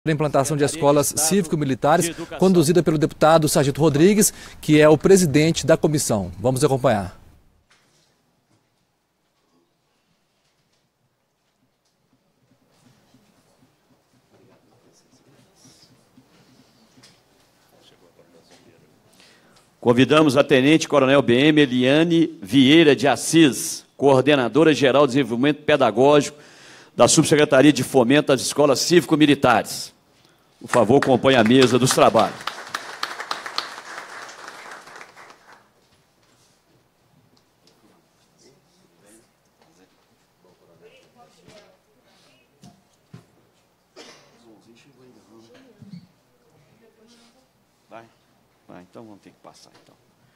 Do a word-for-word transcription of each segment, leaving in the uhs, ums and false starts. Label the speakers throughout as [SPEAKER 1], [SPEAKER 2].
[SPEAKER 1] A implantação de escolas cívico-militares, conduzida pelo deputado Sargento Rodrigues, que é o presidente da comissão. Vamos acompanhar.
[SPEAKER 2] Convidamos a Tenente Coronel B M Eliane Vieira de Assis, coordenadora geral de desenvolvimento pedagógico da Subsecretaria de Fomento das Escolas Cívico-Militares. Por favor, acompanhe a mesa dos trabalhos. Vai? Vai, então vamos ter que passar, então.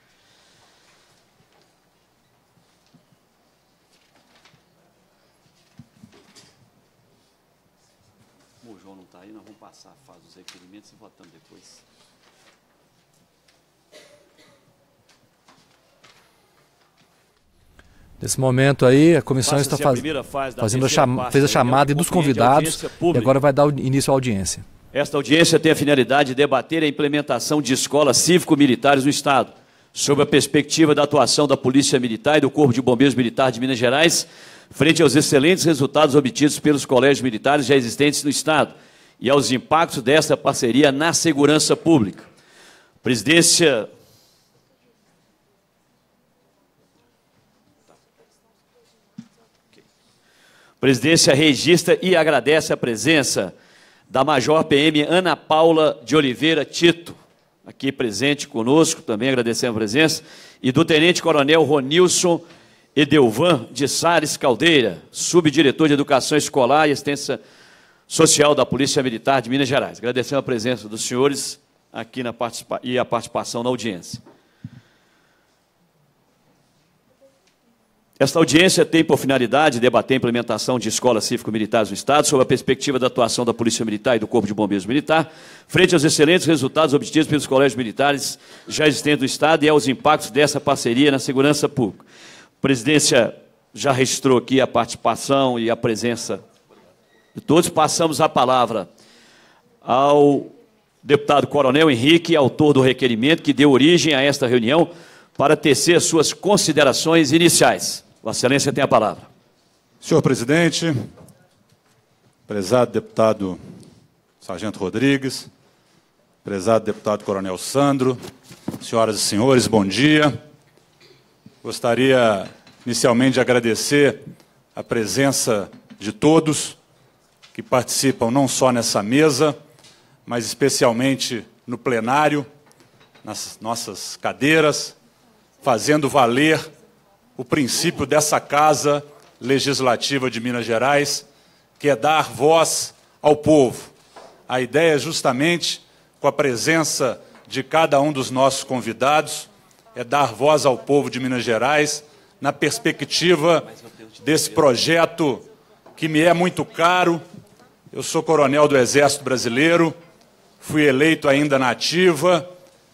[SPEAKER 2] O João não está aí, nós vamos passar a fase dos requerimentos e votamos depois.
[SPEAKER 1] Nesse momento aí, a comissão está faz...
[SPEAKER 2] a
[SPEAKER 1] fazendo a cham... fez a chamada dos convidados e agora vai dar início à audiência.
[SPEAKER 2] Esta audiência tem a finalidade de debater a implementação de escolas cívico-militares no Estado, sob a perspectiva da atuação da Polícia Militar e do Corpo de Bombeiros Militar de Minas Gerais, frente aos excelentes resultados obtidos pelos colégios militares já existentes no Estado e aos impactos desta parceria na segurança pública. A presidência... A presidência registra e agradece a presença da Major P M Ana Paula de Oliveira Tito, aqui presente conosco, também agradecemos a presença, e do Tenente Coronel Ronilson Edelvan de Salles Caldeira, subdiretor de Educação Escolar e Assistência Social da Polícia Militar de Minas Gerais. Agradecemos a presença dos senhores aqui na participa e a participação na audiência. Esta audiência tem por finalidade debater a implementação de escolas cívico-militares no Estado sob a perspectiva da atuação da Polícia Militar e do Corpo de Bombeiros Militar, frente aos excelentes resultados obtidos pelos colégios militares já existentes no Estado e aos impactos dessa parceria na segurança pública. A presidência já registrou aqui a participação e a presença de todos. Passamos a palavra ao deputado Coronel Henrique, autor do requerimento que deu origem a esta reunião, para tecer suas considerações iniciais. Vossa Excelência tem a palavra.
[SPEAKER 3] Senhor presidente, prezado deputado Sargento Rodrigues, prezado deputado Coronel Sandro, senhoras e senhores, bom dia. Gostaria inicialmente de agradecer a presença de todos que participam não só nessa mesa, mas especialmente no plenário, nas nossas cadeiras, fazendo valer o princípio dessa Casa Legislativa de Minas Gerais, que é dar voz ao povo. A ideia é justamente, com a presença de cada um dos nossos convidados, é dar voz ao povo de Minas Gerais, na perspectiva desse projeto que me é muito caro. Eu sou coronel do Exército Brasileiro, fui eleito ainda na ativa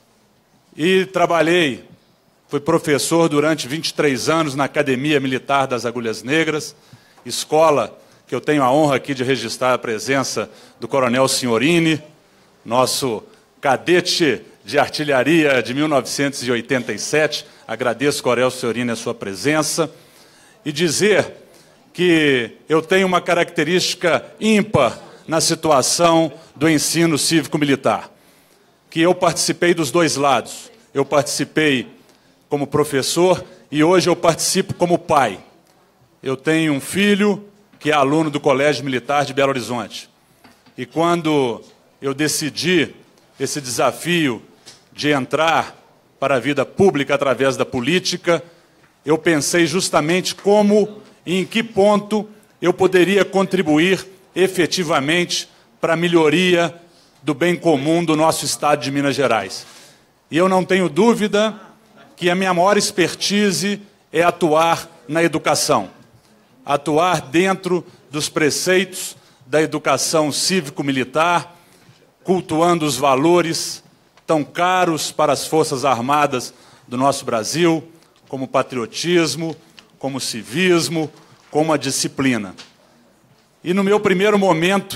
[SPEAKER 3] e trabalhei. Fui professor durante vinte e três anos na Academia Militar das Agulhas Negras, escola que eu tenho a honra aqui de registrar a presença do Coronel Signorini, nosso cadete de artilharia de mil novecentos e oitenta e sete. Agradeço, Coronel Signorini, a sua presença. E dizer que eu tenho uma característica ímpar na situação do ensino cívico-militar, que eu participei dos dois lados. Eu participei como professor e hoje eu participo como pai. Eu tenho um filho que é aluno do Colégio Militar de Belo Horizonte. E quando eu decidi esse desafio de entrar para a vida pública através da política, eu pensei justamente como e em que ponto eu poderia contribuir efetivamente para a melhoria do bem comum do nosso Estado de Minas Gerais. E eu não tenho dúvida que a minha maior expertise é atuar na educação, atuar dentro dos preceitos da educação cívico-militar, cultuando os valores tão caros para as Forças Armadas do nosso Brasil, como o patriotismo, como o civismo, como a disciplina. E no meu primeiro momento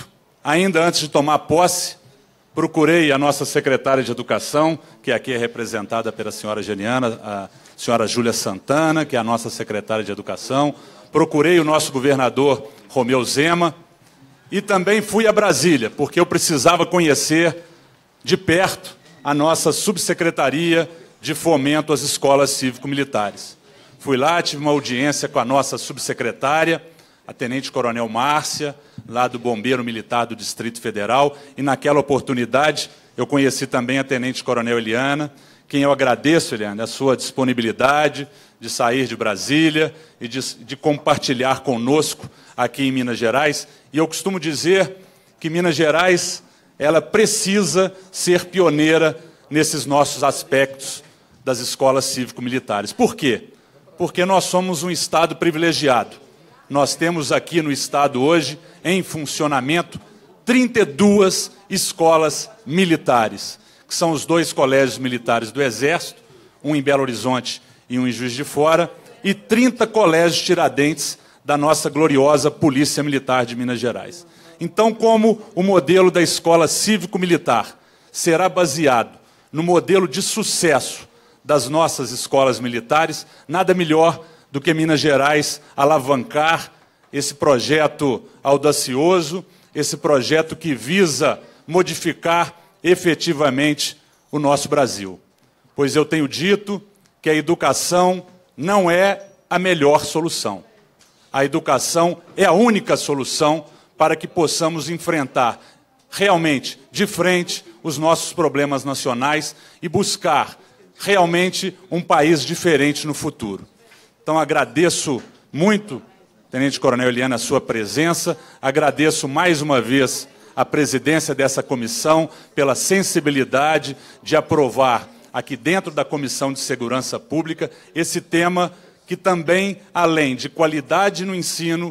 [SPEAKER 3] ainda antes de tomar posse, procurei a nossa secretária de Educação, que aqui é representada pela senhora Geniana, a senhora Júlia Santana, que é a nossa secretária de Educação, procurei o nosso governador Romeu Zema e também fui a Brasília, porque eu precisava conhecer de perto a nossa subsecretaria de fomento às escolas cívico-militares. Fui lá, tive uma audiência com a nossa subsecretária, a Tenente-Coronel Márcia, lá do Bombeiro Militar do Distrito Federal, e naquela oportunidade eu conheci também a Tenente-Coronel Eliana, quem eu agradeço, Eliana, a sua disponibilidade de sair de Brasília e de, de compartilhar conosco aqui em Minas Gerais. E eu costumo dizer que Minas Gerais ela precisa ser pioneira nesses nossos aspectos das escolas cívico-militares. Por quê? Porque nós somos um Estado privilegiado. Nós temos aqui no Estado hoje, em funcionamento, trinta e duas escolas militares, que são os dois colégios militares do Exército, um em Belo Horizonte e um em Juiz de Fora, e trinta colégios tiradentes da nossa gloriosa Polícia Militar de Minas Gerais. Então, como o modelo da escola cívico-militar será baseado no modelo de sucesso das nossas escolas militares, nada melhor do que Minas Gerais alavancar esse projeto audacioso, esse projeto que visa modificar efetivamente o nosso Brasil. Pois eu tenho dito que a educação não é a melhor solução. A educação é a única solução para que possamos enfrentar realmente de frente os nossos problemas nacionais e buscar realmente um país diferente no futuro. Então, agradeço muito, Tenente Coronel Eliana, a sua presença, agradeço mais uma vez a presidência dessa comissão pela sensibilidade de aprovar aqui dentro da Comissão de Segurança Pública esse tema que também, além de qualidade no ensino,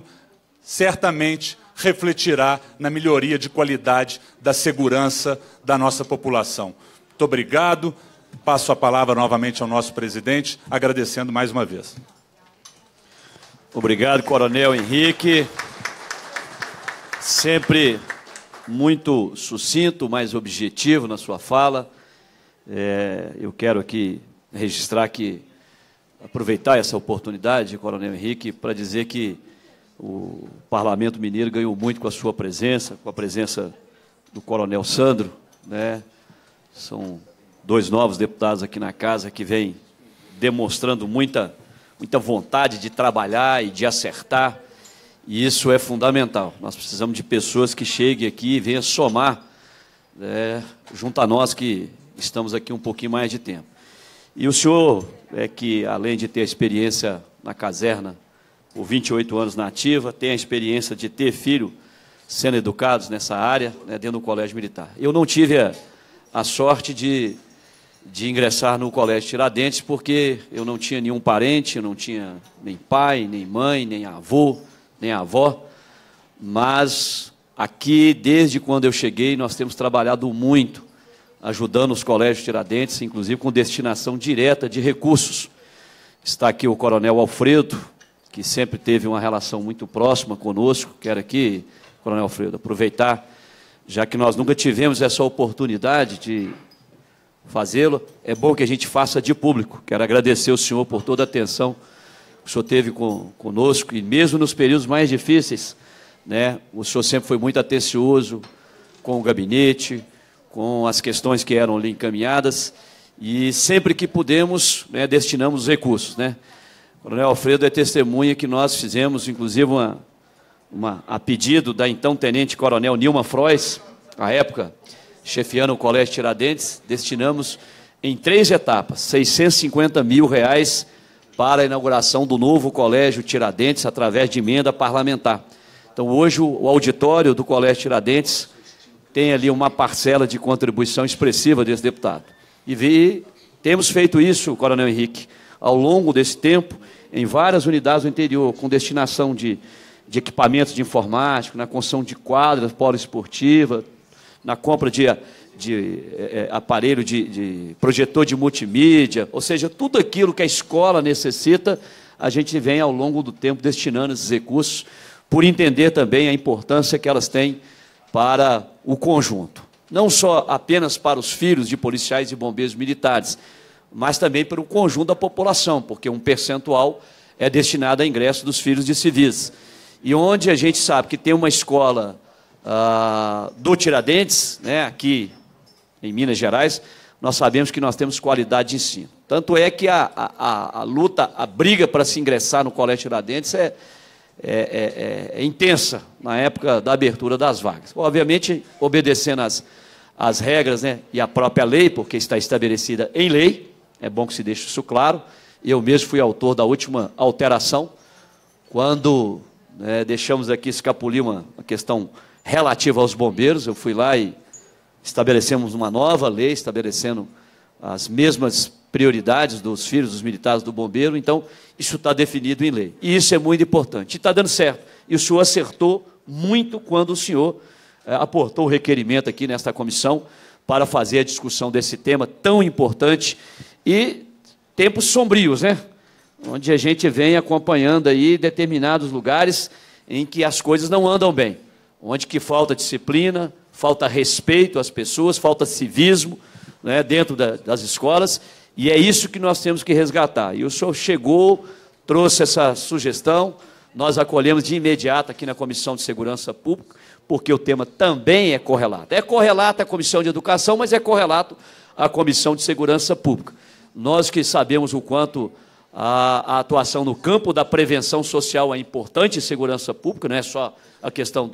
[SPEAKER 3] certamente refletirá na melhoria de qualidade da segurança da nossa população. Muito obrigado. Passo a palavra novamente ao nosso presidente, agradecendo mais uma vez.
[SPEAKER 2] Obrigado, Coronel Henrique. Sempre muito sucinto, mais objetivo na sua fala. É, eu quero aqui registrar que, aproveitar essa oportunidade, Coronel Henrique, para dizer que o Parlamento Mineiro ganhou muito com a sua presença, com a presença do Coronel Sandro, né? São dois novos deputados aqui na casa que vêm demonstrando muita, muita vontade de trabalhar e de acertar, e isso é fundamental. Nós precisamos de pessoas que cheguem aqui e venham somar, né, junto a nós que estamos aqui um pouquinho mais de tempo. E o senhor, é que, além de ter a experiência na caserna, por vinte e oito anos na ativa, tem a experiência de ter filho sendo educados nessa área, né, dentro do colégio militar. Eu não tive a, a sorte de, de ingressar no colégio Tiradentes, porque eu não tinha nenhum parente, eu não tinha nem pai, nem mãe, nem avô, nem avó, mas aqui, desde quando eu cheguei, nós temos trabalhado muito, ajudando os colégios Tiradentes, inclusive com destinação direta de recursos. Está aqui o Coronel Alfredo, que sempre teve uma relação muito próxima conosco. Quero aqui, Coronel Alfredo, aproveitar, já que nós nunca tivemos essa oportunidade de fazê-lo, é bom que a gente faça de público. Quero agradecer ao senhor por toda a atenção que o senhor teve com, conosco, e mesmo nos períodos mais difíceis, né, o senhor sempre foi muito atencioso com o gabinete, com as questões que eram ali encaminhadas, e sempre que pudemos, né, destinamos recursos, né? O Coronel Alfredo é testemunha que nós fizemos, inclusive, uma, uma, a pedido da então Tenente Coronel Nilma Frois, à época, chefiando o Colégio Tiradentes, destinamos em três etapas, seiscentos e cinquenta mil reais para a inauguração do novo Colégio Tiradentes, através de emenda parlamentar. Então, hoje, o auditório do Colégio Tiradentes tem ali uma parcela de contribuição expressiva desse deputado. E vi, temos feito isso, Coronel Henrique, ao longo desse tempo, em várias unidades do interior, com destinação de, de equipamentos de informática, na construção de quadras poliesportivas, na compra de, de é, aparelho de, de projetor de multimídia, ou seja, tudo aquilo que a escola necessita, a gente vem, ao longo do tempo, destinando esses recursos, por entender também a importância que elas têm para o conjunto. Não só apenas para os filhos de policiais e bombeiros militares, mas também para o conjunto da população, porque um percentual é destinado a ingresso dos filhos de civis. E onde a gente sabe que tem uma escola ah, do Tiradentes, né, aqui em Minas Gerais, nós sabemos que nós temos qualidade de ensino. Tanto é que a, a, a luta, a briga para se ingressar no Colégio Tiradentes é, é, é, é intensa na época da abertura das vagas. Obviamente, obedecendo às, às regras, né, e a própria lei, porque está estabelecida em lei, é bom que se deixe isso claro. Eu mesmo fui autor da última alteração, quando né, deixamos aqui escapulir uma, uma questão relativa aos bombeiros. Eu fui lá e estabelecemos uma nova lei, estabelecendo as mesmas prioridades dos filhos dos militares do bombeiro. Então, isso está definido em lei. E isso é muito importante. E está dando certo. E o senhor acertou muito quando o senhor eh, aportou o requerimento aqui nesta comissão para fazer a discussão desse tema tão importante e tempos sombrios, né? Onde a gente vem acompanhando aí determinados lugares em que as coisas não andam bem, onde que falta disciplina, falta respeito às pessoas, falta civismo, né, dentro da, das escolas, e é isso que nós temos que resgatar. E o senhor chegou, trouxe essa sugestão, nós acolhemos de imediato aqui na Comissão de Segurança Pública, porque o tema também é correlato. É correlato à Comissão de Educação, mas é correlato à Comissão de Segurança Pública. Nós que sabemos o quanto a, a atuação no campo da prevenção social é importante em segurança pública, não é só a questão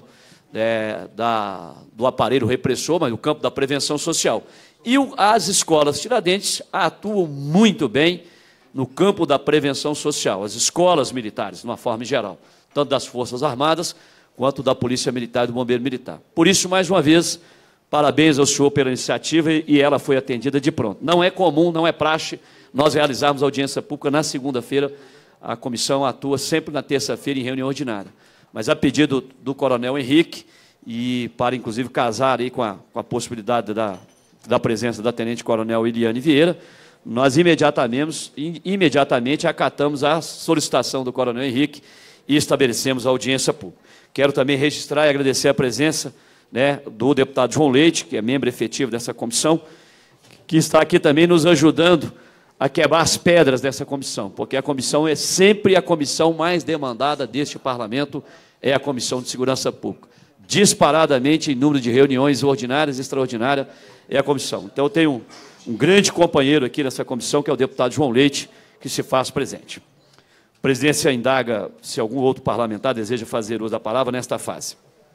[SPEAKER 2] é, da, do aparelho repressor, mas o campo da prevenção social. E o, as escolas Tiradentes atuam muito bem no campo da prevenção social, as escolas militares, de uma forma geral, tanto das Forças Armadas quanto da Polícia Militar e do Bombeiro Militar. Por isso, mais uma vez, parabéns ao senhor pela iniciativa e ela foi atendida de pronto. Não é comum, não é praxe nós realizarmos audiência pública na segunda-feira. A comissão atua sempre na terça-feira em reunião ordinária. Mas a pedido do coronel Henrique, e para inclusive casar aí com a, com a possibilidade da, da presença da tenente-coronel Eliane Vieira, nós imediatamente, imediatamente acatamos a solicitação do coronel Henrique e estabelecemos a audiência pública. Quero também registrar e agradecer a presença né, do deputado João Leite, que é membro efetivo dessa comissão, que está aqui também nos ajudando a quebrar as pedras dessa comissão, porque a comissão é sempre a comissão mais demandada deste parlamento, é a Comissão de Segurança Pública. Disparadamente, em número de reuniões ordinárias e extraordinárias, é a comissão. Então, eu tenho um, um grande companheiro aqui nessa comissão, que é o deputado João Leite, que se faz presente. A presidência indaga se algum outro parlamentar deseja fazer uso da palavra nesta fase.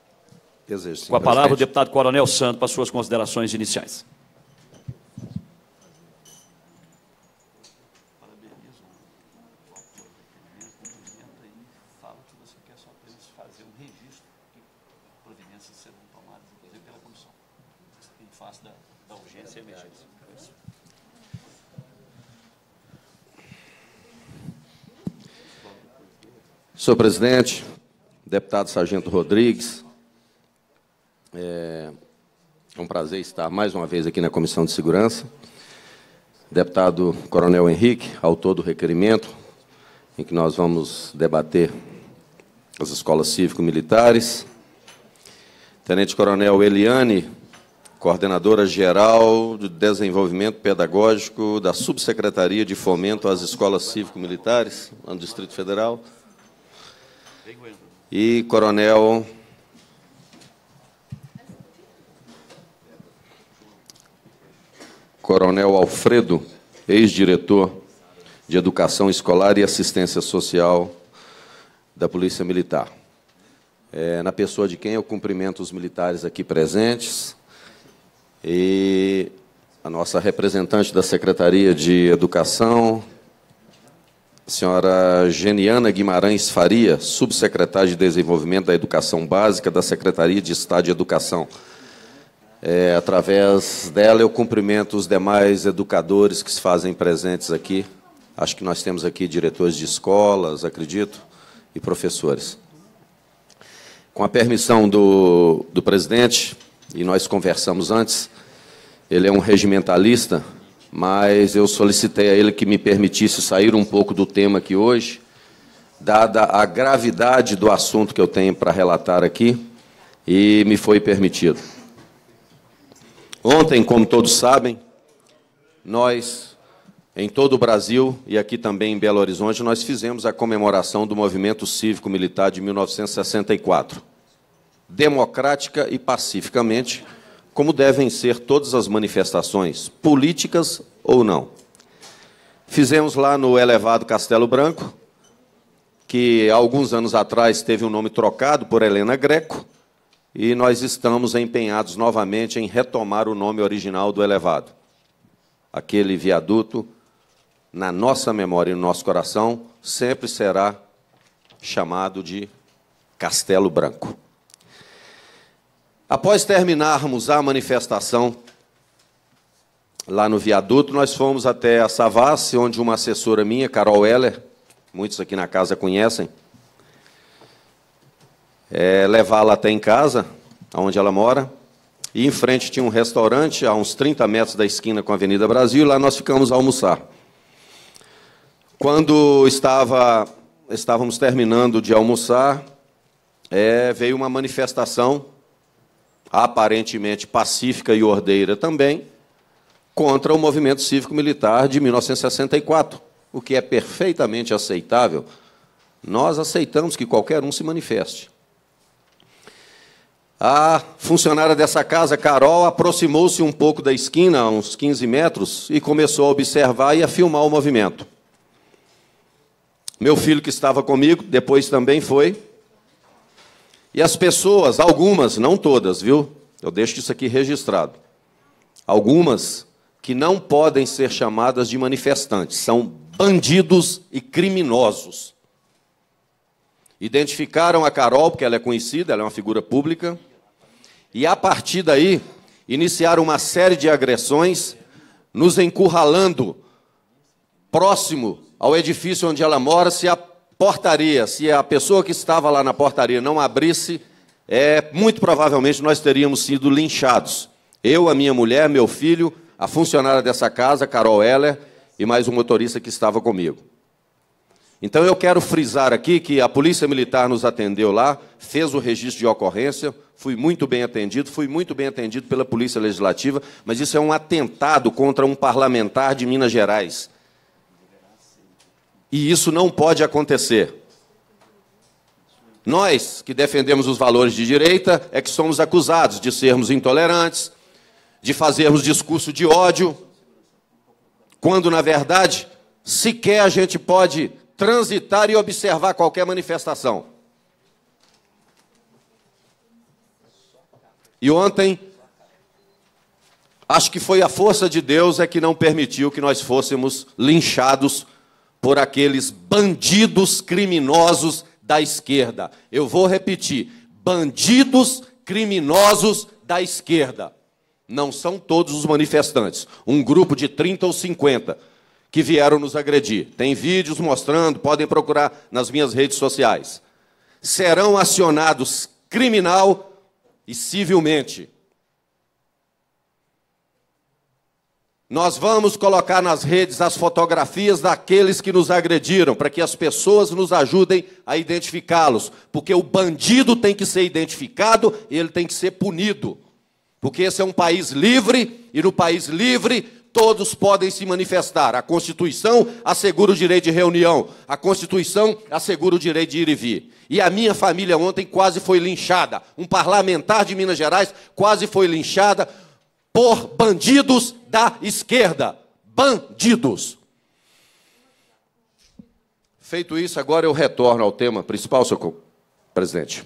[SPEAKER 4] Desejo, sim,
[SPEAKER 2] com a palavra,
[SPEAKER 4] presidente.
[SPEAKER 2] o deputado Coronel Santos, para suas considerações iniciais.
[SPEAKER 4] Senhor presidente, deputado Sargento Rodrigues, é um prazer estar mais uma vez aqui na Comissão de Segurança. Deputado Coronel Henrique, autor do requerimento, em que nós vamos debater as escolas cívico-militares. Tenente-coronel Eliane, coordenadora geral de desenvolvimento pedagógico da Subsecretaria de Fomento às Escolas Cívico-Militares, no Distrito Federal. E coronel Coronel Alfredo, ex-diretor de Educação Escolar e Assistência Social da Polícia Militar. É, na pessoa de quem eu cumprimento os militares aqui presentes e a nossa representante da Secretaria de Educação, a senhora Geniana Guimarães Faria, subsecretária de Desenvolvimento da Educação Básica da Secretaria de Estado de Educação. É, através dela, eu cumprimento os demais educadores que se fazem presentes aqui. Acho que nós temos aqui diretores de escolas, acredito, e professores. Com a permissão do, do presidente, e nós conversamos antes, ele é um regimentalista, mas eu solicitei a ele que me permitisse sair um pouco do tema aqui hoje, dada a gravidade do assunto que eu tenho para relatar aqui, e me foi permitido. Ontem, como todos sabem, nós, em todo o Brasil e aqui também em Belo Horizonte, nós fizemos a comemoração do movimento cívico-militar de mil novecentos e sessenta e quatro, democrática e pacificamente, como devem ser todas as manifestações, políticas ou não. Fizemos lá no elevado Castelo Branco, que há alguns anos atrás teve o nome trocado por Helena Greco, e nós estamos empenhados novamente em retomar o nome original do elevado. Aquele viaduto, na nossa memória e no nosso coração, sempre será chamado de Castelo Branco. Após terminarmos a manifestação lá no viaduto, nós fomos até a Savassi, onde uma assessora minha, Carol Heller, muitos aqui na casa conhecem, é, levá-la até em casa, onde ela mora, e em frente tinha um restaurante, a uns trinta metros da esquina com a Avenida Brasil, e lá nós ficamos a almoçar. Quando estava, estávamos terminando de almoçar, é, veio uma manifestação, aparentemente pacífica e ordeira também, contra o movimento cívico-militar de mil novecentos e sessenta e quatro, o que é perfeitamente aceitável. Nós aceitamos que qualquer um se manifeste. A funcionária dessa casa, Carol, aproximou-se um pouco da esquina, a uns quinze metros, e começou a observar e a filmar o movimento. Meu filho, que estava comigo, depois também foi. E as pessoas, algumas, não todas, viu? Eu deixo isso aqui registrado. Algumas que não podem ser chamadas de manifestantes, são bandidos e criminosos. Identificaram a Carol, porque ela é conhecida, ela é uma figura pública, e, a partir daí, iniciaram uma série de agressões, nos encurralando próximo ao edifício onde ela mora. Se a portaria, se a pessoa que estava lá na portaria não abrisse, é, muito provavelmente nós teríamos sido linchados. Eu, a minha mulher, meu filho, a funcionária dessa casa, Carol Heller, e mais um motorista que estava comigo. Então, eu quero frisar aqui que a Polícia Militar nos atendeu lá, fez o registro de ocorrência, fui muito bem atendido, fui muito bem atendido pela Polícia Legislativa, mas isso é um atentado contra um parlamentar de Minas Gerais. E isso não pode acontecer. Nós, que defendemos os valores de direita, é que somos acusados de sermos intolerantes, de fazermos discurso de ódio, quando, na verdade, sequer a gente pode transitar e observar qualquer manifestação. E ontem, acho que foi a força de Deus é que não permitiu que nós fôssemos linchados por aqueles bandidos criminosos da esquerda. Eu vou repetir, bandidos criminosos da esquerda. Não são todos os manifestantes, um grupo de trinta ou cinquenta que vieram nos agredir. Tem vídeos mostrando, podem procurar nas minhas redes sociais. Serão acionados criminal e civilmente. Nós vamos colocar nas redes as fotografias daqueles que nos agrediram, para que as pessoas nos ajudem a identificá-los, porque o bandido tem que ser identificado e ele tem que ser punido, porque esse é um país livre, e no país livre todos podem se manifestar. A Constituição assegura o direito de reunião, a Constituição assegura o direito de ir e vir. E a minha família ontem quase foi linchada, um parlamentar de Minas Gerais quase foi linchada por bandidos da esquerda. Bandidos. Feito isso, agora eu retorno ao tema principal, senhor presidente.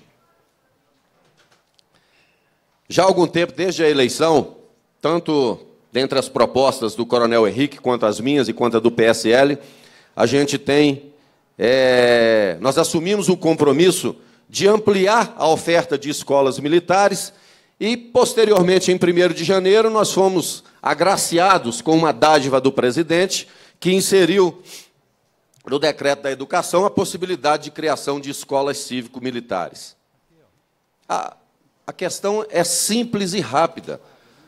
[SPEAKER 4] Já há algum tempo, desde a eleição, tanto dentre as propostas do coronel Henrique, quanto as minhas e quanto a do P S L, a gente tem, é, nós assumimos o compromisso de ampliar a oferta de escolas militares e, posteriormente, em primeiro de janeiro, nós fomos agraciados com uma dádiva do presidente que inseriu no decreto da educação a possibilidade de criação de escolas cívico-militares. A, a questão é simples e rápida.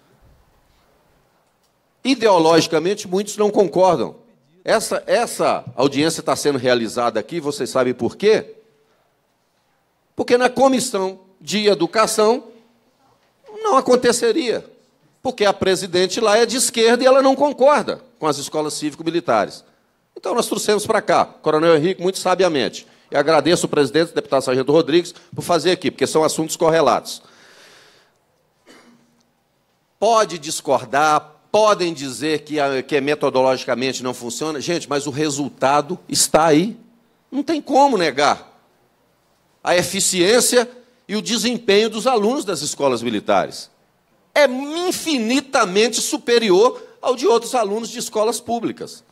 [SPEAKER 4] Ideologicamente, muitos não concordam. Essa, essa audiência está sendo realizada aqui, vocês sabem por quê? Porque na comissão de educação, não aconteceria, porque a presidente lá é de esquerda e ela não concorda com as escolas cívico-militares. Então, nós trouxemos para cá, Coronel Henrique, muito sabiamente. E agradeço o presidente, o deputado Sargento Rodrigues, por fazer aqui, porque são assuntos correlatos. Pode discordar, podem dizer que, que metodologicamente não funciona. Gente, mas o resultado está aí. Não tem como negar a eficiência e o desempenho dos alunos das escolas militares. É infinitamente superior ao de outros alunos de escolas públicas.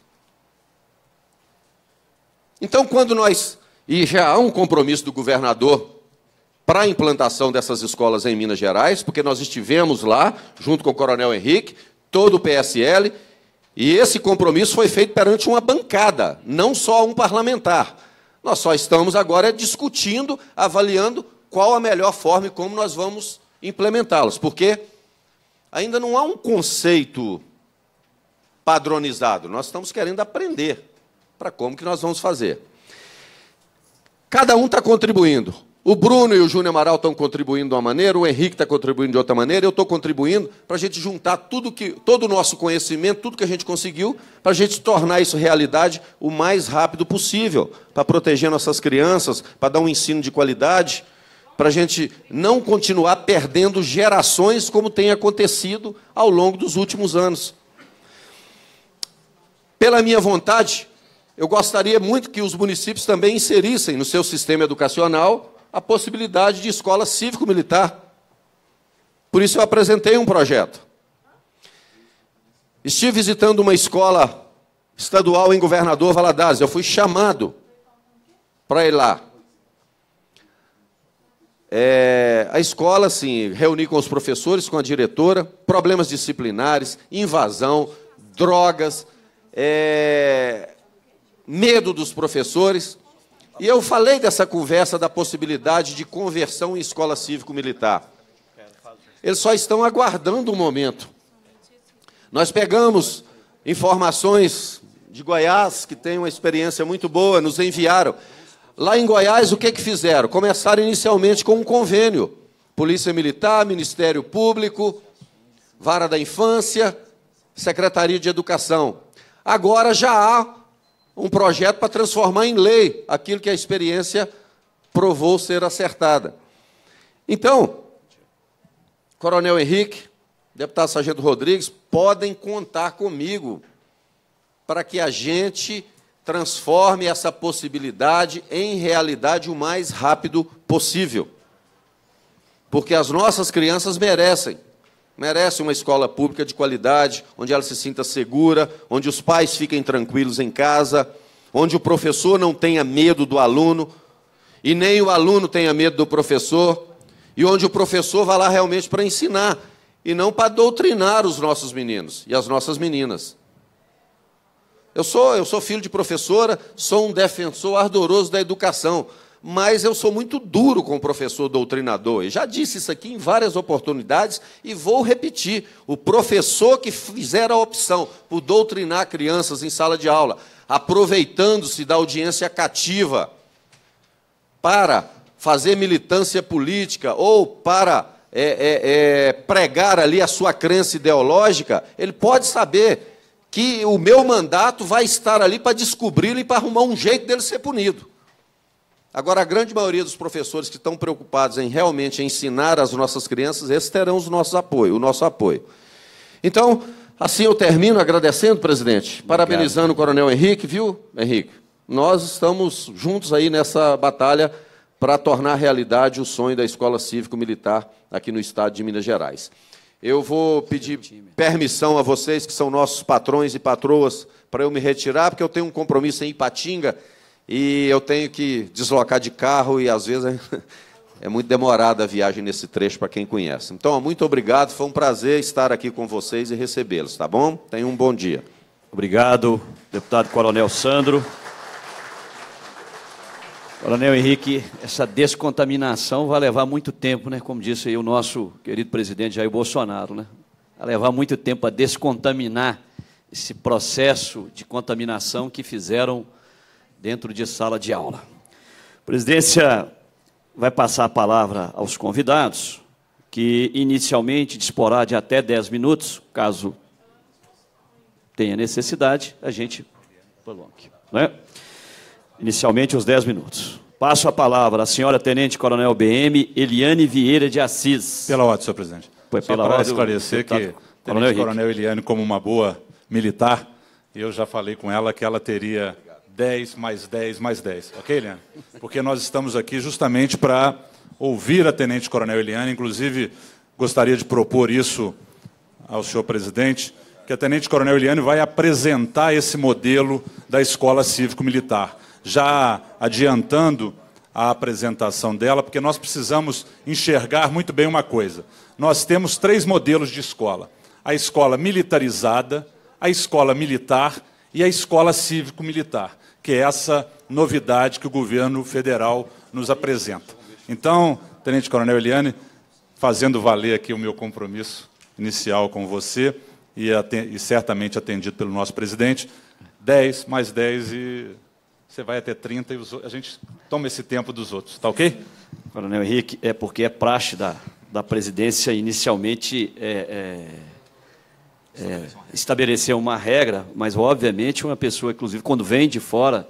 [SPEAKER 4] Então, quando nós... E já há um compromisso do governador para a implantação dessas escolas em Minas Gerais, porque nós estivemos lá, junto com o Coronel Henrique, todo o P S L, e esse compromisso foi feito perante uma bancada, não só um parlamentar. Nós só estamos agora discutindo, avaliando qual a melhor forma e como nós vamos implementá-los, porque ainda não há um conceito padronizado. Nós estamos querendo aprender para como que nós vamos fazer. Cada um está contribuindo. O Bruno e o Júnior Amaral estão contribuindo de uma maneira, o Henrique está contribuindo de outra maneira, eu estou contribuindo para a gente juntar tudo que, todo o nosso conhecimento, tudo que a gente conseguiu, para a gente tornar isso realidade o mais rápido possível, para proteger nossas crianças, para dar um ensino de qualidade, para a gente não continuar perdendo gerações como tem acontecido ao longo dos últimos anos. Pela minha vontade, eu gostaria muito que os municípios também inserissem no seu sistema educacional a possibilidade de escola cívico-militar. Por isso eu apresentei um projeto. Estive visitando uma escola estadual em Governador Valadares. Eu fui chamado para ir lá. É, a escola, assim, reuni com os professores, com a diretora, problemas disciplinares, invasão, drogas, é, medo dos professores. E eu falei dessa conversa da possibilidade de conversão em escola cívico-militar. Eles só estão aguardando um momento. Nós pegamos informações de Goiás, que tem uma experiência muito boa, nos enviaram. Lá em Goiás, o que que fizeram? Começaram inicialmente com um convênio. Polícia Militar, Ministério Público, Vara da Infância, Secretaria de Educação. Agora já há um projeto para transformar em lei aquilo que a experiência provou ser acertada. Então, Coronel Henrique, deputado Sargento Rodrigues, podem contar comigo para que a gente transforme essa possibilidade em realidade o mais rápido possível. Porque as nossas crianças merecem. Merecem uma escola pública de qualidade, onde ela se sinta segura, onde os pais fiquem tranquilos em casa, onde o professor não tenha medo do aluno, e nem o aluno tenha medo do professor, e onde o professor vá lá realmente para ensinar, e não para doutrinar os nossos meninos e as nossas meninas. Eu sou, eu sou filho de professora, sou um defensor ardoroso da educação, mas eu sou muito duro com o professor doutrinador. E já disse isso aqui em várias oportunidades e vou repetir. O professor que fizer a opção por doutrinar crianças em sala de aula, aproveitando-se da audiência cativa para fazer militância política ou para é, é, é, pregar ali a sua crença ideológica, ele pode saber que o meu mandato vai estar ali para descobri-lo e para arrumar um jeito dele ser punido. Agora, a grande maioria dos professores que estão preocupados em realmente ensinar as nossas crianças, esses terão os nossos apoio, o nosso apoio. Então, assim eu termino agradecendo, presidente, Obrigado. Parabenizando o Coronel Henrique, viu, Henrique? Nós estamos juntos aí nessa batalha para tornar realidade o sonho da Escola Cívico-Militar aqui no estado de Minas Gerais. Eu vou pedir permissão a vocês, que são nossos patrões e patroas, para eu me retirar, porque eu tenho um compromisso em Ipatinga, e eu tenho que deslocar de carro e, às vezes, é muito demorada a viagem nesse trecho para quem conhece. Então, muito obrigado, foi um prazer estar aqui com vocês e recebê-los, tá bom? Tenham um bom dia.
[SPEAKER 2] Obrigado, deputado Coronel Sandro. Coronel Henrique, essa descontaminação vai levar muito tempo, né? Como disse aí o nosso querido presidente Jair Bolsonaro, né? Vai levar muito tempo a descontaminar esse processo de contaminação que fizeram dentro de sala de aula. A presidência vai passar a palavra aos convidados, que inicialmente disporá de até dez minutos, caso tenha necessidade, a gente prolongue, né? Inicialmente, os dez minutos. Passo a palavra à senhora Tenente Coronel B M Eliane Vieira de Assis.
[SPEAKER 3] Pela ordem, senhor presidente.
[SPEAKER 2] Foi
[SPEAKER 3] Só
[SPEAKER 2] pela
[SPEAKER 3] para
[SPEAKER 2] ordem,
[SPEAKER 3] esclarecer que
[SPEAKER 2] Coronel
[SPEAKER 3] Tenente Coronel Eliane, como uma boa militar, eu já falei com ela que ela teria dez mais dez mais dez. Ok, Eliane? Porque nós estamos aqui justamente para ouvir a Tenente Coronel Eliane. Inclusive, gostaria de propor isso ao senhor presidente, que a Tenente Coronel Eliane vai apresentar esse modelo da Escola Cívico-Militar, já adiantando a apresentação dela, porque nós precisamos enxergar muito bem uma coisa. Nós temos três modelos de escola: a escola militarizada, a escola militar e a escola cívico-militar, que é essa novidade que o governo federal nos apresenta. Então, Tenente Coronel Eliane, fazendo valer aqui o meu compromisso inicial com você, e, e certamente atendido pelo nosso presidente, dez mais dez e você vai até trinta e os, a gente toma esse tempo dos outros, tá ok?
[SPEAKER 2] Coronel Henrique, é porque é praxe da, da presidência inicialmente é, é, é, estabelecer uma regra, mas, obviamente, uma pessoa, inclusive, quando vem de fora,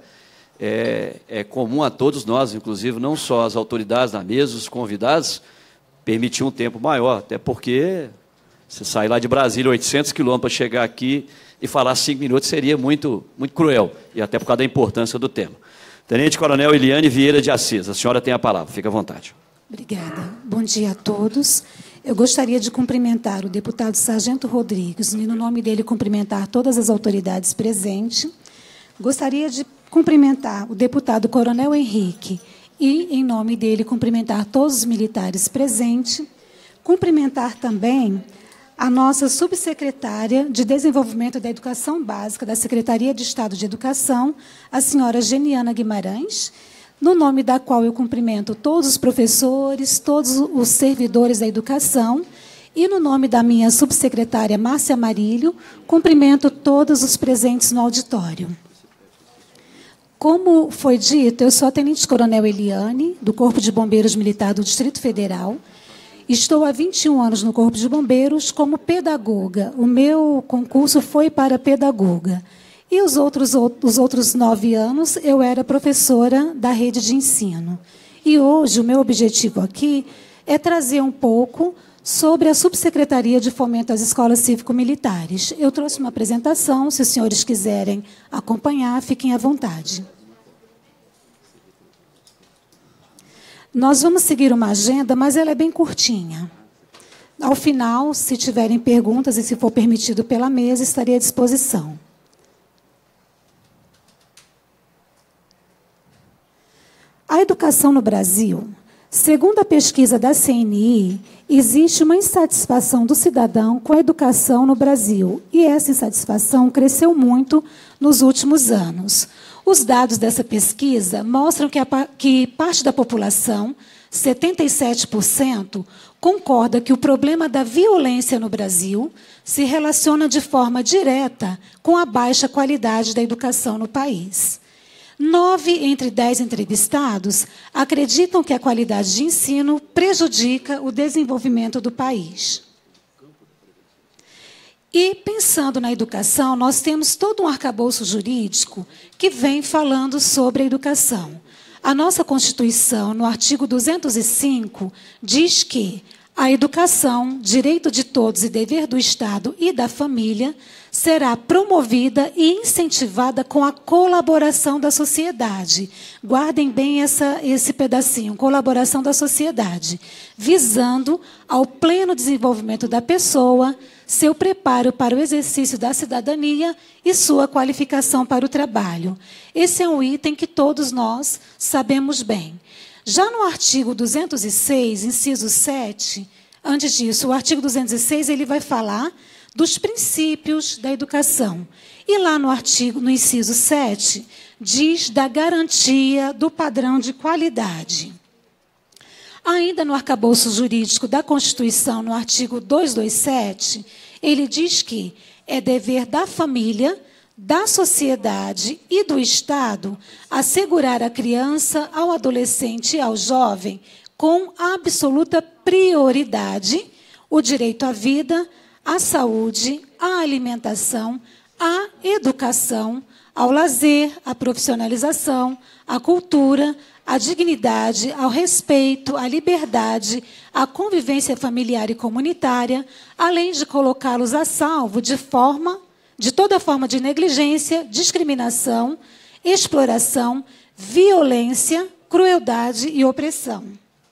[SPEAKER 2] é, é comum a todos nós, inclusive, não só as autoridades da mesa, os convidados, permitir um tempo maior, até porque você sair lá de Brasília, oitocentos quilômetros, para chegar aqui e falar cinco minutos seria muito, muito cruel, e até por causa da importância do tema. Tenente Coronel Eliane Vieira de Assis, a senhora tem a palavra, fique à vontade.
[SPEAKER 5] Obrigada. Bom dia a todos. Eu gostaria de cumprimentar o deputado Sargento Rodrigues, e, no nome dele, cumprimentar todas as autoridades presentes. Gostaria de cumprimentar o deputado Coronel Henrique e, em nome dele, cumprimentar todos os militares presentes. Cumprimentar também a nossa subsecretária de Desenvolvimento da Educação Básica da Secretaria de Estado de Educação, a senhora Geniana Guimarães, no nome da qual eu cumprimento todos os professores, todos os servidores da educação, e, no nome da minha subsecretária Márcia Marílio, cumprimento todos os presentes no auditório. Como foi dito, eu sou a Tenente Coronel Eliane, do Corpo de Bombeiros Militar do Distrito Federal. Estou há vinte e um anos no Corpo de Bombeiros como pedagoga. O meu concurso foi para pedagoga. E os outros, os outros nove anos eu era professora da rede de ensino. E hoje o meu objetivo aqui é trazer um pouco sobre a Subsecretaria de Fomento às Escolas Cívico-Militares. Eu trouxe uma apresentação, se os senhores quiserem acompanhar, fiquem à vontade. Nós vamos seguir uma agenda, mas ela é bem curtinha. Ao final, se tiverem perguntas e se for permitido pela mesa, estarei à disposição. A educação no Brasil, segundo a pesquisa da C N I, existe uma insatisfação do cidadão com a educação no Brasil, e essa insatisfação cresceu muito nos últimos anos. Os dados dessa pesquisa mostram que, a, que parte da população, setenta e sete por cento, concorda que o problema da violência no Brasil se relaciona de forma direta com a baixa qualidade da educação no país. Nove entre dez entrevistados acreditam que a qualidade de ensino prejudica o desenvolvimento do país. E, pensando na educação, nós temos todo um arcabouço jurídico que vem falando sobre a educação. A nossa Constituição, no artigo duzentos e cinco, diz que a educação, direito de todos e dever do Estado e da família, será promovida e incentivada com a colaboração da sociedade. Guardem bem essa, esse pedacinho, colaboração da sociedade, visando ao pleno desenvolvimento da pessoa, seu preparo para o exercício da cidadania e sua qualificação para o trabalho. Esse é um item que todos nós sabemos bem. Já no artigo duzentos e seis, inciso sete, antes disso, o artigo duzentos e seis ele vai falar dos princípios da educação. E lá no artigo, no inciso sete, diz da garantia do padrão de qualidade. Ainda no arcabouço jurídico da Constituição, no artigo duzentos e vinte e sete, ele diz que é dever da família, da sociedade e do Estado assegurar à criança, ao adolescente e ao jovem, com absoluta prioridade, o direito à vida, à saúde, à alimentação, à educação, ao lazer, à profissionalização, à cultura, à dignidade, ao respeito, à liberdade, à convivência familiar e comunitária, além de colocá-los a salvo de forma, de toda forma de negligência, discriminação, exploração, violência, crueldade e opressão.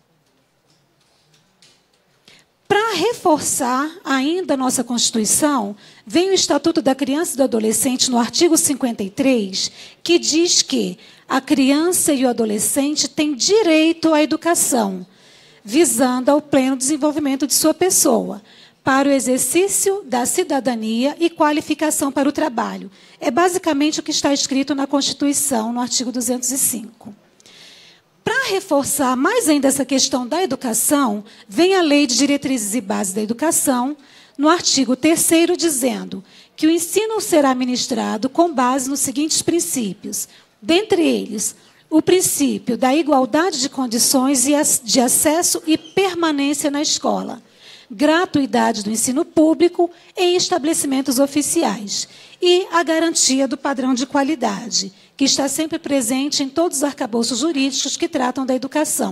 [SPEAKER 5] Para reforçar ainda a nossa Constituição, vem o Estatuto da Criança e do Adolescente, no artigo cinquenta e três, que diz que a criança e o adolescente têm direito à educação, visando ao pleno desenvolvimento de sua pessoa, para o exercício da cidadania e qualificação para o trabalho. É basicamente o que está escrito na Constituição, no artigo duzentos e cinco. Para reforçar mais ainda essa questão da educação, vem a Lei de Diretrizes e Bases da Educação, no artigo terceiro, dizendo que o ensino será ministrado com base nos seguintes princípios. Dentre eles, o princípio da igualdade de condições de acesso e permanência na escola, gratuidade do ensino público em estabelecimentos oficiais e a garantia do padrão de qualidade, que está sempre presente em todos os arcabouços jurídicos que tratam da educação.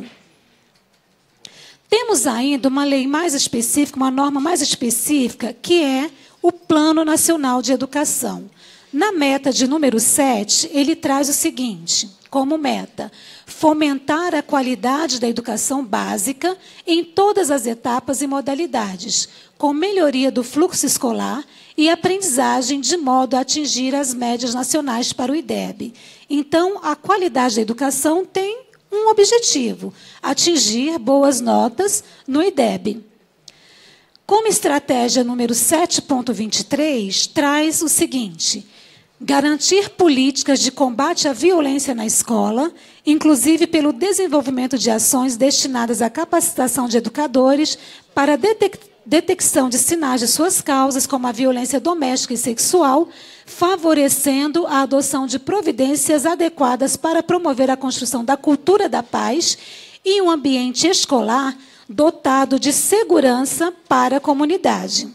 [SPEAKER 5] Temos ainda uma lei mais específica, uma norma mais específica, que é o Plano Nacional de Educação. Na meta de número sete, ele traz o seguinte, como meta: fomentar a qualidade da educação básica em todas as etapas e modalidades, com melhoria do fluxo escolar e aprendizagem de modo a atingir as médias nacionais para o I D E B. Então, a qualidade da educação tem um objetivo: atingir boas notas no I D E B. Como estratégia número sete ponto vinte e três, traz o seguinte: garantir políticas de combate à violência na escola, inclusive pelo desenvolvimento de ações destinadas à capacitação de educadores para a detecção de sinais de suas causas, como a violência doméstica e sexual, favorecendo a adoção de providências adequadas para promover a construção da cultura da paz e um ambiente escolar dotado de segurança para a comunidade.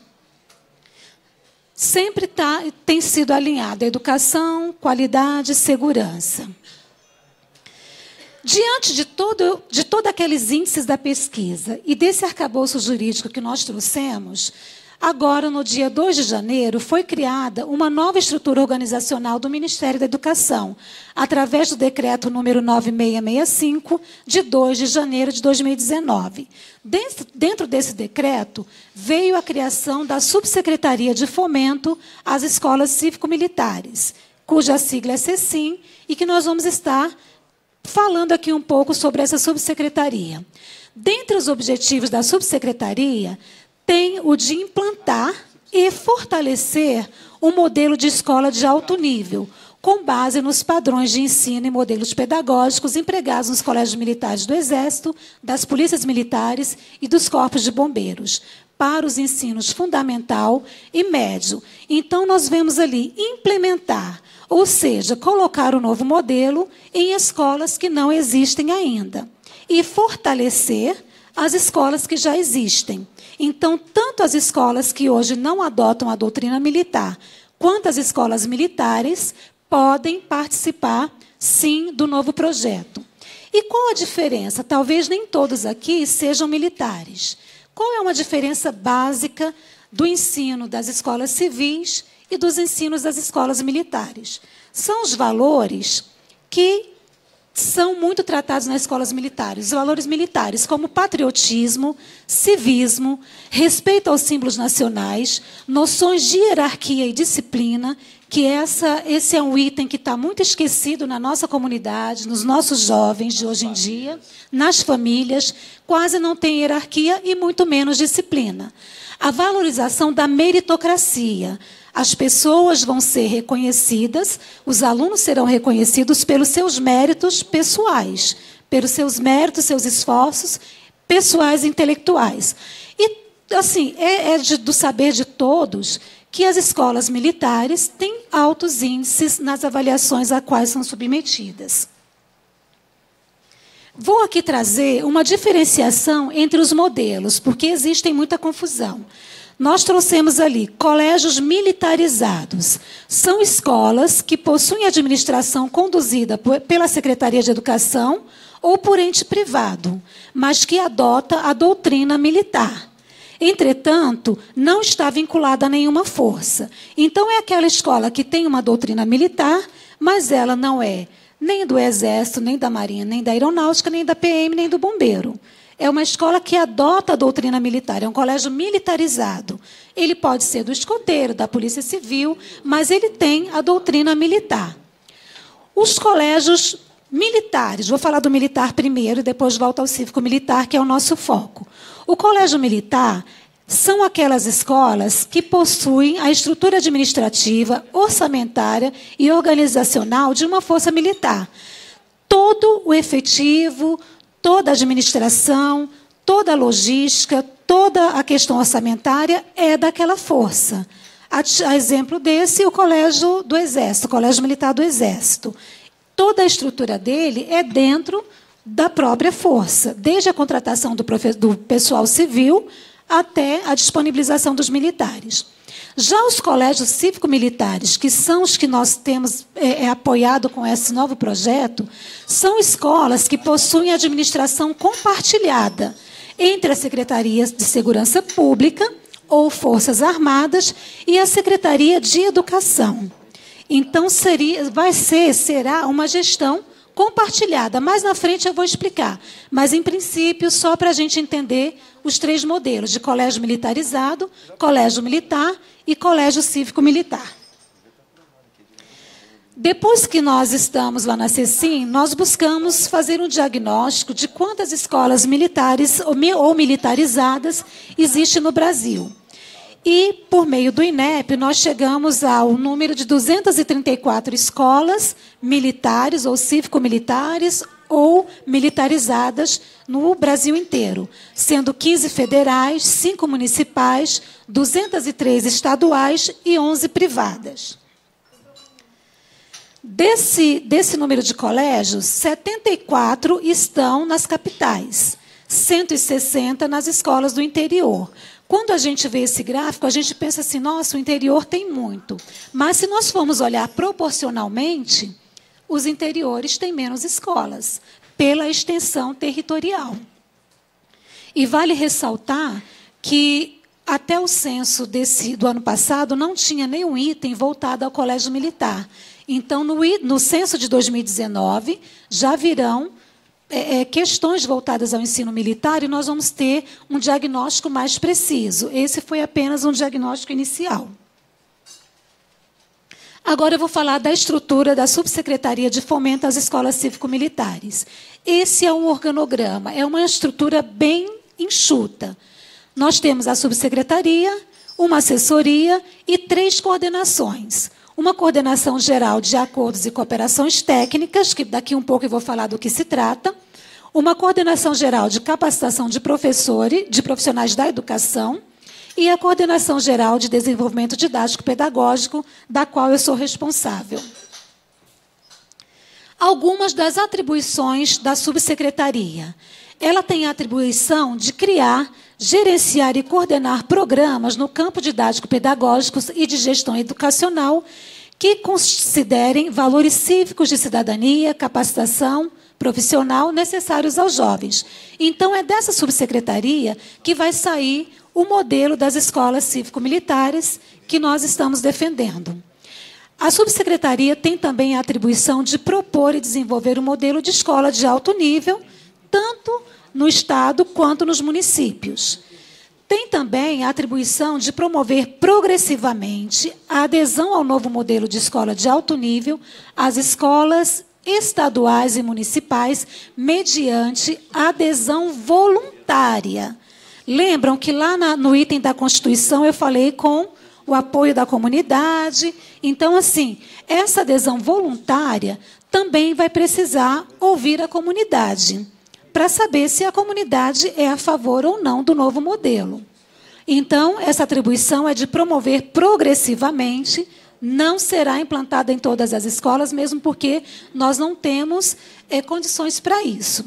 [SPEAKER 5] Sempre tá, tem sido alinhado a educação, qualidade e segurança. Diante de, todo, de todos aqueles índices da pesquisa e desse arcabouço jurídico que nós trouxemos, agora, no dia dois de janeiro, foi criada uma nova estrutura organizacional do Ministério da Educação, através do decreto número nove mil seiscentos e sessenta e cinco, de dois de janeiro de dois mil e dezenove. Dentro, dentro desse decreto, veio a criação da Subsecretaria de Fomento às Escolas Cívico-Militares, cuja sigla é SECIM, e que nós vamos estar falando aqui um pouco sobre essa subsecretaria. Dentre os objetivos da subsecretaria, tem o de implantar e fortalecer um modelo de escola de alto nível, com base nos padrões de ensino e modelos pedagógicos empregados nos colégios militares do Exército, das polícias militares e dos corpos de bombeiros, para os ensinos fundamental e médio. Então, nós vemos ali implementar, ou seja, colocar o novo modelo em escolas que não existem ainda, e fortalecer as escolas que já existem. Então, tanto as escolas que hoje não adotam a doutrina militar, quanto as escolas militares podem participar, sim, do novo projeto. E qual a diferença? Talvez nem todos aqui sejam militares. Qual é uma diferença básica do ensino das escolas civis e dos ensinos das escolas militares? São os valores que são muito tratados nas escolas militares. Os valores militares, como patriotismo, civismo, respeito aos símbolos nacionais, noções de hierarquia e disciplina, que essa, esse é um item que está muito esquecido na nossa comunidade, nos nossos jovens de hoje em dia, nas famílias, quase não tem hierarquia e muito menos disciplina. A valorização da meritocracia. As pessoas vão ser reconhecidas, os alunos serão reconhecidos pelos seus méritos pessoais, pelos seus méritos, seus esforços pessoais e intelectuais. E, assim, é, é de, do saber de todos que as escolas militares têm altos índices nas avaliações a quais são submetidas. Vou aqui trazer uma diferenciação entre os modelos, porque existem muita confusão. Nós trouxemos ali colégios militarizados. São escolas que possuem administração conduzida pela Secretaria de Educação ou por ente privado, mas que adota a doutrina militar. Entretanto, não está vinculada a nenhuma força. Então, é aquela escola que tem uma doutrina militar, mas ela não é nem do Exército, nem da Marinha, nem da Aeronáutica, nem da P M, nem do Bombeiro. É uma escola que adota a doutrina militar, é um colégio militarizado. Ele pode ser do escoteiro, da Polícia Civil, mas ele tem a doutrina militar. Os colégios militares, vou falar do militar primeiro e depois volto ao cívico-militar, que é o nosso foco. O colégio militar são aquelas escolas que possuem a estrutura administrativa, orçamentária e organizacional de uma força militar. Todo o efetivo, toda a administração, toda a logística, toda a questão orçamentária é daquela força. A exemplo desse, o Colégio do Exército, o Colégio Militar do Exército. Toda a estrutura dele é dentro da própria força, desde a contratação do, do pessoal civil até a disponibilização dos militares. Já os colégios cívico-militares, que são os que nós temos é, é, apoiado com esse novo projeto, são escolas que possuem administração compartilhada entre a Secretaria de Segurança Pública ou Forças Armadas e a Secretaria de Educação. Então, seria, vai ser, será uma gestão compartilhada. Mais na frente eu vou explicar. Mas, em princípio, só para a gente entender os três modelos, de colégio militarizado, colégio militar e colégio cívico-militar. Depois que nós estamos lá na CECIM, nós buscamos fazer um diagnóstico de quantas escolas militares ou militarizadas existem no Brasil. E, por meio do INEP, nós chegamos ao número de duzentas e trinta e quatro escolas militares ou cívico-militares ou militarizadas no Brasil inteiro, sendo quinze federais, cinco municipais, duzentas e três estaduais e onze privadas. Desse, desse número de colégios, setenta e quatro estão nas capitais, cento e sessenta nas escolas do interior. Quando a gente vê esse gráfico, a gente pensa assim, nossa, o interior tem muito. Mas, se nós formos olhar proporcionalmente, os interiores têm menos escolas, pela extensão territorial. E vale ressaltar que, até o censo desse, do ano passado, não tinha nenhum item voltado ao colégio militar. Então, no, no censo de dois mil e dezenove, já virão É, é, questões voltadas ao ensino militar e nós vamos ter um diagnóstico mais preciso. Esse foi apenas um diagnóstico inicial. Agora eu vou falar da estrutura da Subsecretaria de Fomento às Escolas Cívico-Militares. Esse é um organograma, é uma estrutura bem enxuta. Nós temos a subsecretaria, uma assessoria e três coordenações. Uma coordenação geral de acordos e cooperações técnicas, que daqui um pouco eu vou falar do que se trata. Uma coordenação geral de capacitação de professores, de profissionais da educação. E a coordenação geral de desenvolvimento didático-pedagógico, da qual eu sou responsável. Algumas das atribuições da subsecretaria. Ela tem a atribuição de criar, gerenciar e coordenar programas no campo didático-pedagógico e de gestão educacional que considerem valores cívicos de cidadania, capacitação profissional necessários aos jovens. Então, é dessa subsecretaria que vai sair o modelo das escolas cívico-militares que nós estamos defendendo. A subsecretaria tem também a atribuição de propor e desenvolver um modelo de escola de alto nível, tanto no Estado quanto nos municípios. Tem também a atribuição de promover progressivamente a adesão ao novo modelo de escola de alto nível às escolas estaduais e municipais mediante adesão voluntária. Lembram que lá na, no item da Constituição eu falei com o apoio da comunidade. Então, assim, essa adesão voluntária também vai precisar ouvir a comunidade, para saber se a comunidade é a favor ou não do novo modelo. Então, essa atribuição é de promover progressivamente, não será implantada em todas as escolas, mesmo porque nós não temos é, condições para isso.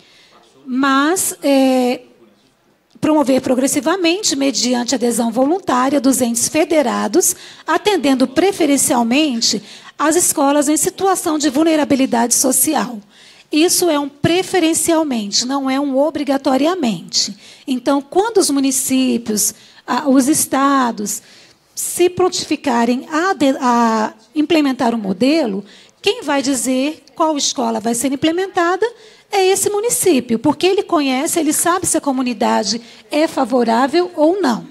[SPEAKER 5] Mas é, promover progressivamente, mediante adesão voluntária dos entes federados, atendendo preferencialmente as escolas em situação de vulnerabilidade social. Isso é um preferencialmente, não é um obrigatoriamente. Então, quando os municípios, os estados, se prontificarem a, de, a implementar o modelo, quem vai dizer qual escola vai ser implementada é esse município, porque ele conhece, ele sabe se a comunidade é favorável ou não.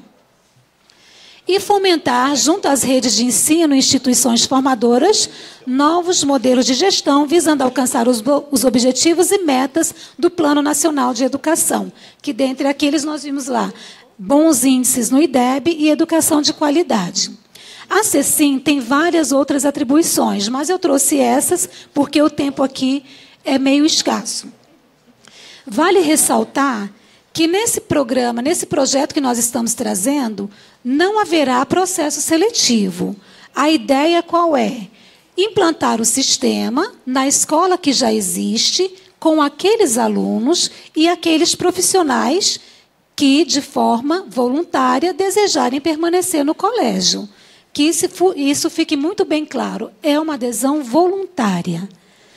[SPEAKER 5] E fomentar, junto às redes de ensino e instituições formadoras, novos modelos de gestão visando alcançar os, os objetivos e metas do Plano Nacional de Educação, que, dentre aqueles, nós vimos lá, bons índices no I D E B e educação de qualidade. A CECIM tem várias outras atribuições, mas eu trouxe essas porque o tempo aqui é meio escasso. Vale ressaltar que nesse programa, nesse projeto que nós estamos trazendo, não haverá processo seletivo. A ideia qual é? Implantar o sistema na escola que já existe, com aqueles alunos e aqueles profissionais que, de forma voluntária, desejarem permanecer no colégio. Que isso fique muito bem claro, é uma adesão voluntária.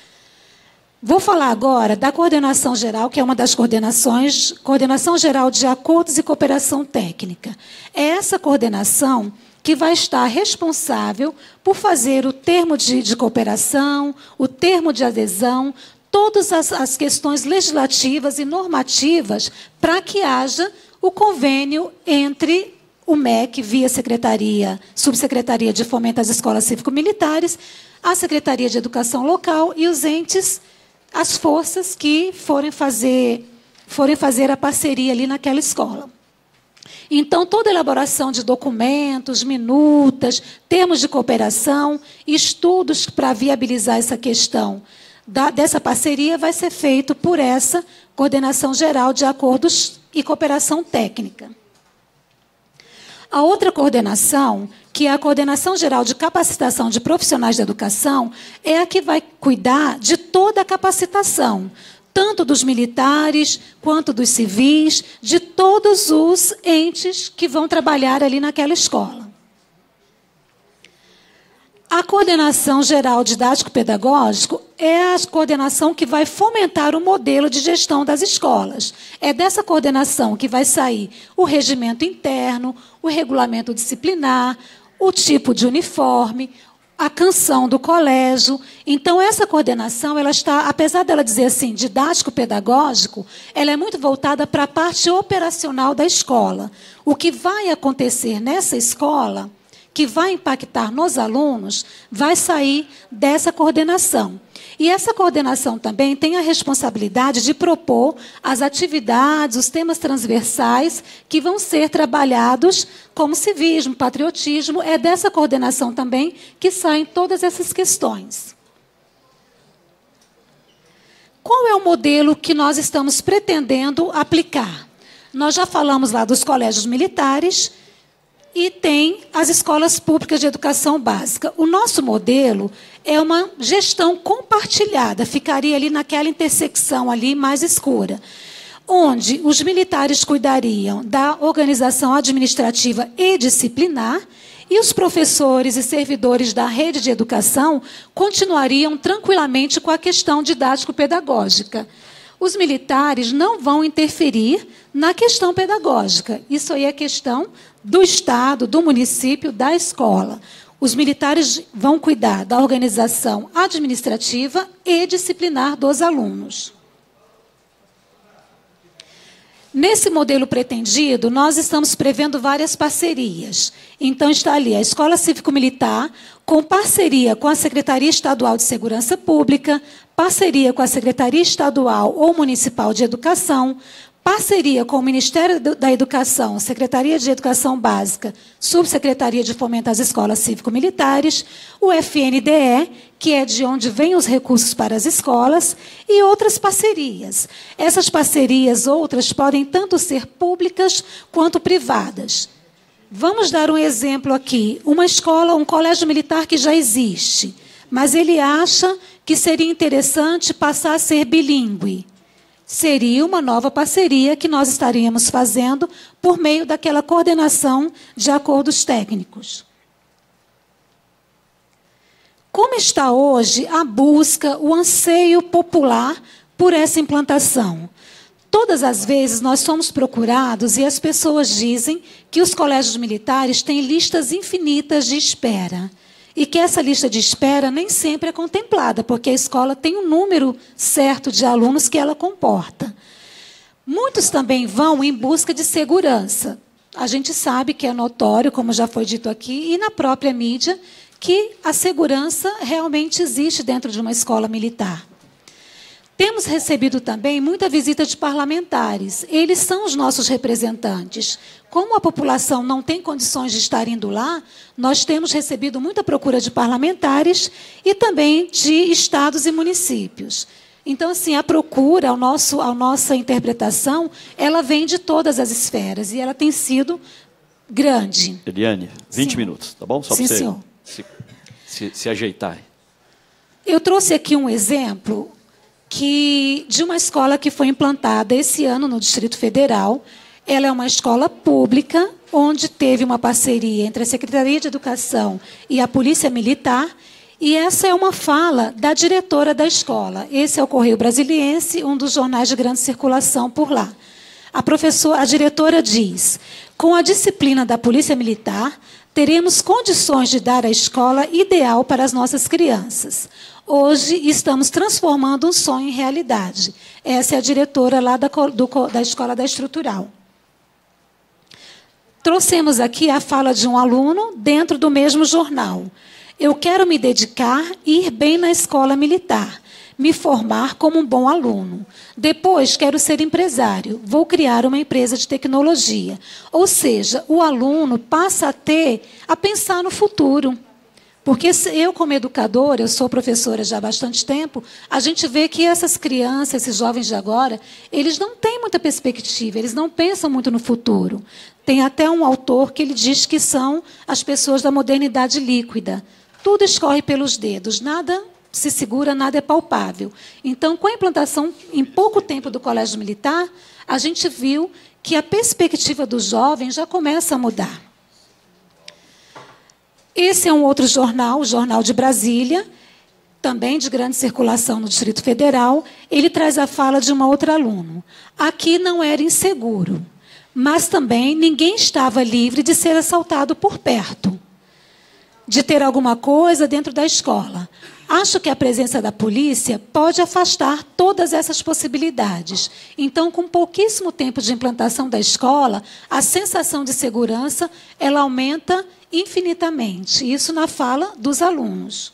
[SPEAKER 5] Vou falar agora da coordenação geral, que é uma das coordenações, coordenação geral de acordos e cooperação técnica. É essa coordenação que vai estar responsável por fazer o termo de, de cooperação, o termo de adesão, todas as, as questões legislativas e normativas para que haja o convênio entre o M E C, via Secretaria, Subsecretaria de Fomento às Escolas Cívico-Militares, a Secretaria de Educação Local e os entes, as forças que forem fazer, forem fazer a parceria ali naquela escola. Então, toda a elaboração de documentos, minutas, termos de cooperação, estudos para viabilizar essa questão da, dessa parceria vai ser feito por essa Coordenação Geral de Acordos e Cooperação Técnica. A outra coordenação, que é a Coordenação Geral de Capacitação de Profissionais da Educação, é a que vai cuidar de toda a capacitação, tanto dos militares quanto dos civis, de todos os entes que vão trabalhar ali naquela escola. A Coordenação Geral Didático-Pedagógico é a coordenação que vai fomentar o modelo de gestão das escolas. É dessa coordenação que vai sair o regimento interno, o regulamento disciplinar, o tipo de uniforme, a canção do colégio. Então, essa coordenação, ela está, apesar dela dizer assim, didático-pedagógico, ela é muito voltada para a parte operacional da escola. O que vai acontecer nessa escola, que vai impactar nos alunos, vai sair dessa coordenação. E essa coordenação também tem a responsabilidade de propor as atividades, os temas transversais que vão ser trabalhados como civismo, patriotismo. É dessa coordenação também que saem todas essas questões. Qual é o modelo que nós estamos pretendendo aplicar? Nós já falamos lá dos colégios militares, e tem as escolas públicas de educação básica. O nosso modelo é uma gestão compartilhada, ficaria ali naquela intersecção ali mais escura, onde os militares cuidariam da organização administrativa e disciplinar e os professores e servidores da rede de educação continuariam tranquilamente com a questão didático-pedagógica. Os militares não vão interferir na questão pedagógica. Isso aí é questão do Estado, do município, da escola. Os militares vão cuidar da organização administrativa e disciplinar dos alunos. Nesse modelo pretendido, nós estamos prevendo várias parcerias. Então, está ali a Escola Cívico-Militar, com parceria com a Secretaria Estadual de Segurança Pública, parceria com a Secretaria Estadual ou Municipal de Educação, parceria com o Ministério da Educação, Secretaria de Educação Básica, Subsecretaria de Fomento às Escolas Cívico-Militares, o F N D E, que é de onde vêm os recursos para as escolas, e outras parcerias. Essas parcerias, outras, podem tanto ser públicas quanto privadas. Vamos dar um exemplo aqui. Uma escola, um colégio militar que já existe, mas ele acha que seria interessante passar a ser bilíngue. Seria uma nova parceria que nós estaríamos fazendo por meio daquela coordenação de acordos técnicos. Como está hoje a busca, o anseio popular por essa implantação? Todas as vezes nós somos procurados e as pessoas dizem que os colégios militares têm listas infinitas de espera. E que essa lista de espera nem sempre é contemplada, porque a escola tem um número certo de alunos que ela comporta. Muitos também vão em busca de segurança. A gente sabe que é notório, como já foi dito aqui, e na própria mídia, que a segurança realmente existe dentro de uma escola militar. Temos recebido também muita visita de parlamentares. Eles são os nossos representantes. Como a população não tem condições de estar indo lá, nós temos recebido muita procura de parlamentares e também de estados e municípios. Então, assim, a procura, ao nosso, a nossa interpretação, ela vem de todas as esferas e ela tem sido grande.
[SPEAKER 2] Eliane, vinte
[SPEAKER 5] Sim.
[SPEAKER 2] minutos, tá bom? Só
[SPEAKER 5] Sim,
[SPEAKER 2] para você
[SPEAKER 5] senhor.
[SPEAKER 2] se, se, se ajeitar.
[SPEAKER 5] Eu trouxe aqui um exemplo que, de uma escola que foi implantada esse ano no Distrito Federal. Ela é uma escola pública, onde teve uma parceria entre a Secretaria de Educação e a Polícia Militar, e essa é uma fala da diretora da escola. Esse é o Correio Brasiliense, um dos jornais de grande circulação por lá. A professora, a diretora diz: com a disciplina da Polícia Militar, teremos condições de dar a escola ideal para as nossas crianças. Hoje estamos transformando um sonho em realidade. Essa é a diretora lá da, do, da Escola da Estrutural. Trouxemos aqui a fala de um aluno dentro do mesmo jornal. Eu quero me dedicar e ir bem na escola militar, me formar como um bom aluno. Depois, quero ser empresário, vou criar uma empresa de tecnologia. Ou seja, o aluno passa a ter, a pensar no futuro. Porque eu, como educadora, eu sou professora já há bastante tempo, a gente vê que essas crianças, esses jovens de agora, eles não têm muita perspectiva, eles não pensam muito no futuro. Tem até um autor que ele diz que são as pessoas da modernidade líquida. Tudo escorre pelos dedos, nada se segura, nada é palpável. Então, com a implantação, em pouco tempo, do Colégio Militar, a gente viu que a perspectiva dos jovens já começa a mudar. Esse é um outro jornal, o Jornal de Brasília, também de grande circulação no Distrito Federal. Ele traz a fala de uma outra aluna. Aqui não era inseguro, mas também ninguém estava livre de ser assaltado por perto, de ter alguma coisa dentro da escola. Acho que a presença da polícia pode afastar todas essas possibilidades. Então, com pouquíssimo tempo de implantação da escola, a sensação de segurança ela aumenta infinitamente. Isso na fala dos alunos.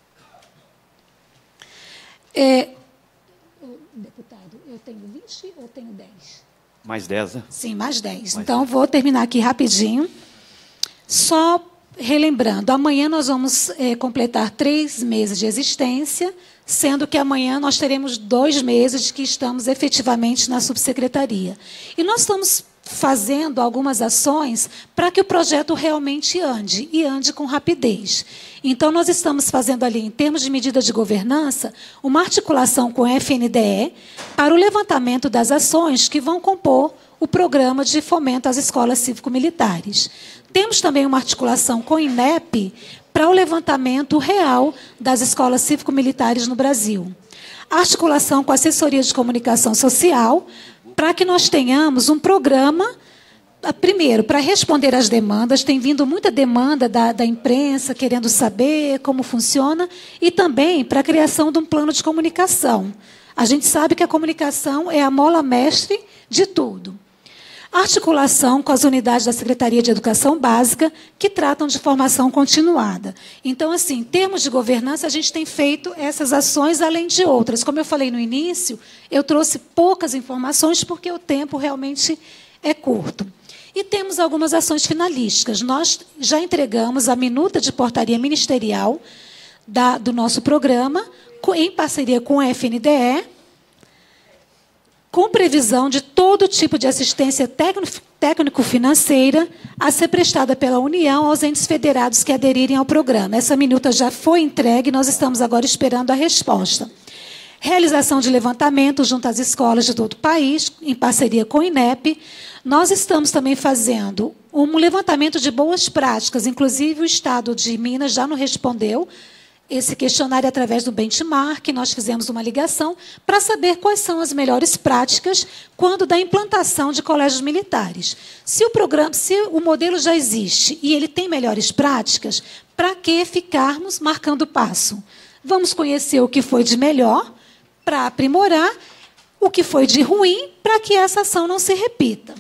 [SPEAKER 5] É, deputado, eu tenho vinte ou tenho dez?
[SPEAKER 2] Mais dez, né?
[SPEAKER 5] Sim, mais dez.
[SPEAKER 2] Mais
[SPEAKER 5] então,
[SPEAKER 2] dez.
[SPEAKER 5] vou terminar aqui rapidinho. Só relembrando, amanhã nós vamos é, completar três meses de existência, sendo que amanhã nós teremos dois meses que estamos efetivamente na subsecretaria. E nós estamos fazendo algumas ações para que o projeto realmente ande, e ande com rapidez. Então, nós estamos fazendo ali, em termos de medidas de governança, uma articulação com o F N D E para o levantamento das ações que vão compor o programa de fomento às escolas cívico-militares. Temos também uma articulação com o I N E P para o levantamento real das escolas cívico-militares no Brasil. A articulação com a assessoria de comunicação social para que nós tenhamos um programa, primeiro, para responder às demandas. Tem vindo muita demanda da, da imprensa querendo saber como funciona, e também para a criação de um plano de comunicação. A gente sabe que a comunicação é a mola mestre de tudo. Articulação com as unidades da Secretaria de Educação Básica, que tratam de formação continuada. Então, assim, em termos de governança, a gente tem feito essas ações, além de outras. Como eu falei no início, eu trouxe poucas informações, porque o tempo realmente é curto. E temos algumas ações finalísticas. Nós já entregamos a minuta de portaria ministerial da, do nosso programa, em parceria com a F N D E, com previsão de todo tipo de assistência técnico-financeira a ser prestada pela União aos entes federados que aderirem ao programa. Essa minuta já foi entregue, nós estamos agora esperando a resposta. Realização de levantamento junto às escolas de todo o país, em parceria com o INEP. Nós estamos também fazendo um levantamento de boas práticas, inclusive o Estado de Minas já nos respondeu esse questionário através do benchmark. Nós fizemos uma ligação para saber quais são as melhores práticas quando da implantação de colégios militares. Se o programa, se o modelo já existe e ele tem melhores práticas, para que ficarmos marcando passo? Vamos conhecer o que foi de melhor para aprimorar, o que foi de ruim para que essa ação não se repita.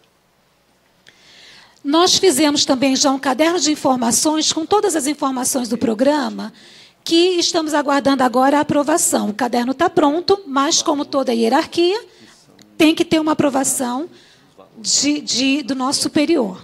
[SPEAKER 5] Nós fizemos também já um caderno de informações com todas as informações do programa, que estamos aguardando agora a aprovação. O caderno está pronto, mas, como toda hierarquia, tem que ter uma aprovação de, de, do nosso superior.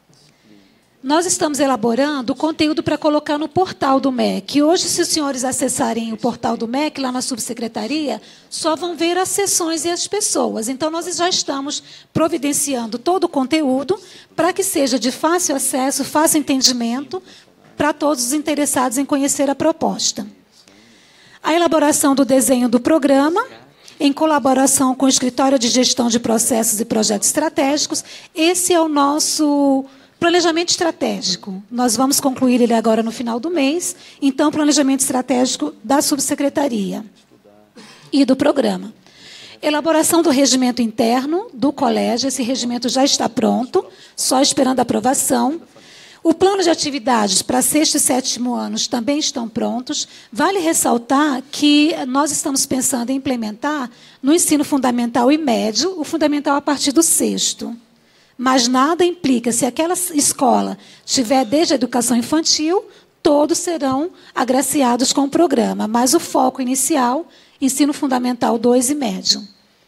[SPEAKER 5] Nós estamos elaborando o conteúdo para colocar no portal do M E C. Hoje, se os senhores acessarem o portal do M E C, lá na subsecretaria, só vão ver as sessões e as pessoas. Então, nós já estamos providenciando todo o conteúdo para que seja de fácil acesso, fácil entendimento, para todos os interessados em conhecer a proposta. A elaboração do desenho do programa, em colaboração com o Escritório de Gestão de Processos e Projetos Estratégicos. Esse é o nosso planejamento estratégico. Nós vamos concluir ele agora no final do mês. Então, planejamento estratégico da subsecretaria e do programa. Elaboração do regimento interno do colégio. Esse regimento já está pronto, só esperando a aprovação. O plano de atividades para sexto e sétimo anos também estão prontos. Vale ressaltar que nós estamos pensando em implementar no ensino fundamental e médio, o fundamental a partir do sexto. Mas nada implica, se aquela escola tiver desde a educação infantil, todos serão agraciados com o programa. Mas o foco inicial, ensino fundamental dois e médio.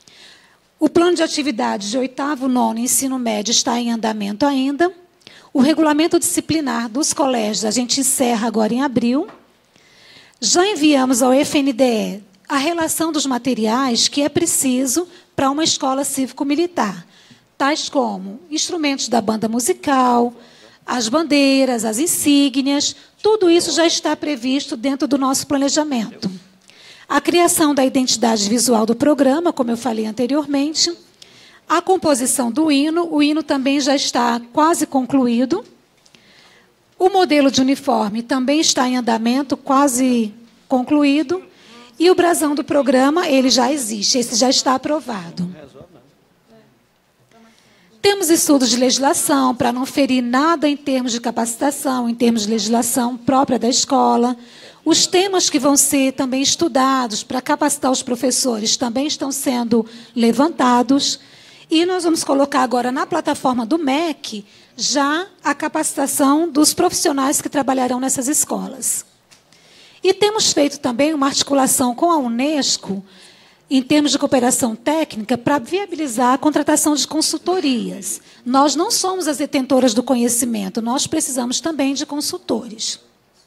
[SPEAKER 5] O plano de atividades de oitavo, nono e ensino médio está em andamento ainda. O regulamento disciplinar dos colégios a gente encerra agora em abril. Já enviamos ao F N D E a relação dos materiais que é preciso para uma escola cívico-militar, tais como instrumentos da banda musical, as bandeiras, as insígnias, tudo isso já está previsto dentro do nosso planejamento. A criação da identidade visual do programa, como eu falei anteriormente. A composição do hino, o hino também já está quase concluído. O modelo de uniforme também está em andamento, quase concluído. E o brasão do programa, ele já existe, esse já está aprovado. Temos estudos de legislação, para não ferir nada em termos de capacitação, em termos de legislação própria da escola. Os temas que vão ser também estudados para capacitar os professores também estão sendo levantados. E nós vamos colocar agora na plataforma do M E C já a capacitação dos profissionais que trabalharão nessas escolas. E temos feito também uma articulação com a Unesco, em termos de cooperação técnica, para viabilizar a contratação de consultorias. Nós não somos as detentoras do conhecimento, nós precisamos também de consultores.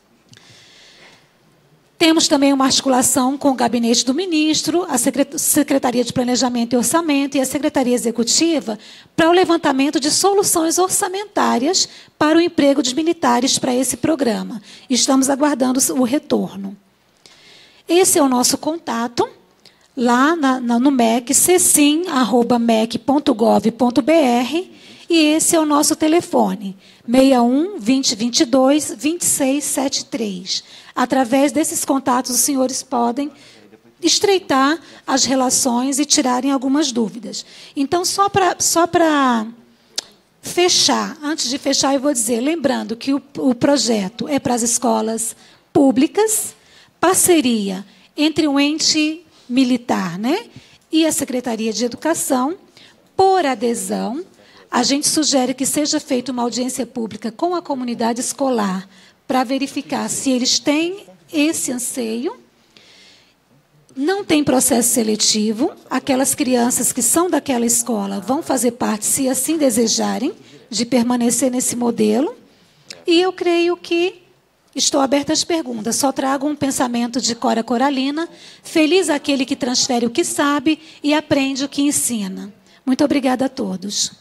[SPEAKER 5] Temos também uma articulação com o Gabinete do Ministro, a Secretaria de Planejamento e Orçamento e a Secretaria Executiva para o levantamento de soluções orçamentárias para o emprego de militares para esse programa. Estamos aguardando o retorno. Esse é o nosso contato, lá na, na, no M E C, cecim arroba mec ponto gov ponto br, e esse é o nosso telefone, seis um, vinte, vinte e dois, vinte e seis setenta e três. Através desses contatos, os senhores podem estreitar as relações e tirarem algumas dúvidas. Então, só para só para fechar, antes de fechar, eu vou dizer, lembrando que o, o projeto é para as escolas públicas, parceria entre o ente militar, né, e a Secretaria de Educação, por adesão. a gente sugere que seja feita uma audiência pública com a comunidade escolar para verificar se eles têm esse anseio. Não tem processo seletivo, aquelas crianças que são daquela escola vão fazer parte, se assim desejarem, de permanecer nesse modelo. E eu creio que estou aberta às perguntas. Só trago um pensamento de Cora Coralina: feliz aquele que transfere o que sabe e aprende o que ensina. Muito obrigada a todos.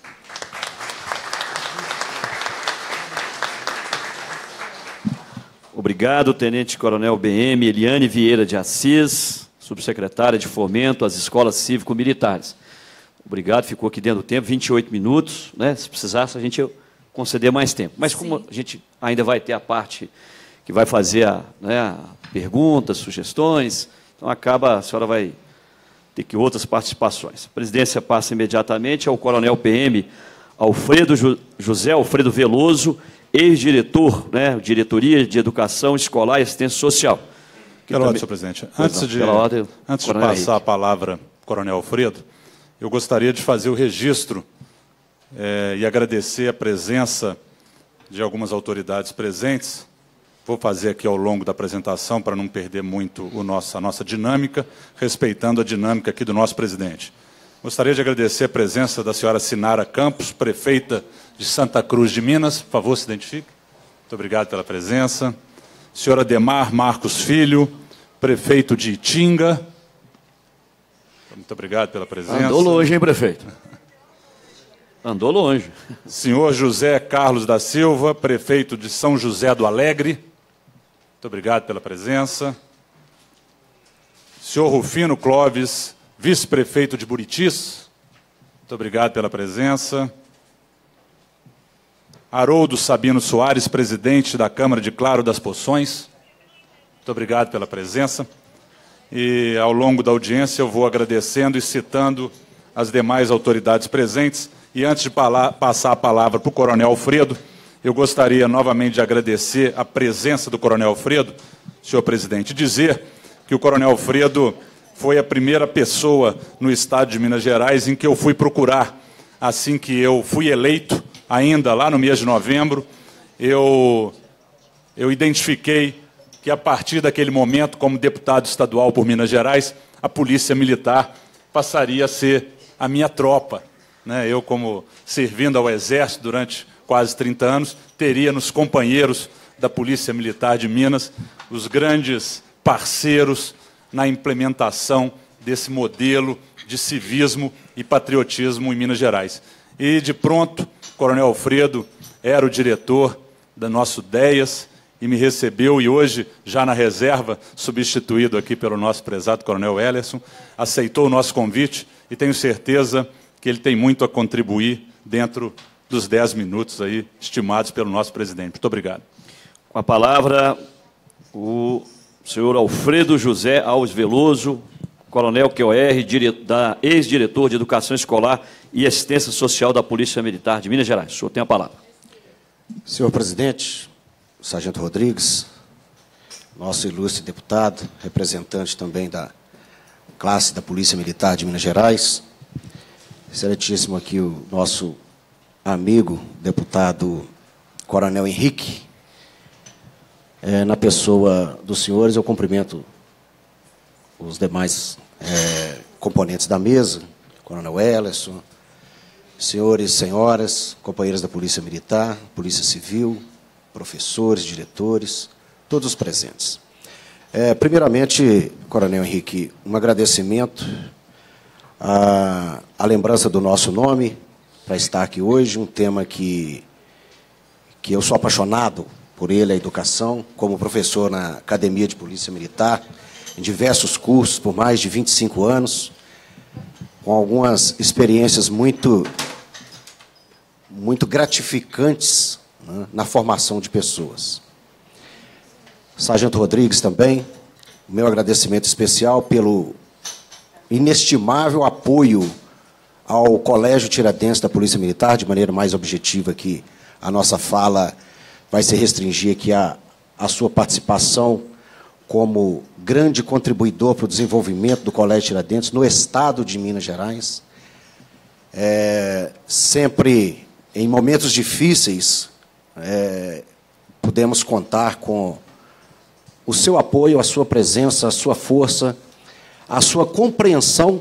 [SPEAKER 2] Obrigado, Tenente Coronel B M Eliane Vieira de Assis, subsecretária de Fomento às Escolas Cívico-Militares. Obrigado, ficou aqui dentro do tempo, vinte e oito minutos, né? Se precisasse, a gente ia conceder mais tempo. Mas como Sim. a gente ainda vai ter a parte que vai fazer a, né, perguntas, sugestões, então acaba, a senhora vai ter que outras participações. A presidência passa imediatamente ao Coronel P M Alfredo José Alfredo Veloso, ex-diretor, né, Diretoria de Educação Escolar e Assistência Social.
[SPEAKER 3] Pela ordem, senhor presidente. Antes de,
[SPEAKER 2] ordem,
[SPEAKER 3] antes de passar Henrique. a palavra Coronel Alfredo, eu gostaria de fazer o registro é, e agradecer a presença de algumas autoridades presentes. Vou fazer aqui ao longo da apresentação, para não perder muito o nosso, a nossa dinâmica, respeitando a dinâmica aqui do nosso presidente. Gostaria de agradecer a presença da senhora Sinara Campos, prefeita de Santa Cruz de Minas. Por favor, se identifique. Muito obrigado pela presença. Senhora Ademar Marcos Filho, prefeito de Itinga. Muito obrigado pela presença.
[SPEAKER 2] Andou longe, hein, prefeito? Andou longe.
[SPEAKER 3] Senhor José Carlos da Silva, prefeito de São José do Alegre. Muito obrigado pela presença. Senhor Rufino Clóvis, vice-prefeito de Buritis. Muito obrigado pela presença. Haroldo Sabino Soares, presidente da Câmara de Claro das Poções. Muito obrigado pela presença. E, ao longo da audiência, eu vou agradecendo e citando as demais autoridades presentes. E, antes de passar a palavra para o Coronel Alfredo, eu gostaria novamente de agradecer a presença do Coronel Alfredo, senhor presidente, e dizer que o Coronel Alfredo foi a primeira pessoa no estado de Minas Gerais em que eu fui procurar assim que eu fui eleito, ainda lá no mês de novembro. Eu, eu identifiquei que, a partir daquele momento, como deputado estadual por Minas Gerais, a Polícia Militar passaria a ser a minha tropa. Né? Eu, como servindo ao Exército durante quase trinta anos, teria nos companheiros da Polícia Militar de Minas os grandes parceiros na implementação desse modelo de civismo e patriotismo em Minas Gerais. E, de pronto, o Coronel Alfredo era o diretor do nosso D E I A S e me recebeu, e hoje, já na reserva, substituído aqui pelo nosso prezado Coronel Ellerson, aceitou o nosso convite e tenho certeza que ele tem muito a contribuir dentro dos dez minutos aí estimados pelo nosso presidente. Muito obrigado.
[SPEAKER 2] Com a palavra, o senhor Alfredo José Alves Veloso, coronel Q O R, da ex-diretor de Educação Escolar e Assistência Social da Polícia Militar de Minas Gerais. O senhor tem a palavra.
[SPEAKER 6] Senhor presidente, Sargento Rodrigues, nosso ilustre deputado, representante também da classe da Polícia Militar de Minas Gerais, excelentíssimo aqui o nosso amigo, deputado Coronel Henrique, é, na pessoa dos senhores, eu cumprimento os demais é, componentes da mesa, Coronel Ellerson, senhores e senhoras, companheiros da Polícia Militar, Polícia Civil, professores, diretores, todos os presentes. É, primeiramente, Coronel Henrique, um agradecimento à, à lembrança do nosso nome, para estar aqui hoje, um tema que, que eu sou apaixonado por ele, a educação, como professor na Academia de Polícia Militar, em diversos cursos, por mais de vinte e cinco anos, com algumas experiências muito, muito gratificantes, né, na formação de pessoas. Sargento Rodrigues também, o meu agradecimento especial pelo inestimável apoio ao Colégio Tiradentes da Polícia Militar, de maneira mais objetiva, que a nossa fala vai se restringir aqui a, a sua participação como grande contribuidor para o desenvolvimento do Colégio Tiradentes no estado de Minas Gerais. É, sempre, em momentos difíceis, é, podemos contar com o seu apoio, a sua presença, a sua força, a sua compreensão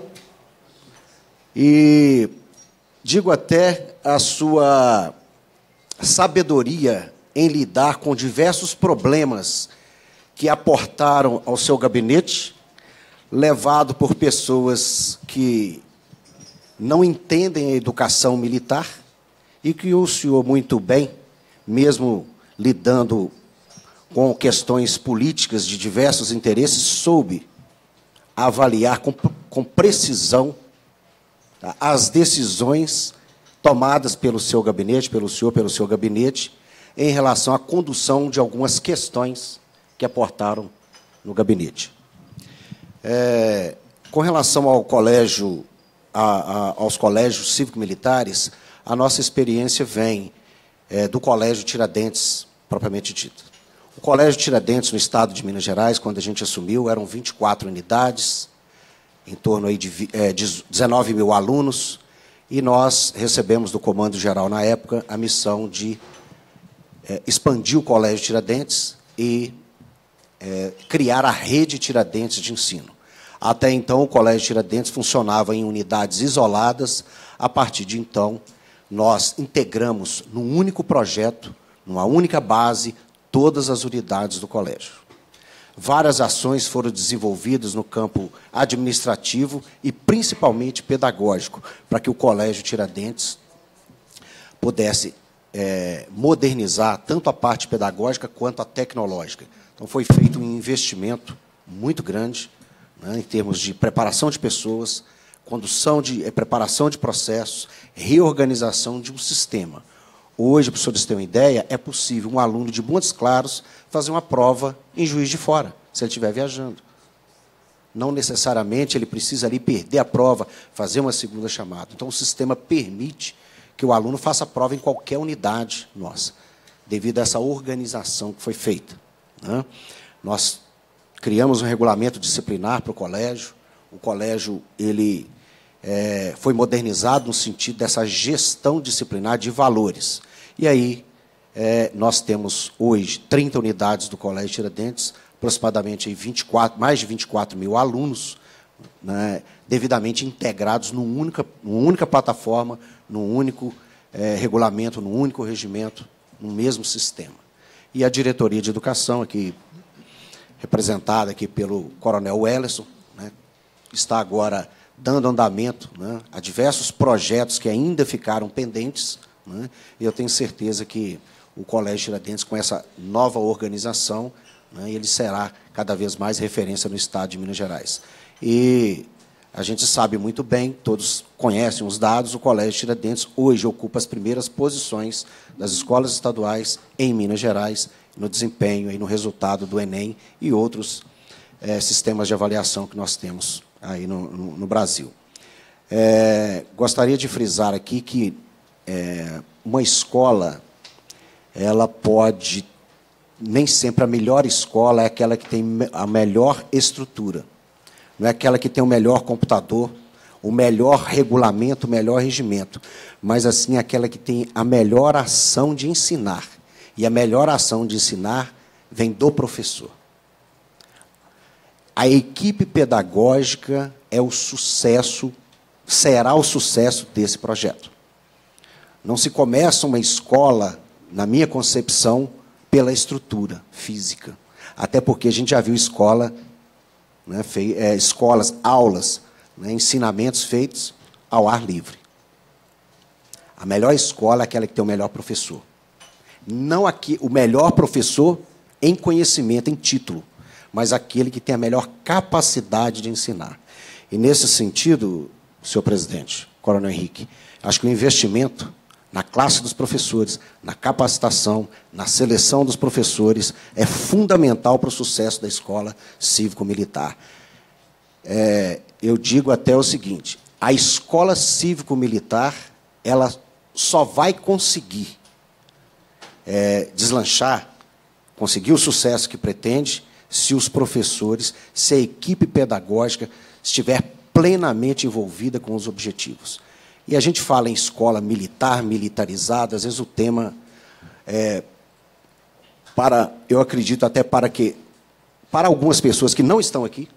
[SPEAKER 6] e, digo até, a sua sabedoria em lidar com diversos problemas que aportaram ao seu gabinete, levado por pessoas que não entendem a educação militar e que o senhor muito bem, mesmo lidando com questões políticas de diversos interesses, soube avaliar com, com precisão tá, as decisões tomadas pelo seu gabinete, pelo senhor, pelo seu gabinete, em relação à condução de algumas questões que aportaram no gabinete. É, com relação ao colégio, a, a, aos colégios cívico-militares, a nossa experiência vem é, do Colégio Tiradentes, propriamente dito. O Colégio Tiradentes, no estado de Minas Gerais, quando a gente assumiu, eram vinte e quatro unidades, em torno aí de é, dezenove mil alunos, e nós recebemos do Comando Geral, na época, a missão de é, expandir o Colégio Tiradentes e é, criar a rede Tiradentes de ensino. Até então, o Colégio Tiradentes funcionava em unidades isoladas. A partir de então, nós integramos num único projeto, numa única base, todas as unidades do colégio. Várias ações foram desenvolvidas no campo administrativo e, principalmente, pedagógico, para que o Colégio Tiradentes pudesse é, modernizar tanto a parte pedagógica quanto a tecnológica. Então, foi feito um investimento muito grande, né, em termos de preparação de pessoas, condução de é, preparação de processos, reorganização de um sistema. Hoje, para o senhor ter uma ideia, é possível um aluno de Montes Claros fazer uma prova em Juiz de Fora, se ele estiver viajando. Não necessariamente ele precisa ali perder a prova, fazer uma segunda chamada. Então, o sistema permite que o aluno faça a prova em qualquer unidade nossa, devido a essa organização que foi feita, né? Nós criamos um regulamento disciplinar para o colégio. O colégio ele, é, foi modernizado no sentido dessa gestão disciplinar de valores. E aí, é, nós temos hoje trinta unidades do Colégio Tiradentes, aproximadamente aí vinte e quatro, mais de vinte e quatro mil alunos, né, devidamente integrados numa única, numa única plataforma, num único é, regulamento, num único regimento, no mesmo sistema. E a diretoria de educação, aqui representada aqui pelo Coronel Wellerson, né, está agora dando andamento, né, a diversos projetos que ainda ficaram pendentes, né, e eu tenho certeza que o Colégio Tiradentes, com essa nova organização, né, ele será cada vez mais referência no estado de Minas Gerais. E a gente sabe muito bem, todos conhecem os dados, o Colégio Tiradentes hoje ocupa as primeiras posições das escolas estaduais em Minas Gerais, no desempenho e no resultado do Enem e outros é, sistemas de avaliação que nós temos aí no, no, no Brasil. É, gostaria de frisar aqui que é, uma escola, ela pode, nem sempre a melhor escola é aquela que tem a melhor estrutura, não é aquela que tem o melhor computador, o melhor regulamento, o melhor regimento, mas, assim, aquela que tem a melhor ação de ensinar. E a melhor ação de ensinar vem do professor. A equipe pedagógica é o sucesso, será o sucesso desse projeto. Não se começa uma escola, na minha concepção, pela estrutura física. Até porque a gente já viu escola, né, fei, é, escolas, aulas, né, ensinamentos feitos ao ar livre. A melhor escola é aquela que tem o melhor professor. Não aqui, o melhor professor em conhecimento, em título, mas aquele que tem a melhor capacidade de ensinar. E, nesse sentido, senhor presidente, Coronel Henrique, acho que o investimento na classe dos professores, na capacitação, na seleção dos professores, é fundamental para o sucesso da escola cívico-militar. É, eu digo até o seguinte, a escola cívico-militar, ela só vai conseguir é, deslanchar, conseguir o sucesso que pretende, se os professores, se a equipe pedagógica estiver plenamente envolvida com os objetivos. E a gente fala em escola militar, militarizada, às vezes o tema é, para, eu acredito até para que, para algumas pessoas que não estão aqui,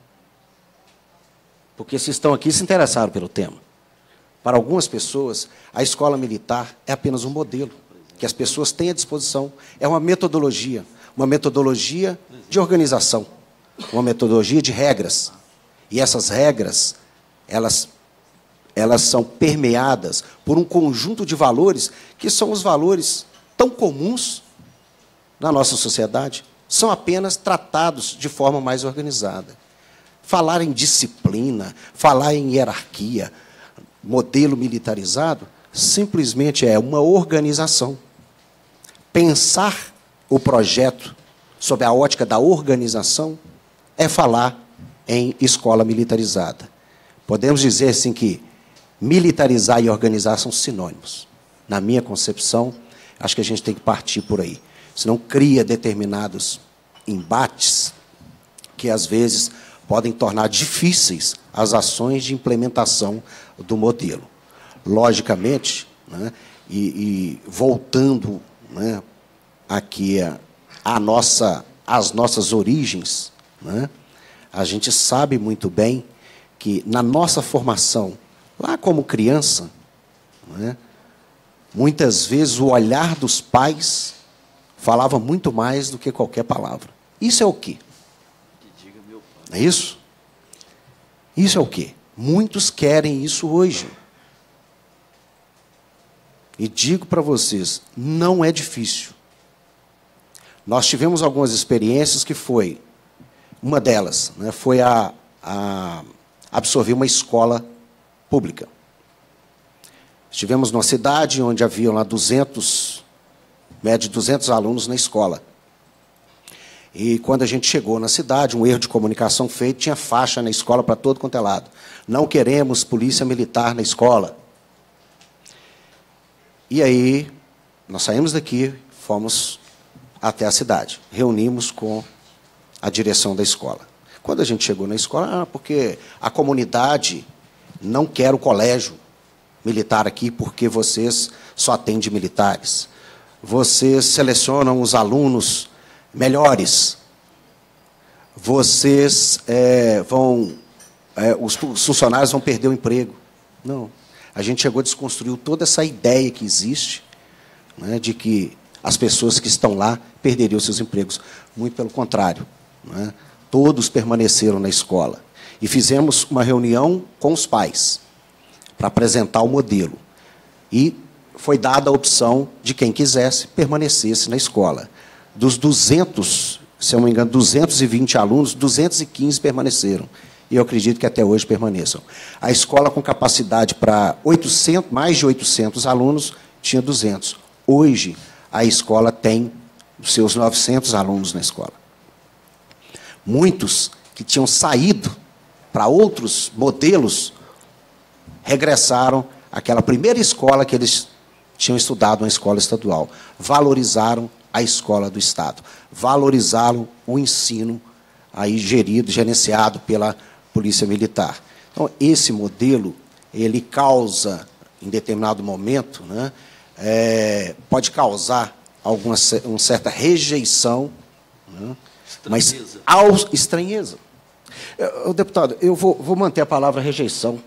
[SPEAKER 6] porque se estão aqui se interessaram pelo tema, para algumas pessoas, a escola militar é apenas um modelo que as pessoas têm à disposição. É uma metodologia, uma metodologia de organização, uma metodologia de regras. E essas regras, elas, elas são permeadas por um conjunto de valores que são os valores tão comuns na nossa sociedade, são apenas tratados de forma mais organizada. Falar em disciplina, falar em hierarquia, modelo militarizado, simplesmente é uma organização. Pensar o projeto sob a ótica da organização é falar em escola militarizada. Podemos dizer assim que militarizar e organizar são sinônimos. Na minha concepção, acho que a gente tem que partir por aí. Senão cria determinados embates que, às vezes, podem tornar difíceis as ações de implementação do modelo. Logicamente, né, e, e voltando, né, aqui a, a nossa, às nossas origens, né, a gente sabe muito bem que, na nossa formação, lá como criança, né, muitas vezes o olhar dos pais falava muito mais do que qualquer palavra. Isso é o quê? É isso? Isso é o quê? Muitos querem isso hoje. E digo para vocês, não é difícil. Nós tivemos algumas experiências que foi, uma delas, né, foi a, a absorver uma escola pública. Estivemos numa cidade onde haviam lá duzentos, média de duzentos alunos na escola. E quando a gente chegou na cidade, um erro de comunicação feito, tinha faixa na escola para todo quanto é lado. Não queremos polícia militar na escola. E aí, nós saímos daqui, fomos até a cidade. Reunimos com a direção da escola. Quando a gente chegou na escola, ah, porque a comunidade não quer o colégio militar aqui, porque vocês só atendem militares. Vocês selecionam os alunos melhores. Vocês é, vão... É, os funcionários vão perder o emprego. Não. A gente chegou a desconstruir toda essa ideia que existe, né, de que as pessoas que estão lá perderiam seus empregos. Muito pelo contrário. Né? Todos permaneceram na escola. E fizemos uma reunião com os pais para apresentar o modelo. E foi dada a opção de quem quisesse permanecesse na escola. Dos duzentos, se eu não me engano, duzentos e vinte alunos, duzentos e quinze permaneceram. E eu acredito que até hoje permaneçam. A escola, com capacidade para oitocentos, mais de oitocentos alunos, tinha duzentos. Hoje, a escola tem os seus novecentos alunos na escola. Muitos que tinham saído para outros modelos regressaram àquela primeira escola que eles tinham estudado, uma escola estadual. Valorizaram a escola do Estado. Valorizaram o ensino aí gerido, gerenciado pela Polícia Militar. Então, esse modelo, ele causa, em determinado momento, né, é, pode causar alguma uma certa rejeição, né, mas ao, estranheza. Eu, deputado, eu vou, vou manter a palavra rejeição,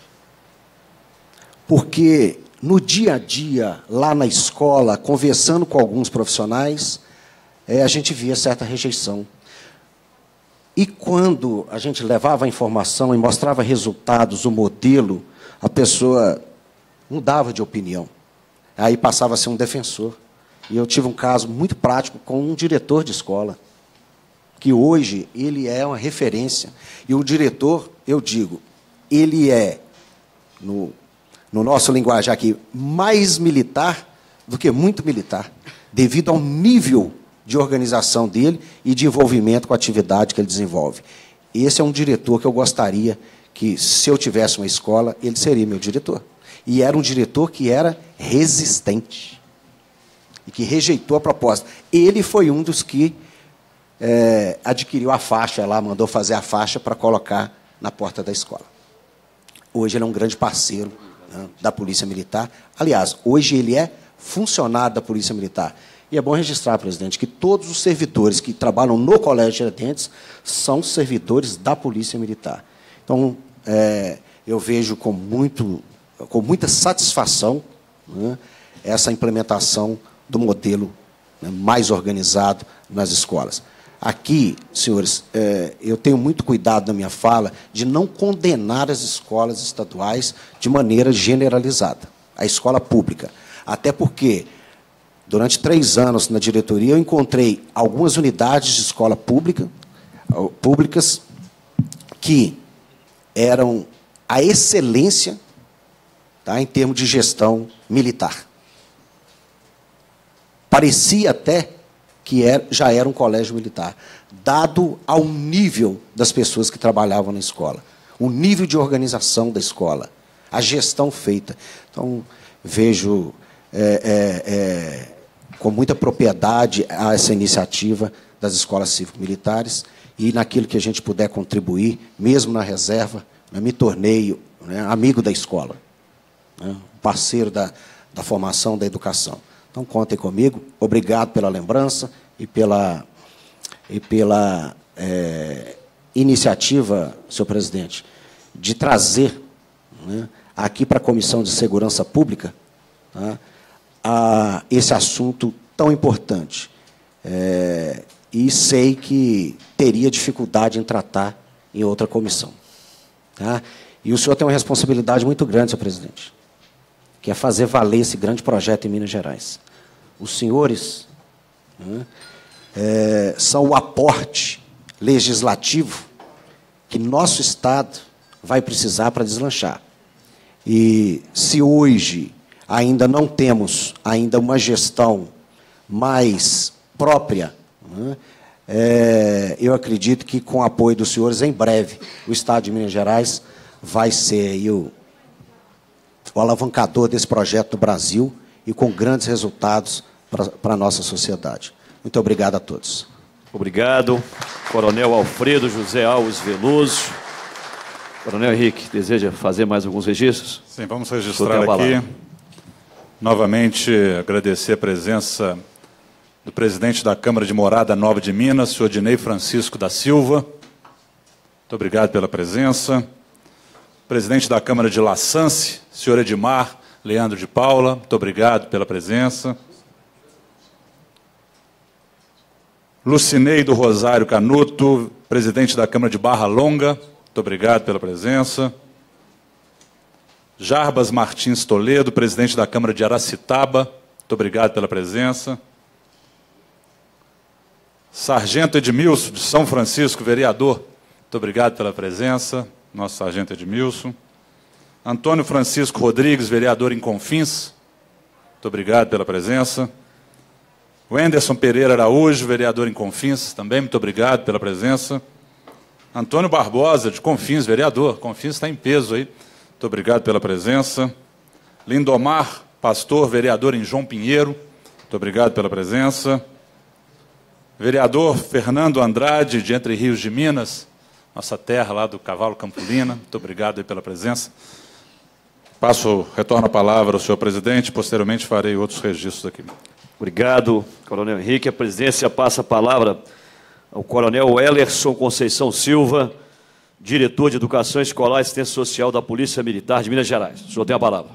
[SPEAKER 6] porque no dia a dia, lá na escola, conversando com alguns profissionais, é, a gente via certa rejeição. E quando a gente levava a informação e mostrava resultados, o modelo, a pessoa mudava de opinião. Aí passava a ser um defensor. E eu tive um caso muito prático com um diretor de escola, que hoje ele é uma referência. E o diretor, eu digo, ele é, no, no nosso linguajar aqui, mais militar do que muito militar, devido ao nível de organização dele e de envolvimento com a atividade que ele desenvolve. Esse é um diretor que eu gostaria que, se eu tivesse uma escola, ele seria meu diretor. E era um diretor que era resistente e que rejeitou a proposta. Ele foi um dos que é, adquiriu a faixa lá, mandou fazer a faixa para colocar na porta da escola. Hoje ele é um grande parceiro né, da Polícia Militar. Aliás, hoje ele é funcionário da Polícia Militar. E é bom registrar, presidente, que todos os servidores que trabalham no Colégio Tiradentes são servidores da Polícia Militar. Então, é, eu vejo com, muito, com muita satisfação, né, essa implementação do modelo, né, mais organizado nas escolas. Aqui, senhores, é, eu tenho muito cuidado na minha fala de não condenar as escolas estaduais de maneira generalizada, a escola pública. Até porque, durante três anos na diretoria, eu encontrei algumas unidades de escola pública, públicas que eram a excelência, tá, em termos de gestão militar. Parecia até que era, já era um colégio militar, dado ao nível das pessoas que trabalhavam na escola, o nível de organização da escola, a gestão feita. Então, vejo é, é, é, com muita propriedade essa iniciativa das escolas cívico-militares e naquilo que a gente puder contribuir, mesmo na reserva, né, me tornei, né, amigo da escola, né, parceiro da, da formação, da educação. Então, contem comigo. Obrigado pela lembrança e pela, e pela é, iniciativa, senhor presidente, de trazer, né, aqui para a Comissão de Segurança Pública, tá, a esse assunto tão importante. É, e sei que teria dificuldade em tratar em outra comissão. Tá? E o senhor tem uma responsabilidade muito grande, senhor presidente, que é fazer valer esse grande projeto em Minas Gerais. Os senhores, né, é, são o aporte legislativo que nosso Estado vai precisar para deslanchar. E se hoje ainda não temos ainda uma gestão mais própria, né, é, eu acredito que, com o apoio dos senhores, em breve, o Estado de Minas Gerais vai ser aí o o alavancador desse projeto no Brasil e com grandes resultados para a nossa sociedade. Muito obrigado a todos.
[SPEAKER 2] Obrigado. Coronel Alfredo José Alves Veloso. Coronel Henrique, deseja fazer mais alguns registros?
[SPEAKER 3] Sim, vamos registrar aqui. Novamente, agradecer a presença do presidente da Câmara de Morada Nova de Minas, senhor Dinei Francisco da Silva. Muito obrigado pela presença. Presidente da Câmara de Laçance, senhor Edmar Leandro de Paula, muito obrigado pela presença. Lucinei do Rosário Canuto, presidente da Câmara de Barra Longa, muito obrigado pela presença. Jarbas Martins Toledo, presidente da Câmara de Aracitaba, muito obrigado pela presença. Sargento Edmilson, de São Francisco, vereador, muito obrigado pela presença. Nosso sargento Edmilson. Antônio Francisco Rodrigues, vereador em Confins, muito obrigado pela presença. O Anderson Pereira Araújo, vereador em Confins, também muito obrigado pela presença. Antônio Barbosa, de Confins, vereador. Confins está em peso aí, muito obrigado pela presença. Lindomar Pastor, vereador em João Pinheiro, muito obrigado pela presença. Vereador Fernando Andrade, de Entre Rios de Minas, nossa terra lá do Cavalo Campulina, muito obrigado aí pela presença. Passo, retorno a palavra ao senhor presidente, posteriormente farei outros registros aqui.
[SPEAKER 2] Obrigado, Coronel Henrique. A presidência passa a palavra ao Coronel Ellerson Conceição Silva, diretor de Educação Escolar e Assistência Social da Polícia Militar de Minas Gerais. O senhor tem a palavra.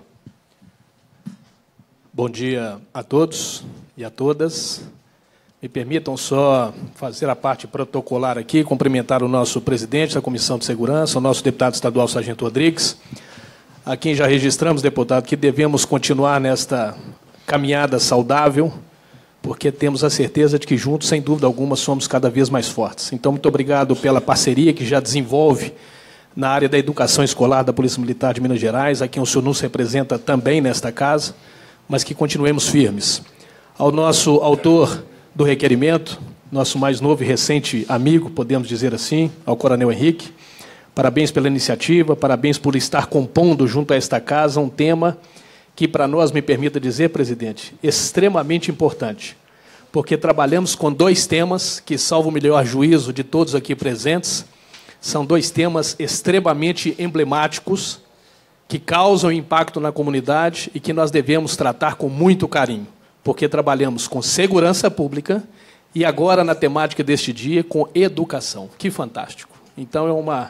[SPEAKER 7] Bom dia a todos e a todas. Me permitam só fazer a parte protocolar aqui, cumprimentar o nosso presidente da Comissão de Segurança, o nosso deputado estadual, Sargento Rodrigues, a quem já registramos, deputado, que devemos continuar nesta caminhada saudável, porque temos a certeza de que juntos, sem dúvida alguma, somos cada vez mais fortes. Então, muito obrigado pela parceria que já desenvolve na área da educação escolar da Polícia Militar de Minas Gerais, a quem o senhor nos representa também nesta casa, mas que continuemos firmes. Ao nosso autor do requerimento, nosso mais novo e recente amigo, podemos dizer assim, ao Coronel Henrique, parabéns pela iniciativa, parabéns por estar compondo junto a esta casa um tema que, para nós, me permita dizer, presidente, extremamente importante, porque trabalhamos com dois temas que, salvo o melhor juízo de todos aqui presentes, são dois temas extremamente emblemáticos que causam impacto na comunidade e que nós devemos tratar com muito carinho, porque trabalhamos com segurança pública e agora, na temática deste dia, com educação. Que fantástico. Então, é, uma,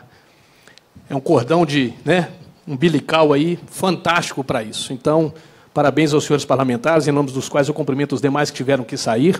[SPEAKER 7] é um cordão de, né, umbilical aí, fantástico para isso. Então, parabéns aos senhores parlamentares, em nome dos quais eu cumprimento os demais que tiveram que sair.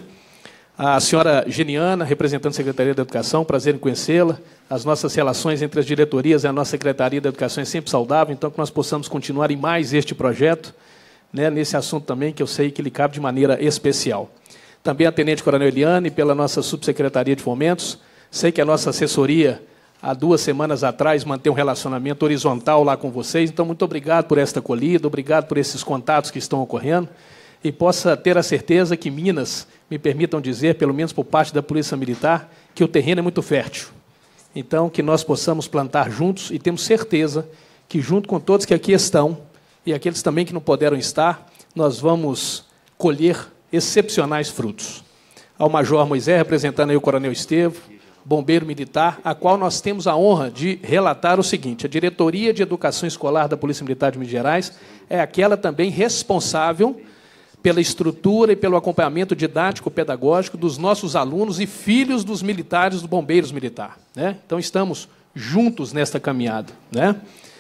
[SPEAKER 7] A senhora Geniana, representante da Secretaria da Educação, prazer em conhecê-la. As nossas relações entre as diretorias e a nossa Secretaria da Educação é sempre saudável, então que nós possamos continuar em mais este projeto, né, nesse assunto também, que eu sei que lhe cabe de maneira especial. Também a Tenente Coronel Eliane, pela nossa Subsecretaria de Fomentos. Sei que a nossa assessoria, há duas semanas atrás, mantém um relacionamento horizontal lá com vocês, então muito obrigado por esta acolhida, obrigado por esses contatos que estão ocorrendo, e possa ter a certeza que Minas, me permitam dizer, pelo menos por parte da Polícia Militar, que o terreno é muito fértil. Então, que nós possamos plantar juntos e temos certeza que, junto com todos que aqui estão, e aqueles também que não puderam estar, nós vamos colher excepcionais frutos. Ao Major Moisés, representando aí o Coronel Estevo, bombeiro militar, a qual nós temos a honra de relatar o seguinte: a Diretoria de Educação Escolar da Polícia Militar de Minas Gerais é aquela também responsável pela estrutura e pelo acompanhamento didático-pedagógico dos nossos alunos e filhos dos militares, dos bombeiros militares, né? Então, estamos juntos nesta caminhada, né?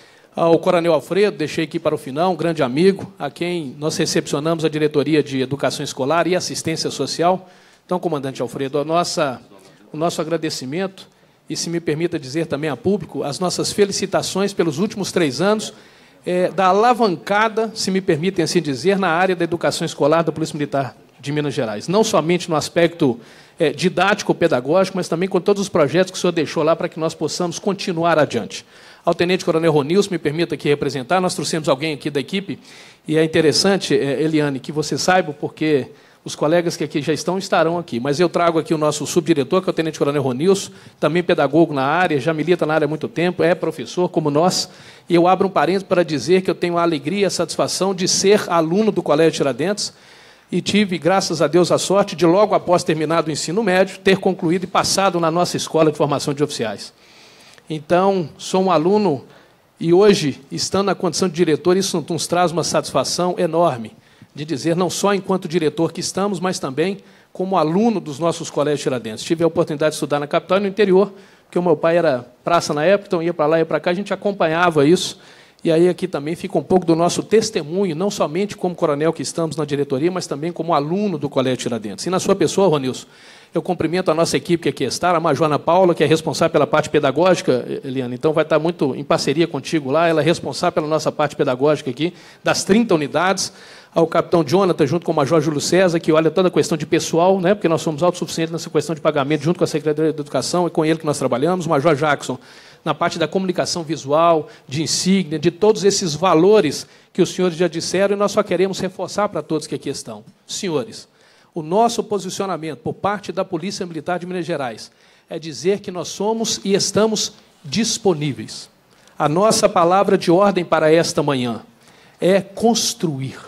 [SPEAKER 7] Ao Coronel Alfredo, deixei aqui para o final, um grande amigo, a quem nós recepcionamos a Diretoria de Educação Escolar e Assistência Social. Então, comandante Alfredo, a nossa, o nosso agradecimento, e se me permita dizer também a público, as nossas felicitações pelos últimos três anos, É, da alavancada, se me permitem assim dizer, na área da educação escolar da Polícia Militar de Minas Gerais. Não somente no aspecto é, didático-pedagógico, mas também com todos os projetos que o senhor deixou lá para que nós possamos continuar adiante. Ao Tenente Coronel Ronilson, me permita aqui representar, nós trouxemos alguém aqui da equipe, e é interessante, é, Eliane, que você saiba, porque os colegas que aqui já estão, estarão aqui. Mas eu trago aqui o nosso subdiretor, que é o Tenente Coronel Ronilson, também pedagogo na área, já milita na área há muito tempo, é professor como nós. E eu abro um parênteses para dizer que eu tenho a alegria e a satisfação de ser aluno do Colégio Tiradentes e tive, graças a Deus, a sorte de, logo após terminado o ensino médio, ter concluído e passado na nossa escola de formação de oficiais. Então, sou um aluno e hoje, estando na condição de diretor, isso nos traz uma satisfação enorme, de dizer, não só enquanto diretor que estamos, mas também como aluno dos nossos colégios tiradentes. Tive a oportunidade de estudar na capital e no interior, porque o meu pai era praça na época, então ia para lá, ia para cá, a gente acompanhava isso. E aí aqui também fica um pouco do nosso testemunho, não somente como coronel que estamos na diretoria, mas também como aluno do Colégio Tiradentes. E na sua pessoa, Ronilson, eu cumprimento a nossa equipe que aqui está, a Major Ana Paula, que é responsável pela parte pedagógica, Eliane, então vai estar muito em parceria contigo lá, ela é responsável pela nossa parte pedagógica aqui, das trinta unidades, ao capitão Jonathan, junto com o Major Júlio César, que olha toda a questão de pessoal, né, porque nós somos autossuficientes nessa questão de pagamento, junto com a Secretaria de Educação, e com ele que nós trabalhamos, o Major Jackson, na parte da comunicação visual, de insígnia, de todos esses valores que os senhores já disseram, e nós só queremos reforçar para todos que aqui estão. Senhores, o nosso posicionamento por parte da Polícia Militar de Minas Gerais é dizer que nós somos e estamos disponíveis. A nossa palavra de ordem para esta manhã é construir.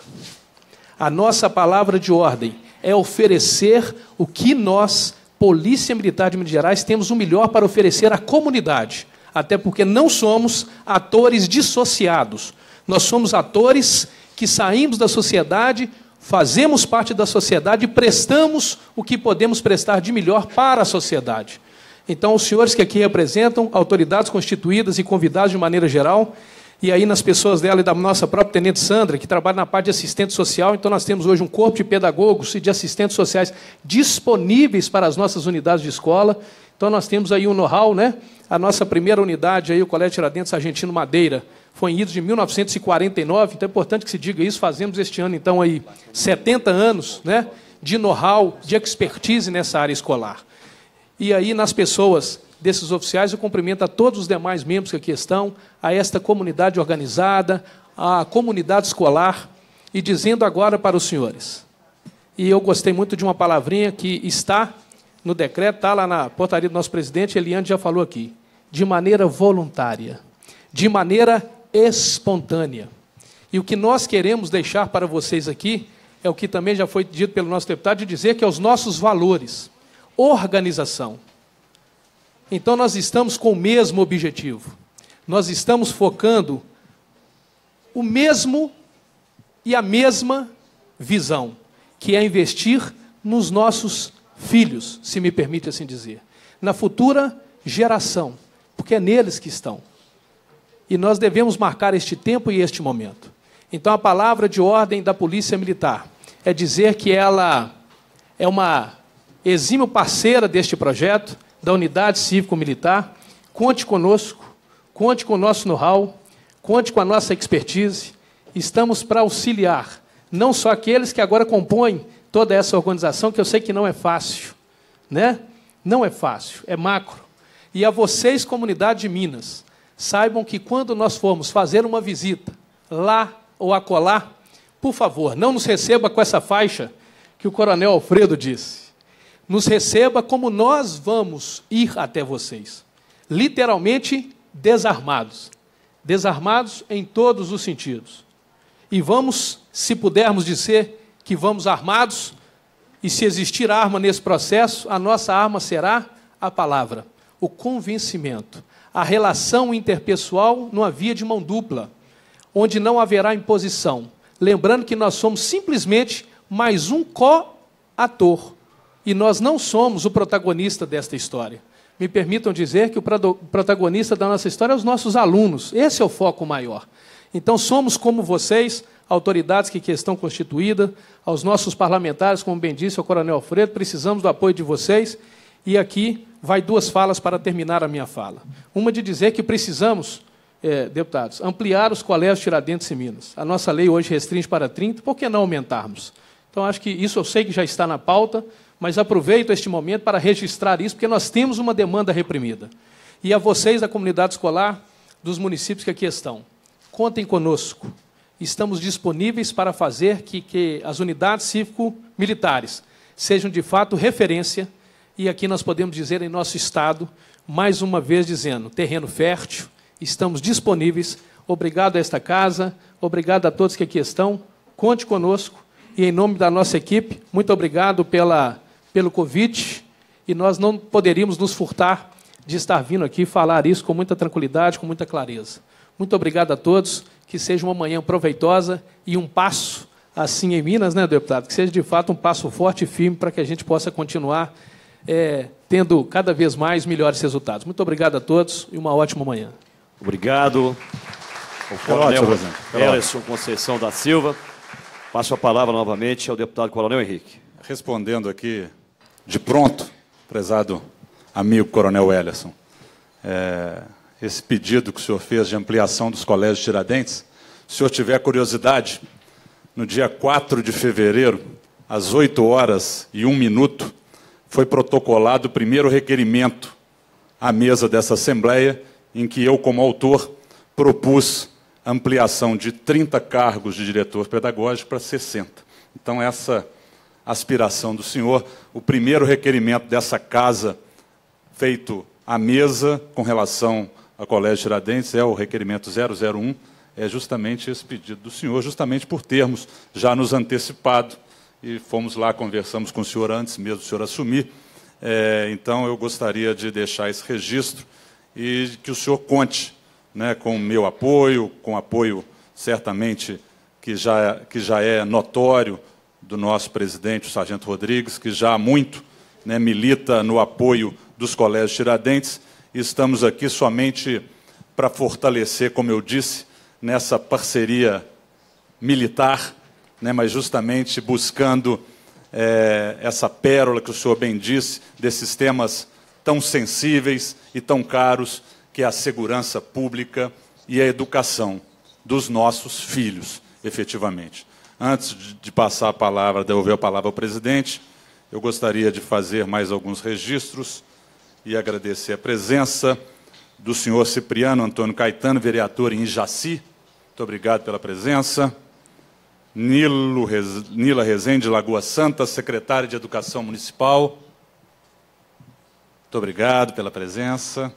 [SPEAKER 7] A nossa palavra de ordem é oferecer o que nós, Polícia Militar de Minas Gerais, temos o melhor para oferecer à comunidade. Até porque não somos atores dissociados. Nós somos atores que saímos da sociedade, fazemos parte da sociedade e prestamos o que podemos prestar de melhor para a sociedade. Então, os senhores que aqui representam, autoridades constituídas e convidados de maneira geral, e aí nas pessoas dela e da nossa própria Tenente Sandra, que trabalha na parte de assistente social, então nós temos hoje um corpo de pedagogos e de assistentes sociais disponíveis para as nossas unidades de escola. Então nós temos aí um know-how, né? A nossa primeira unidade, aí, o Colégio Tiradentes Argentino Madeira, foi em idos de mil novecentos e quarenta e nove, então é importante que se diga isso, fazemos este ano, então, aí, setenta anos, né, de know-how, de expertise nessa área escolar. E aí, nas pessoas desses oficiais, eu cumprimento a todos os demais membros que aqui estão, a esta comunidade organizada, a comunidade escolar, e dizendo agora para os senhores, e eu gostei muito de uma palavrinha que está no decreto, está lá na portaria do nosso presidente, Eliane já falou aqui, de maneira voluntária, de maneira espontânea. E o que nós queremos deixar para vocês aqui, é o que também já foi dito pelo nosso deputado, de dizer que é os nossos valores, organização. Então, nós estamos com o mesmo objetivo. Nós estamos focando o mesmo e a mesma visão, que é investir nos nossos filhos, se me permite assim dizer, na futura geração, porque é neles que estão. E nós devemos marcar este tempo e este momento. Então, a palavra de ordem da Polícia Militar é dizer que ela é uma exímio parceira deste projeto, da Unidade Cívico-Militar. Conte conosco, conte com o nosso know-how, conte com a nossa expertise. Estamos para auxiliar, não só aqueles que agora compõem toda essa organização, que eu sei que não é fácil, né? Não é fácil, é macro. E a vocês, comunidade de Minas, saibam que quando nós formos fazer uma visita lá ou acolá, por favor, não nos receba com essa faixa que o coronel Alfredo disse. Nos receba como nós vamos ir até vocês. Literalmente desarmados. Desarmados em todos os sentidos. E vamos, se pudermos dizer que vamos armados, e se existir arma nesse processo, a nossa arma será a palavra, o convencimento, a relação interpessoal numa via de mão dupla, onde não haverá imposição. Lembrando que nós somos simplesmente mais um co-ator, e nós não somos o protagonista desta história. Me permitam dizer que o protagonista da nossa história é os nossos alunos. Esse é o foco maior. Então, somos como vocês, autoridades que aqui estão constituídas, aos nossos parlamentares, como bem disse o coronel Alfredo, precisamos do apoio de vocês. E aqui vai duas falas para terminar a minha fala. Uma de dizer que precisamos, eh, deputados, ampliar os colégios Tiradentes e Minas. A nossa lei hoje restringe para trinta, por que não aumentarmos? Então, acho que isso eu sei que já está na pauta, mas aproveito este momento para registrar isso, porque nós temos uma demanda reprimida. E a vocês da comunidade escolar, dos municípios que aqui estão, contem conosco. Estamos disponíveis para fazer que, que as unidades cívico-militares sejam, de fato, referência, e aqui nós podemos dizer em nosso estado, mais uma vez dizendo, terreno fértil, estamos disponíveis. Obrigado a esta casa, obrigado a todos que aqui estão, conte conosco, e em nome da nossa equipe, muito obrigado pela, pelo convite, e nós não poderíamos nos furtar de estar vindo aqui falar isso com muita tranquilidade, com muita clareza. Muito obrigado a todos, que seja uma manhã proveitosa e um passo, assim em Minas, né, deputado, que seja de fato um passo forte e firme para que a gente possa continuar é, tendo cada vez mais melhores resultados. Muito obrigado a todos e uma ótima manhã.
[SPEAKER 2] Obrigado. O coronel Ellerson Conceição da Silva. Passo a palavra novamente ao deputado coronel Henrique.
[SPEAKER 3] Respondendo aqui de pronto, prezado amigo coronel Ellerson, é, esse pedido que o senhor fez de ampliação dos colégios Tiradentes, se o senhor tiver curiosidade, no dia quatro de fevereiro, às oito horas e um minuto, foi protocolado o primeiro requerimento à mesa dessa Assembleia, em que eu, como autor, propus ampliação de trinta cargos de diretor pedagógico para sessenta. Então, essa aspiração do senhor, o primeiro requerimento dessa casa feito à mesa com relação ao Colégio Tiradentes é o requerimento zero zero um, é justamente esse pedido do senhor, justamente por termos já nos antecipado, e fomos lá, conversamos com o senhor antes mesmo do senhor assumir. É, então, eu gostaria de deixar esse registro e que o senhor conte, né, com o meu apoio, com apoio, certamente, que já, que já é notório do nosso presidente, o sargento Rodrigues, que já há muito, né, milita no apoio dos colégios Tiradentes. Estamos aqui somente para fortalecer, como eu disse, nessa parceria militar, né, mas justamente buscando é, essa pérola que o senhor bem disse, desses temas tão sensíveis e tão caros, que é a segurança pública e a educação dos nossos filhos, efetivamente. Antes de passar a palavra, devolver a palavra ao presidente, eu gostaria de fazer mais alguns registros e agradecer a presença do senhor Cipriano Antônio Caetano, vereador em Ijaci. Muito obrigado pela presença. Nilo Rez... Nila Rezende, Lagoa Santa, secretária de Educação Municipal. Muito obrigado pela presença.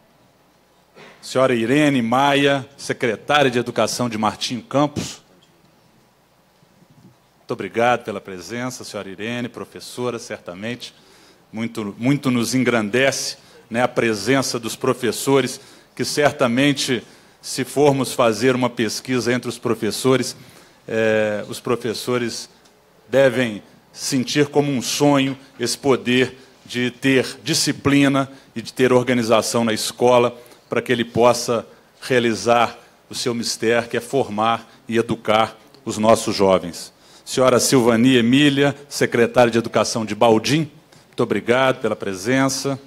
[SPEAKER 3] Senhora Irene Maia, secretária de Educação de Martinho Campos. Muito obrigado pela presença, senhora Irene, professora, certamente. Muito, muito nos engrandece, né, a presença dos professores, que certamente se formos fazer uma pesquisa entre os professores, é, os professores devem sentir como um sonho esse poder de ter disciplina e de ter organização na escola para que ele possa realizar o seu mistério, que é formar e educar os nossos jovens. Senhora Silvani Emília, secretária de Educação de Baldim, muito obrigado pela presença.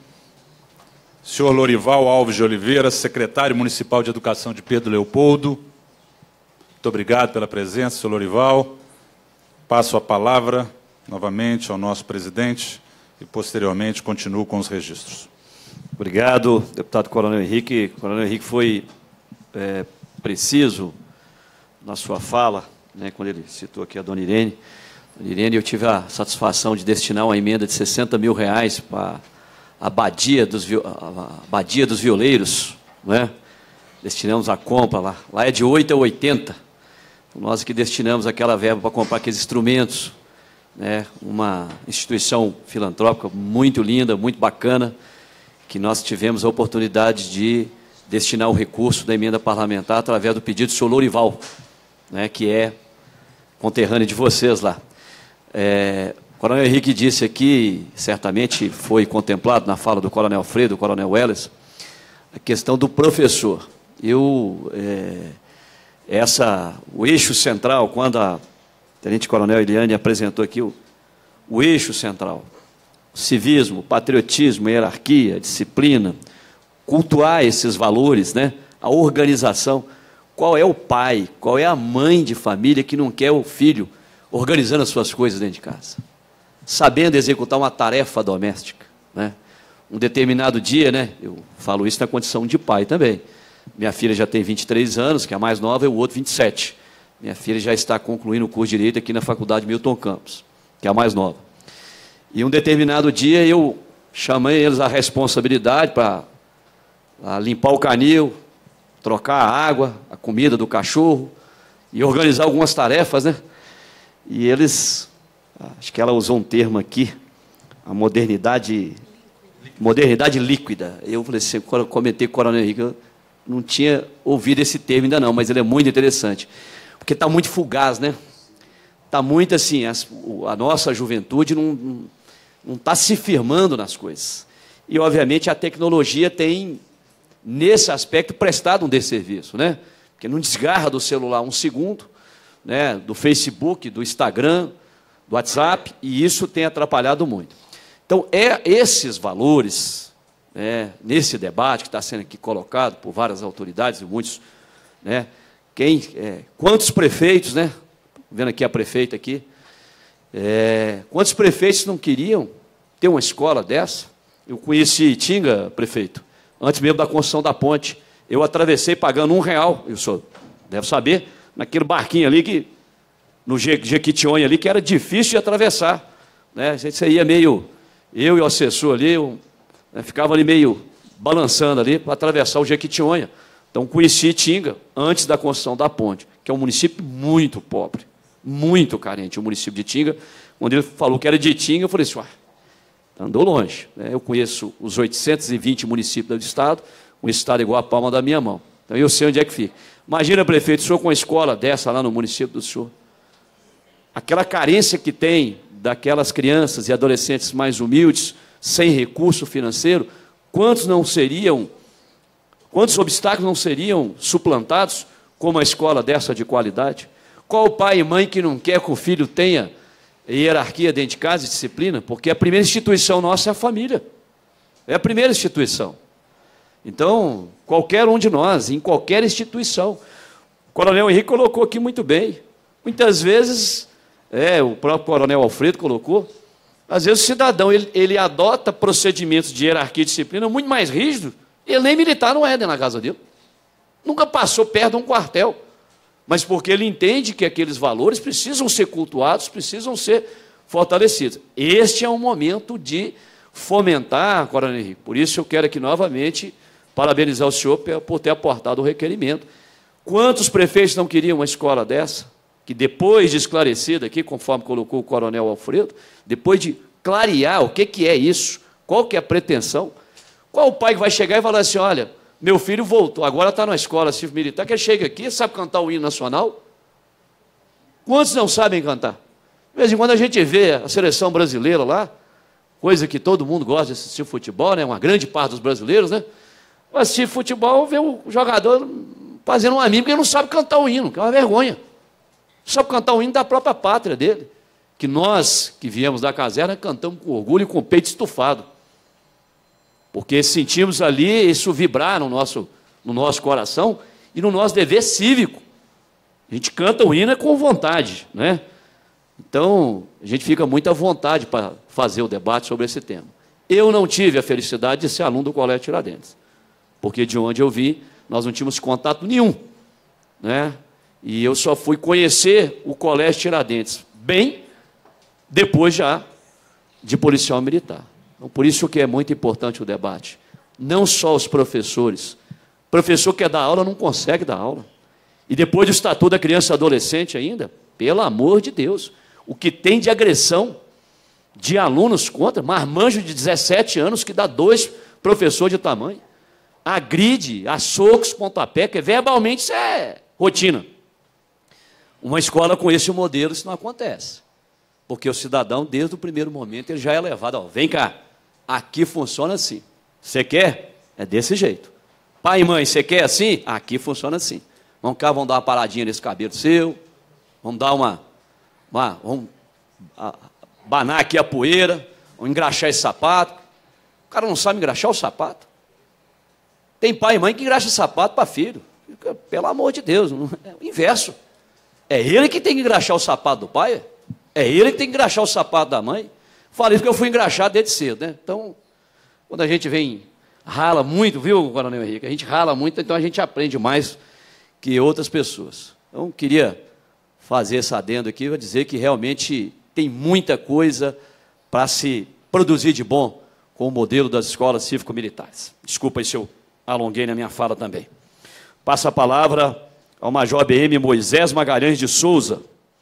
[SPEAKER 3] Senhor Lorival Alves de Oliveira, secretário municipal de Educação de Pedro Leopoldo, muito obrigado pela presença, senhor Lorival. Passo a palavra novamente ao nosso presidente e, posteriormente, continuo com os registros.
[SPEAKER 2] Obrigado, deputado Coronel Henrique. O Coronel Henrique foi é, preciso na sua fala, né, quando ele citou aqui a dona Irene. Dona Irene, eu tive a satisfação de destinar uma emenda de sessenta mil reais para a Badia dos, a Badia dos Violeiros, não é? Destinamos a compra lá. Lá é de oito a oitenta. Nós que destinamos aquela verba para comprar aqueles instrumentos, né? Uma instituição filantrópica muito linda, muito bacana, que nós tivemos a oportunidade de destinar o recurso da emenda parlamentar através do pedido do senhor Lorival, né, que é conterrâneo de vocês lá. É, o Coronel Henrique disse aqui, certamente foi contemplado na fala do Coronel Alfredo, do Coronel Welles, a questão do professor. Eu, é, essa, o eixo central, quando a Tenente Coronel Eliane apresentou aqui o, o eixo central, o civismo, o patriotismo, a hierarquia, a disciplina, cultuar esses valores, né? A organização. Qual é o pai, qual é a mãe de família que não quer o filho organizando as suas coisas dentro de casa? Sabendo executar uma tarefa doméstica, né? Um determinado dia, né? Eu falo isso na condição de pai também. Minha filha já tem vinte e três anos, que é a mais nova, e o outro vinte e sete. Minha filha já está concluindo o curso de Direito aqui na Faculdade Milton Campos, que é a mais nova. E um determinado dia eu chamei eles à responsabilidade para limpar o canil, trocar a água, a comida do cachorro e organizar algumas tarefas, né? E eles, acho que ela usou um termo aqui, a modernidade, modernidade líquida. Eu falei assim, quando eu comentei com o Coronel Henrique, eu não tinha ouvido esse termo ainda não, mas ele é muito interessante, porque está muito fugaz, né? Está muito assim, a, a nossa juventude não não está se firmando nas coisas. E, obviamente, a tecnologia tem, nesse aspecto, prestado um desserviço, né? Porque não desgarra do celular um segundo, né? Do Facebook, do Instagram, do WhatsApp, e isso tem atrapalhado muito. Então, é esses valores, né, nesse debate que está sendo aqui colocado por várias autoridades e muitos, né? Quem, é, quantos prefeitos, né? Vendo aqui a prefeita aqui, é, quantos prefeitos não queriam ter uma escola dessa? Eu conheci Itinga, prefeito, antes mesmo da construção da ponte. Eu atravessei pagando um real, o senhor deve saber, naquele barquinho ali, que, no Jequitinhonha ali, que era difícil de atravessar, né? A gente ia meio, eu e o assessor ali, eu, né, ficava ali meio balançando ali para atravessar o Jequitinhonha. Então, conheci Itinga antes da construção da ponte, que é um município muito pobre, muito carente, o município de Itinga. Quando ele falou que era de Itinga, eu falei assim, ué, andou longe, né? Eu conheço os oitocentos e vinte municípios do estado, um estado igual a palma da minha mão. Então, eu sei onde é que fica. Imagina, prefeito, o senhor com uma escola dessa lá no município do senhor. Aquela carência que tem daquelas crianças e adolescentes mais humildes, sem recurso financeiro, quantos não seriam, quantos obstáculos não seriam suplantados com uma escola dessa de qualidade? Qual o pai e mãe que não quer que o filho tenha hierarquia dentro de casa e disciplina? Porque a primeira instituição nossa é a família. É a primeira instituição. Então, qualquer um de nós, em qualquer instituição. O Coronel Henrique colocou aqui muito bem. Muitas vezes, é, o próprio Coronel Alfredo colocou, às vezes o cidadão ele, ele adota procedimentos de hierarquia e disciplina muito mais rígidos. Ele nem militar não é dentro da casa dele. Nunca passou perto de um quartel. Mas porque ele entende que aqueles valores precisam ser cultuados, precisam ser fortalecidos. Este é um momento de fomentar, Coronel Henrique. Por isso eu quero aqui novamente parabenizar o senhor por ter aportado o requerimento. Quantos prefeitos não queriam uma escola dessa? Que depois de esclarecida aqui, conforme colocou o Coronel Alfredo, depois de clarear o que, que é isso, qual que é a pretensão, qual o pai que vai chegar e falar assim, olha, Meu filho voltou, agora está na escola civil militar, que ele chega aqui, sabe cantar o hino nacional? Quantos não sabem cantar? De vez em quando a gente vê a seleção brasileira lá, coisa que todo mundo gosta de assistir futebol, né? Uma grande parte dos brasileiros, né? Assistir futebol, vê o jogador fazendo um amigo que ele não sabe cantar o hino, que é uma vergonha. Não sabe cantar o hino da própria pátria dele, que nós, que viemos da caserna, cantamos com orgulho e com o peito estufado. Porque sentimos ali isso vibrar no nosso, no nosso coração e no nosso dever cívico. A gente canta o hino com vontade, né? Então, a gente fica muito à vontade para fazer o debate sobre esse tema. Eu não tive a felicidade de ser aluno do Colégio Tiradentes, porque de onde eu vim, nós não tínhamos contato nenhum, né? E eu só fui conhecer o Colégio Tiradentes bem depois já de policial militar. Então, por isso que é muito importante o debate. Não só os professores. O professor que quer dar aula não consegue dar aula. E depois do Estatuto da Criança e Adolescente ainda, pelo amor de Deus, o que tem de agressão de alunos contra, marmanjo de dezessete anos que dá dois professores de tamanho, agride, a socos, pontapé, que verbalmente isso é rotina. Uma escola com esse modelo isso não acontece. Porque o cidadão, desde o primeiro momento, ele já é levado, ó, vem cá, aqui funciona assim. Você quer? É desse jeito. Pai e mãe, você quer assim? Aqui funciona assim. Vamos cá, vamos dar uma paradinha nesse cabelo seu, vamos dar uma, uma vamos banar aqui a poeira, vamos engraxar esse sapato. O cara não sabe engraxar o sapato. Tem pai e mãe que engraxa sapato para filho. Pelo amor de Deus, é o inverso. É ele que tem que engraxar o sapato do pai, é ele que tem que engraxar o sapato da mãe. Falei isso porque eu fui engraxado desde cedo, né? Então, quando a gente vem, rala muito, viu, Coronel Henrique? A gente rala muito, então a gente aprende mais que outras pessoas. Então, queria fazer esse adendo aqui, para dizer que realmente tem muita coisa para se produzir de bom com o modelo das escolas cívico-militares. Desculpa aí se eu alonguei na minha fala também. Passo a palavra ao Major B M Moisés Magalhães de Souza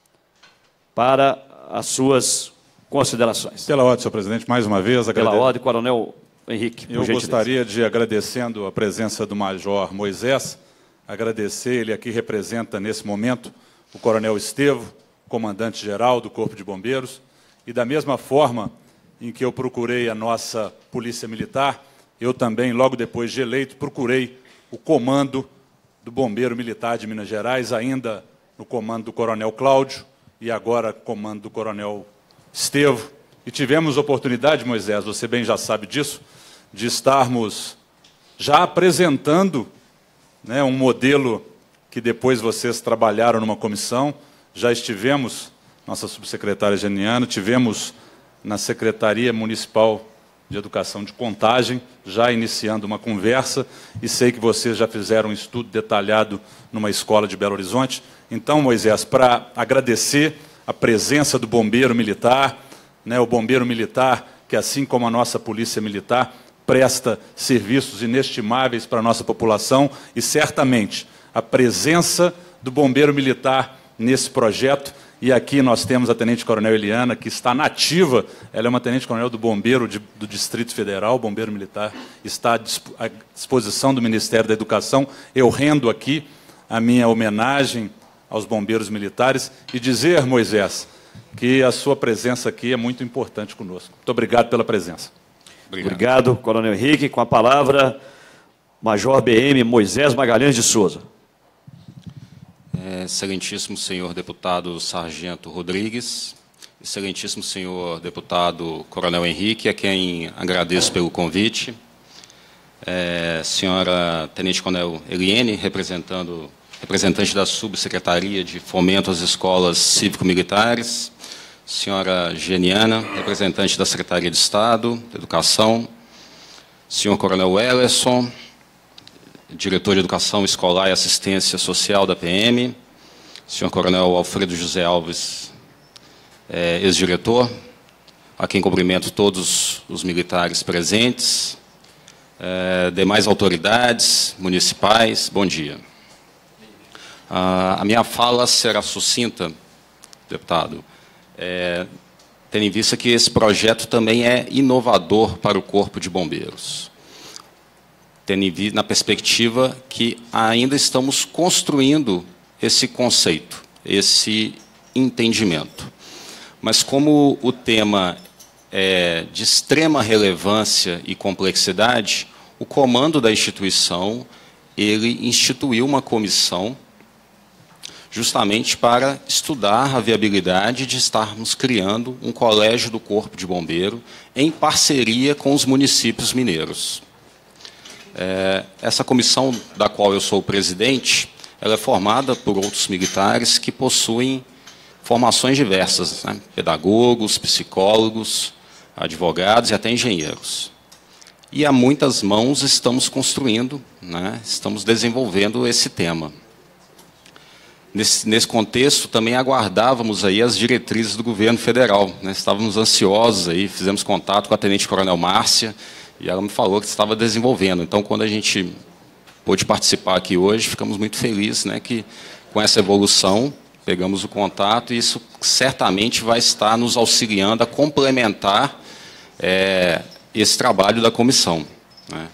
[SPEAKER 2] para as suas considerações.
[SPEAKER 3] Pela ordem, senhor presidente, mais uma vez.
[SPEAKER 2] Pela agrade... ordem, Coronel Henrique.
[SPEAKER 3] Eu gostaria de, agradecendo a presença do Major Moisés, agradecer, ele aqui representa nesse momento o Coronel Estevo, comandante-geral do Corpo de Bombeiros, e da mesma forma em que eu procurei a nossa Polícia Militar, eu também, logo depois de eleito, procurei o comando do Bombeiro Militar de Minas Gerais, ainda no comando do Coronel Cláudio, e agora comando do Coronel Estevo. E tivemos oportunidade, Moisés, você bem já sabe disso, de estarmos já apresentando, né, um modelo que depois vocês trabalharam numa comissão. Já estivemos, nossa subsecretária Geniana, tivemos na Secretaria Municipal de Educação de Contagem, já iniciando uma conversa, e sei que vocês já fizeram um estudo detalhado numa escola de Belo Horizonte. Então, Moisés, para agradecer a presença do bombeiro militar, né, o bombeiro militar que, assim como a nossa polícia militar, presta serviços inestimáveis para a nossa população, e certamente a presença do bombeiro militar nesse projeto. E aqui nós temos a Tenente-Coronel Eliana, que está nativa, ela é uma Tenente-Coronel do Bombeiro de, do Distrito Federal, o Bombeiro Militar está à disposição do Ministério da Educação. Eu rendo aqui a minha homenagem aos bombeiros militares e dizer, Moisés, que a sua presença aqui é muito importante conosco. Muito obrigado pela presença.
[SPEAKER 2] Obrigado, obrigado Coronel Henrique. Com a palavra, Major B M Moisés Magalhães de Souza.
[SPEAKER 8] Excelentíssimo senhor deputado Sargento Rodrigues, excelentíssimo senhor deputado Coronel Henrique, a quem agradeço pelo convite, é, senhora Tenente-Coronel Eliene, representando, representante da Subsecretaria de Fomento às Escolas Cívico-Militares, senhora Geniana, representante da Secretaria de Estado de Educação, senhor Coronel Ellerson, diretor de Educação Escolar e Assistência Social da P M, senhor Coronel Alfredo José Alves, é, ex-diretor, a quem cumprimento todos os militares presentes, é, demais autoridades municipais, bom dia. Ah, a minha fala será sucinta, deputado, é, tendo em vista que esse projeto também é inovador para o Corpo de Bombeiros. tendo em vista, na perspectiva que ainda estamos construindo esse conceito, esse entendimento. Mas como o tema é de extrema relevância e complexidade, o comando da instituição, ele instituiu uma comissão justamente para estudar a viabilidade de estarmos criando um colégio do Corpo de Bombeiro em parceria com os municípios mineiros. É, essa comissão, da qual eu sou o presidente, ela é formada por outros militares que possuem formações diversas, né? Pedagogos, psicólogos, advogados e até engenheiros. E a muitas mãos estamos construindo, né? Estamos desenvolvendo esse tema. Nesse, nesse contexto, também aguardávamos aí as diretrizes do governo federal, né? Estávamos ansiosos, aí, fizemos contato com a tenente-coronel Márcia, e ela me falou que estava desenvolvendo. Então, quando a gente pôde participar aqui hoje, ficamos muito felizes, né, que com essa evolução pegamos o contato e isso certamente vai estar nos auxiliando a complementar é, esse trabalho da comissão, né.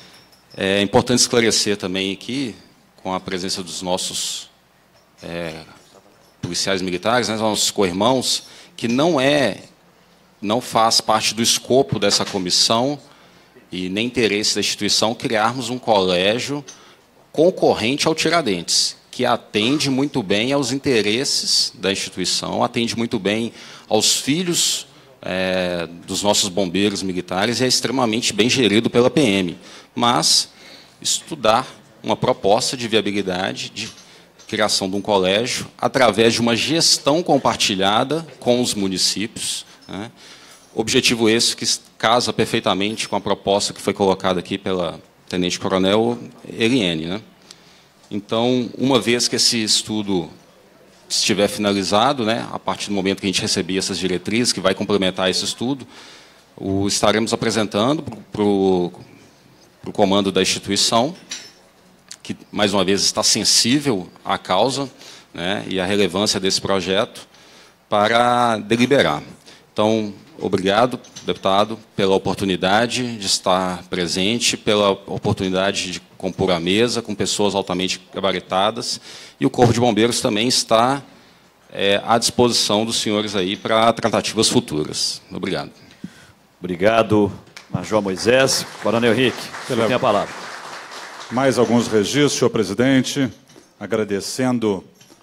[SPEAKER 8] É importante esclarecer também aqui, com a presença dos nossos é, policiais militares, né, nossos co-irmãos, que não é, não faz parte do escopo dessa comissão e nem interesse da instituição criarmos um colégio concorrente ao Tiradentes, que atende muito bem aos interesses da instituição, atende muito bem aos filhos é, dos nossos bombeiros militares e é extremamente bem gerido pela P M. Mas estudar uma proposta de viabilidade de criação de um colégio através de uma gestão compartilhada com os municípios, né? Objetivo esse que casa perfeitamente com a proposta que foi colocada aqui pela tenente-coronel Eliene, né? Então, uma vez que esse estudo estiver finalizado, né, a partir do momento que a gente receber essas diretrizes, que vai complementar esse estudo, o estaremos apresentando para o comando da instituição, que, mais uma vez, está sensível à causa, né, e à relevância desse projeto, para deliberar. Então, obrigado, deputado, pela oportunidade de estar presente, pela oportunidade de compor a mesa com pessoas altamente gabaritadas. E o Corpo de Bombeiros também está é, à disposição dos senhores aí para tratativas futuras. Obrigado.
[SPEAKER 2] Obrigado, Major Moisés. Coronel Henrique, você tem a palavra.
[SPEAKER 3] Mais alguns registros, senhor presidente. Agradecendo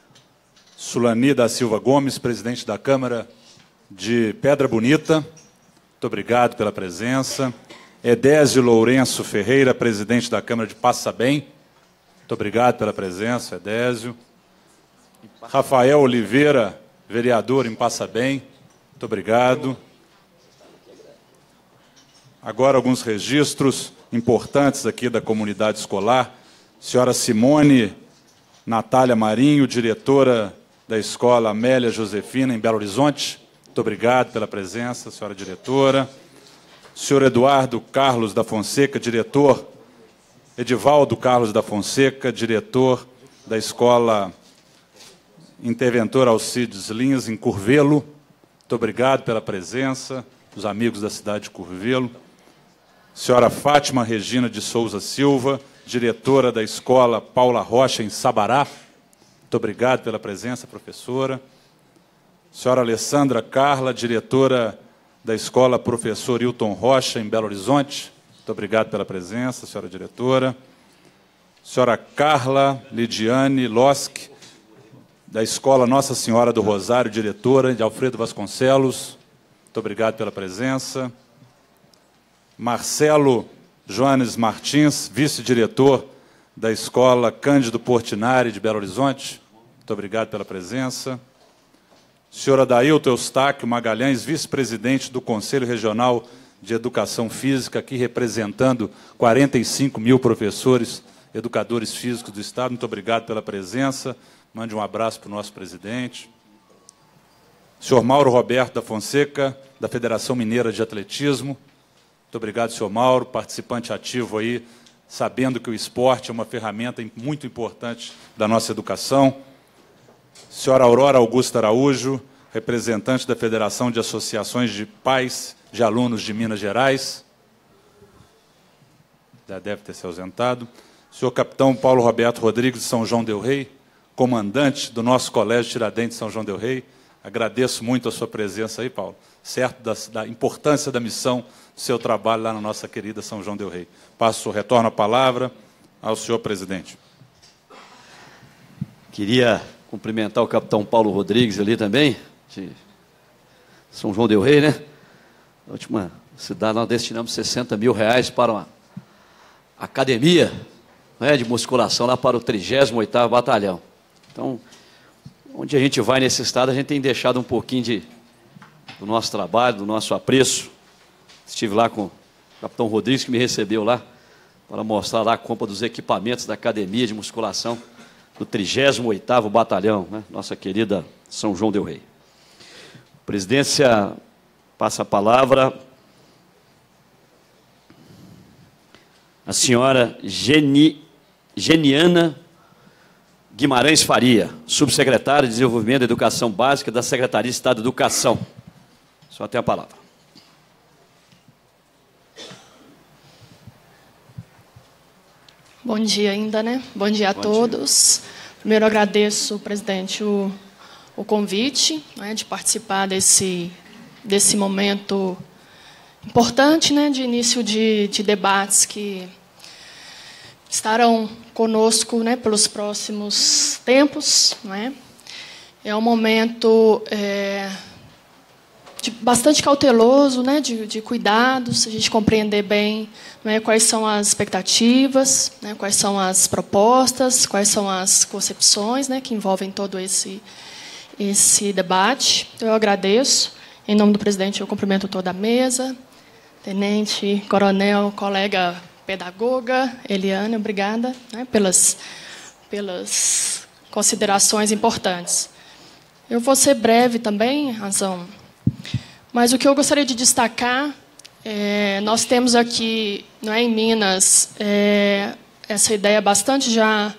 [SPEAKER 3] Sulani da Silva Gomes, presidente da Câmara de Pedra Bonita. Muito obrigado pela presença. Edésio Lourenço Ferreira, presidente da Câmara de Passabém. Muito obrigado pela presença, Edésio. Rafael Oliveira, vereador em Passabém. Muito obrigado. Agora alguns registros importantes aqui da comunidade escolar. Senhora Simone Natália Marinho, diretora da Escola Amélia Josefina, em Belo Horizonte. Muito obrigado pela presença, senhora diretora. Senhor Eduardo Carlos da Fonseca, diretor. Edivaldo Carlos da Fonseca, diretor da Escola Interventor Alcides Lins, em Curvelo. Muito obrigado pela presença, os amigos da cidade de Curvelo. Senhora Fátima Regina de Souza Silva, diretora da Escola Paula Rocha, em Sabará. Muito obrigado pela presença, professora. Senhora Alessandra Carla, diretora da Escola Professor Hilton Rocha, em Belo Horizonte. Muito obrigado pela presença, senhora diretora. Senhora Carla Lidiane Losk, da Escola Nossa Senhora do Rosário, diretora de Alfredo Vasconcelos. Muito obrigado pela presença. Marcelo Joanes Martins, vice-diretor da Escola Cândido Portinari, de Belo Horizonte. Muito obrigado pela presença. Senhora Dailton Eustáquio Magalhães, vice-presidente do Conselho Regional de Educação Física, aqui representando quarenta e cinco mil professores, educadores físicos do Estado. Muito obrigado pela presença. Mande um abraço para o nosso presidente. Senhor Mauro Roberto da Fonseca, da Federação Mineira de Atletismo. Muito obrigado, senhor Mauro, participante ativo aí, sabendo que o esporte é uma ferramenta muito importante da nossa educação. Senhora Aurora Augusta Araújo, representante da Federação de Associações de Pais de Alunos de Minas Gerais. já deve ter se ausentado. Senhor capitão Paulo Roberto Rodrigues de São João del Rei, comandante do nosso Colégio Tiradentes de São João del Rei. Agradeço muito a sua presença aí, Paulo, certo da, da importância da missão do seu trabalho lá na nossa querida São João del Rei. Passo, retorno a palavra ao senhor presidente.
[SPEAKER 2] Queria cumprimentar o capitão Paulo Rodrigues ali também, de São João del Rei, né? Na última cidade nós destinamos sessenta mil reais para uma academia, né, de musculação lá para o trigésimo oitavo Batalhão. Então, onde a gente vai nesse estado, a gente tem deixado um pouquinho de, do nosso trabalho, do nosso apreço. Estive lá com o capitão Rodrigues, que me recebeu lá, para mostrar lá a compra dos equipamentos da academia de musculação do trigésimo oitavo Batalhão, né, nossa querida São João del Rei. A presidência passa a palavra à senhora Geni, Geniana Guimarães Faria, subsecretária de Desenvolvimento da Educação Básica da Secretaria de Estado de Educação. Só tem a palavra.
[SPEAKER 9] Bom dia ainda, né? Bom dia a
[SPEAKER 2] Bom
[SPEAKER 9] todos. Dia. Primeiro, agradeço, presidente, o, o convite, né, de participar desse, desse momento importante, né, de início de, de debates que estarão conosco, né, pelos próximos tempos. Né? É um momento é, de, bastante cauteloso, né, de, de cuidados, a gente compreender bem, né, quais são as expectativas, né, quais são as propostas, quais são as concepções, né, que envolvem todo esse, esse debate. Então, eu agradeço. Em nome do presidente, eu cumprimento toda a mesa, tenente, coronel, colega pedagoga, Eliane, obrigada, né, pelas, pelas considerações importantes. Eu vou ser breve também, Razão, mas o que eu gostaria de destacar, é, nós temos aqui, não é, em Minas, é, essa ideia bastante já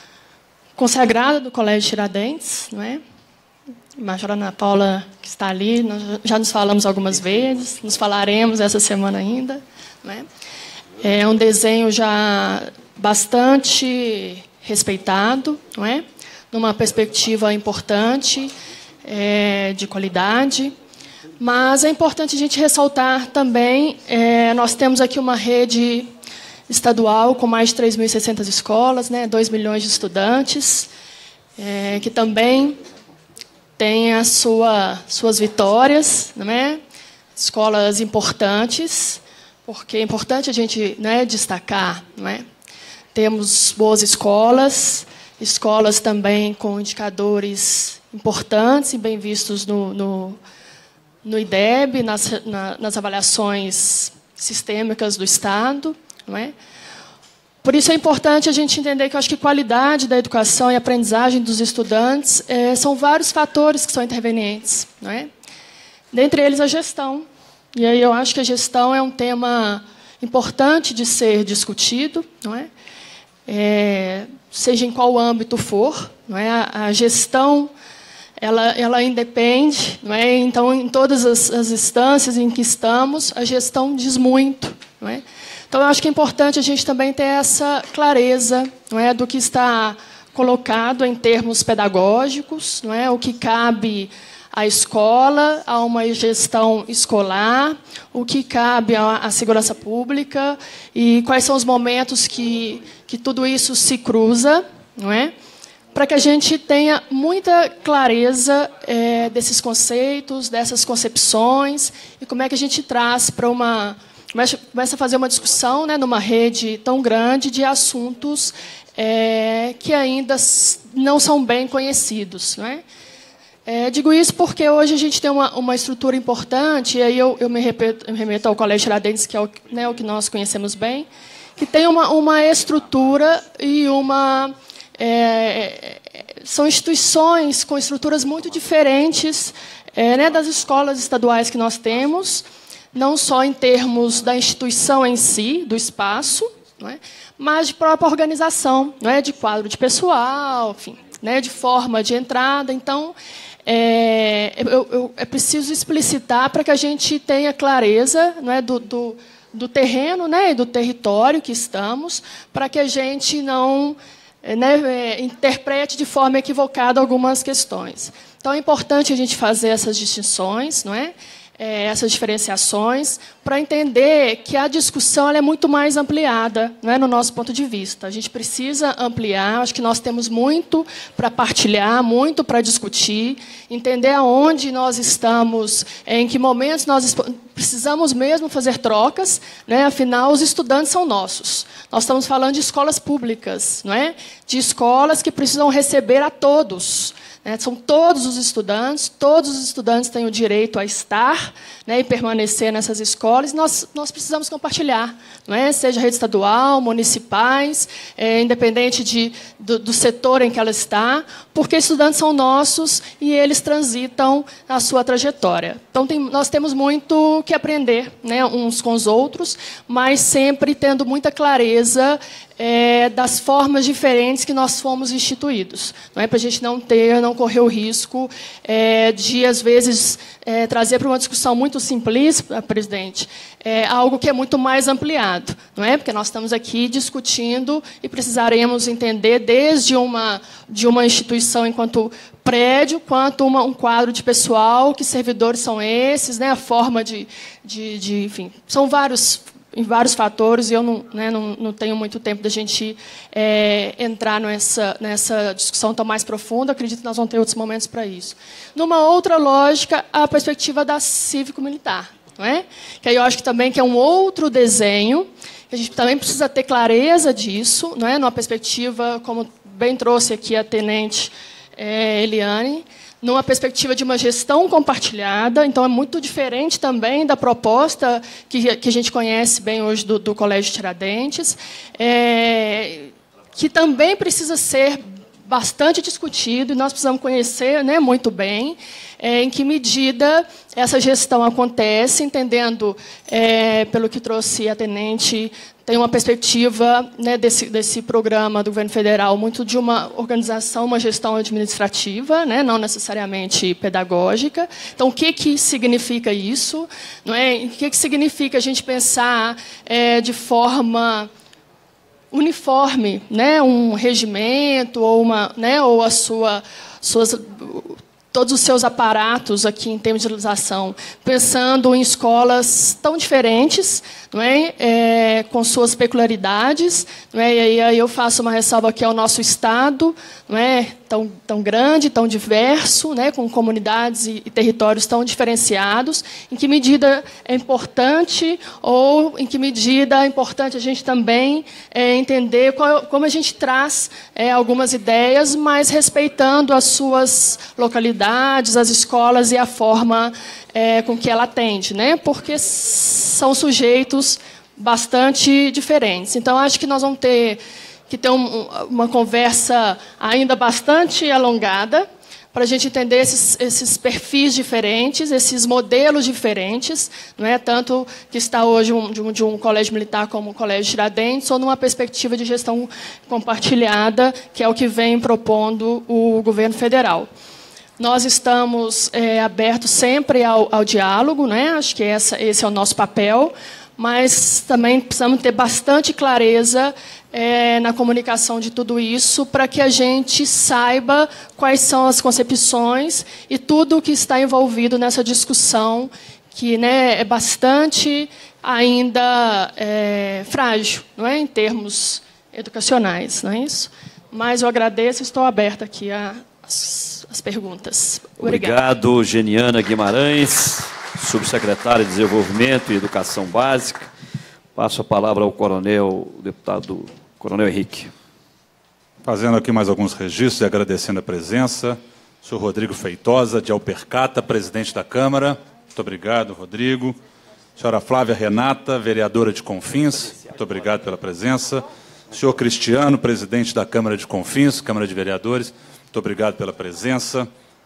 [SPEAKER 9] consagrada do Colégio Tiradentes, não é? A Major Ana Paula, que está ali, nós já nos falamos algumas vezes, nos falaremos essa semana ainda, não é? É um desenho já bastante respeitado, não é? Numa perspectiva importante, é, de qualidade. Mas é importante a gente ressaltar também, é, nós temos aqui uma rede estadual com mais de três mil e seiscentas escolas, né, dois milhões de estudantes, é, que também tem as sua, suas vitórias, não é? Escolas importantes, porque é importante a gente, né, destacar, não é? Temos boas escolas, escolas também com indicadores importantes e bem vistos no, no, no I D E B, nas, na, nas avaliações sistêmicas do Estado, não é? Por isso é importante a gente entender que eu acho que qualidade da educação e aprendizagem dos estudantes é, são vários fatores que são intervenientes, não é? Dentre eles a gestão. E aí eu acho que a gestão é um tema importante de ser discutido, não é? É, seja em qual âmbito for, não é? A, a gestão ela, ela independe, não é? Então, em todas as, as instâncias em que estamos, a gestão diz muito, não é? Então, eu acho que é importante a gente também ter essa clareza, não é, do que está colocado em termos pedagógicos, não é, o que cabe à escola, a uma gestão escolar, o que cabe à, à segurança pública e quais são os momentos que, que tudo isso se cruza, não é, para que a gente tenha muita clareza é, desses conceitos, dessas concepções e como é que a gente traz para uma começa a fazer uma discussão, né, numa rede tão grande de assuntos é, que ainda não são bem conhecidos, não é? É, digo isso porque hoje a gente tem uma, uma estrutura importante, e aí eu, eu me repeto, eu me remeto ao Colégio Tiradentes, que é o, né, o que nós conhecemos bem, que tem uma, uma estrutura e uma... É, são instituições com estruturas muito diferentes é, né, das escolas estaduais que nós temos, não só em termos da instituição em si, do espaço, não é? Mas de própria organização, não é? De quadro de pessoal, enfim, né? De forma de entrada. Então, é, eu, eu, é preciso explicitar para que a gente tenha clareza, não é? do, do, do terreno, né, e do território que estamos, para que a gente não, né, interprete de forma equivocada algumas questões. Então, é importante a gente fazer essas distinções, não é? É, essas diferenciações, para entender que a discussão ela é muito mais ampliada, não é, no nosso ponto de vista. A gente precisa ampliar, acho que nós temos muito para partilhar, muito para discutir, entender aonde nós estamos, em que momentos nós precisamos mesmo fazer trocas, né? Afinal, os estudantes são nossos. Nós estamos falando de escolas públicas, não é? De escolas que precisam receber a todos. É, são todos os estudantes, todos os estudantes têm o direito a estar, né, e permanecer nessas escolas. Nós, nós precisamos compartilhar, não é? Seja rede estadual, municipais, é, independente de, do, do setor em que ela está, porque estudantes são nossos e eles transitam a sua trajetória. Então, tem, nós temos muito que aprender, né, uns com os outros, mas sempre tendo muita clareza É, das formas diferentes que nós fomos instituídos, não é, para a gente não ter, não correr o risco é, de às vezes é, trazer para uma discussão muito simplista, presidente, é, algo que é muito mais ampliado, não é, porque nós estamos aqui discutindo e precisaremos entender desde uma de uma instituição enquanto prédio, quanto uma, um quadro de pessoal, que servidores são esses, né, a forma de, de, de enfim, são vários em vários fatores, e eu não, né, não, não tenho muito tempo da gente é, entrar nessa, nessa discussão tão mais profunda. Acredito que nós vamos ter outros momentos para isso. Numa outra lógica, a perspectiva da cívico-militar, não é? Que aí eu acho que também que é um outro desenho, que a gente também precisa ter clareza disso, não é? Numa perspectiva, como bem trouxe aqui a tenente é, Eliane, numa perspectiva de uma gestão compartilhada. Então, é muito diferente também da proposta que, que a gente conhece bem hoje do, do Colégio Tiradentes, é, que também precisa ser bastante discutido, e nós precisamos conhecer, né, muito bem é, em que medida essa gestão acontece, entendendo, é, pelo que trouxe a tenente, tem uma perspectiva, né, desse, desse programa do governo federal muito de uma organização, uma gestão administrativa, né, não necessariamente pedagógica. Então, o que, que significa isso? Não é? O que, que significa a gente pensar é, de forma uniforme, né, um regimento ou uma, né, ou a sua, suas todos os seus aparatos aqui em termos de legislação, pensando em escolas tão diferentes, não é? É, com suas peculiaridades, não é? E aí eu faço uma ressalva aqui ao nosso Estado, não é? Tão, tão grande, tão diverso, né? Com comunidades e, e territórios tão diferenciados. Em que medida é importante, ou em que medida é importante a gente também é, entender qual, como a gente traz é, algumas ideias, mas respeitando as suas localidades, as escolas e a forma é, com que ela atende, né? Porque são sujeitos bastante diferentes. Então, acho que nós vamos ter que ter um, uma conversa ainda bastante alongada para a gente entender esses, esses perfis diferentes, esses modelos diferentes, não é? Tanto que está hoje um, de, um, de um colégio militar como o Colégio Tiradentes, ou numa perspectiva de gestão compartilhada, que é o que vem propondo o governo federal. Nós estamos é, abertos sempre ao, ao diálogo, né? Acho que essa, esse é o nosso papel, mas também precisamos ter bastante clareza é, na comunicação de tudo isso, para que a gente saiba quais são as concepções e tudo o que está envolvido nessa discussão, que, né, é bastante ainda é, frágil, não é, em termos educacionais, não é isso? Mas eu agradeço e estou aberta aqui às, às perguntas. Obrigada.
[SPEAKER 2] Obrigado, Geniana Guimarães, subsecretária de Desenvolvimento e Educação Básica. Passo a palavra ao coronel, o deputado Coronel Henrique.
[SPEAKER 3] Fazendo aqui mais alguns registros e agradecendo a presença, o senhor Rodrigo Feitosa, de Alpercata, presidente da Câmara. Muito obrigado, Rodrigo. Senhora Flávia Renata, vereadora de Confins. Muito obrigado pela presença. O senhor Cristiano, presidente da Câmara de Confins, Câmara de Vereadores. Muito obrigado pela presença.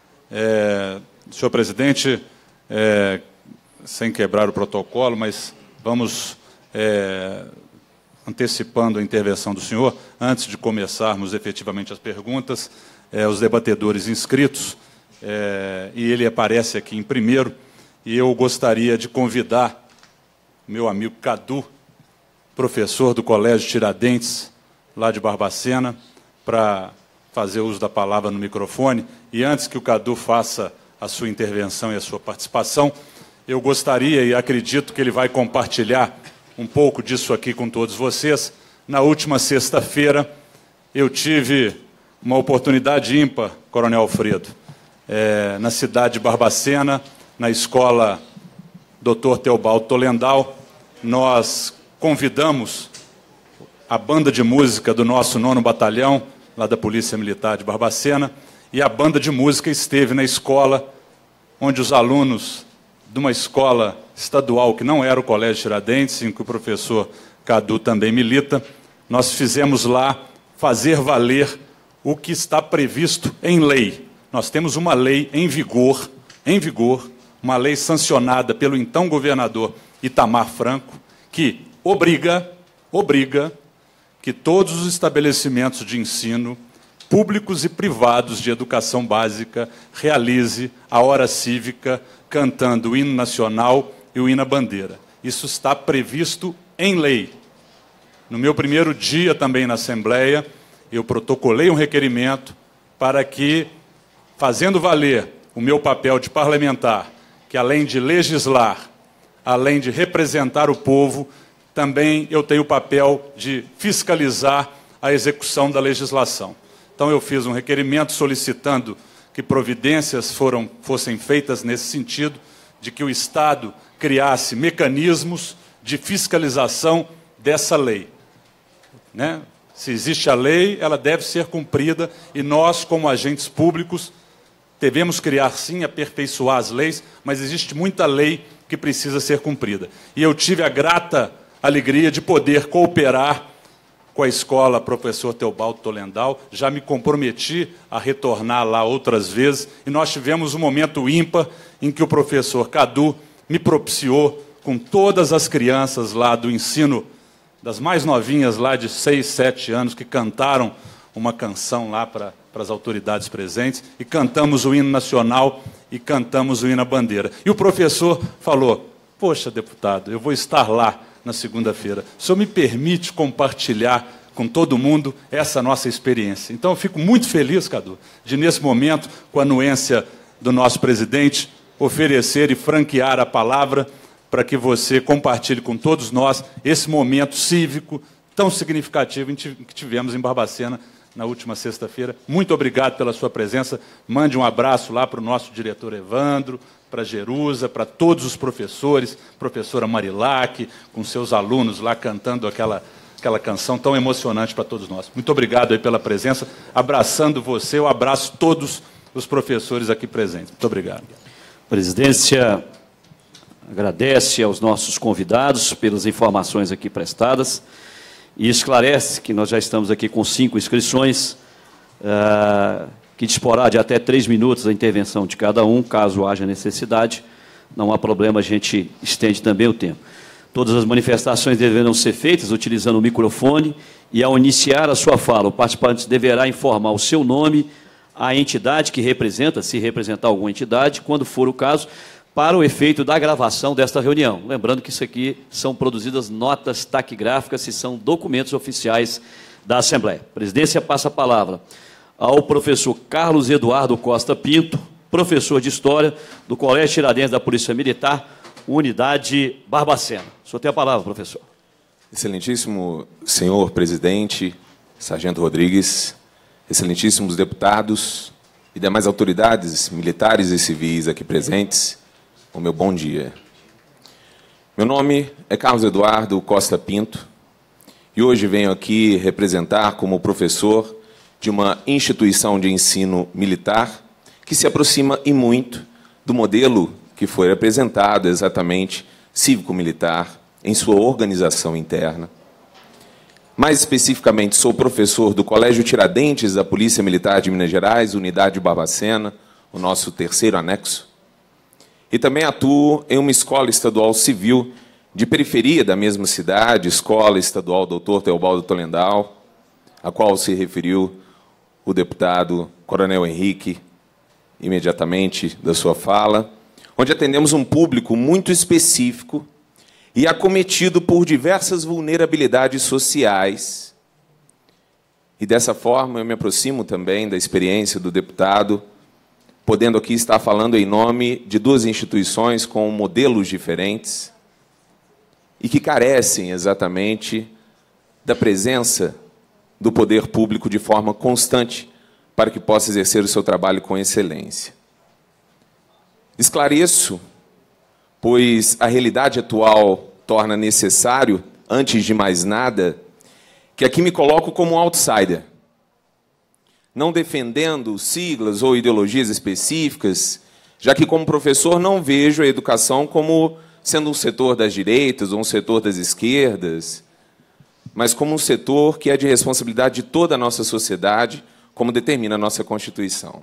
[SPEAKER 3] É, senhor presidente, é, sem quebrar o protocolo, mas vamos... É, antecipando a intervenção do senhor, antes de começarmos efetivamente as perguntas, é, os debatedores inscritos, é, e ele aparece aqui em primeiro, e eu gostaria de convidar meu amigo Cadu, professor do Colégio Tiradentes, lá de Barbacena, para fazer uso da palavra no microfone. E antes que o Cadu faça a sua intervenção e a sua participação, eu gostaria, e acredito que ele vai compartilhar um pouco disso aqui com todos vocês. Na última sexta-feira, eu tive uma oportunidade ímpar, Coronel Alfredo, é, na cidade de Barbacena, na escola doutor Teobaldo Tolendal. Nós convidamos a banda de música do nosso nono batalhão, lá da Polícia Militar de Barbacena, e a banda de música esteve na escola, onde os alunos de uma escola estadual, que não era o Colégio Tiradentes, em que o professor Cadu também milita, nós fizemos lá fazer valer o que está previsto em lei. Nós temos uma lei em vigor, em vigor, uma lei sancionada pelo então governador Itamar Franco, que obriga, obriga que todos os estabelecimentos de ensino, públicos e privados de educação básica, realize a hora cívica cantando o hino nacional e o hino à bandeira. Isso está previsto em lei. No meu primeiro dia também na Assembleia, eu protocolei um requerimento para que, fazendo valer o meu papel de parlamentar, que além de legislar, além de representar o povo, também eu tenho o papel de fiscalizar a execução da legislação. Então eu fiz um requerimento solicitando que providências foram, fossem feitas nesse sentido, de que o Estado criasse mecanismos de fiscalização dessa lei. Né? Se existe a lei, ela deve ser cumprida, e nós, como agentes públicos, devemos criar, sim, aperfeiçoar as leis, mas existe muita lei que precisa ser cumprida. E eu tive a grata alegria de poder cooperar com a escola professor Teobaldo Tolendal, já me comprometi a retornar lá outras vezes, e nós tivemos um momento ímpar em que o professor Cadu me propiciou, com todas as crianças lá do ensino, das mais novinhas lá de seis, sete anos, que cantaram uma canção lá para, para as autoridades presentes, e cantamos o hino nacional e cantamos o hino à bandeira. E o professor falou: poxa, deputado, eu vou estar lá na segunda-feira. O senhor me permite compartilhar com todo mundo essa nossa experiência? Então, eu fico muito feliz, Cadu, de, nesse momento, com a anuência do nosso presidente, oferecer e franquear a palavra para que você compartilhe com todos nós esse momento cívico tão significativo que tivemos em Barbacena na última sexta-feira. Muito obrigado pela sua presença. Mande um abraço lá para o nosso diretor Evandro, para a Jerusa, para todos os professores, professora Marilac, com seus alunos lá cantando aquela, aquela canção tão emocionante para todos nós. Muito obrigado aí pela presença. Abraçando você, eu abraço todos os professores aqui presentes. Muito obrigado.
[SPEAKER 2] A presidência agradece aos nossos convidados pelas informações aqui prestadas e esclarece que nós já estamos aqui com cinco inscrições, uh, que disporá de até três minutos a intervenção de cada um, caso haja necessidade. Não há problema, a gente estende também o tempo. Todas as manifestações deverão ser feitas utilizando o microfone, e ao iniciar a sua fala, o participante deverá informar o seu nome, a entidade que representa, se representar alguma entidade, quando for o caso, para o efeito da gravação desta reunião. Lembrando que isso aqui são produzidas notas taquigráficas e são documentos oficiais da Assembleia. A presidência passa a palavra ao professor Carlos Eduardo Costa Pinto, professor de História do Colégio Tiradentes da Polícia Militar, Unidade Barbacena. O senhor tem a palavra, professor.
[SPEAKER 10] Excelentíssimo senhor presidente, sargento Rodrigues, excelentíssimos deputados e demais autoridades militares e civis aqui presentes, o meu bom dia. Meu nome é Carlos Eduardo Costa Pinto e hoje venho aqui representar como professor de uma instituição de ensino militar que se aproxima e muito do modelo que foi apresentado exatamente cívico-militar em sua organização interna. Mais especificamente, sou professor do Colégio Tiradentes da Polícia Militar de Minas Gerais, Unidade Barbacena, o nosso terceiro anexo. E também atuo em uma escola estadual civil de periferia da mesma cidade, Escola Estadual doutor Teobaldo Tolendal, a qual se referiu o deputado Coronel Henrique, imediatamente da sua fala, onde atendemos um público muito específico e acometido por diversas vulnerabilidades sociais. E dessa forma eu me aproximo também da experiência do deputado, podendo aqui estar falando em nome de duas instituições com modelos diferentes e que carecem exatamente da presença do poder público de forma constante para que possa exercer o seu trabalho com excelência. Esclareço, pois a realidade atual torna necessário, antes de mais nada, que aqui me coloco como um outsider, não defendendo siglas ou ideologias específicas, já que, como professor, não vejo a educação como sendo um setor das direitas ou um setor das esquerdas, mas como um setor que é de responsabilidade de toda a nossa sociedade, como determina a nossa Constituição.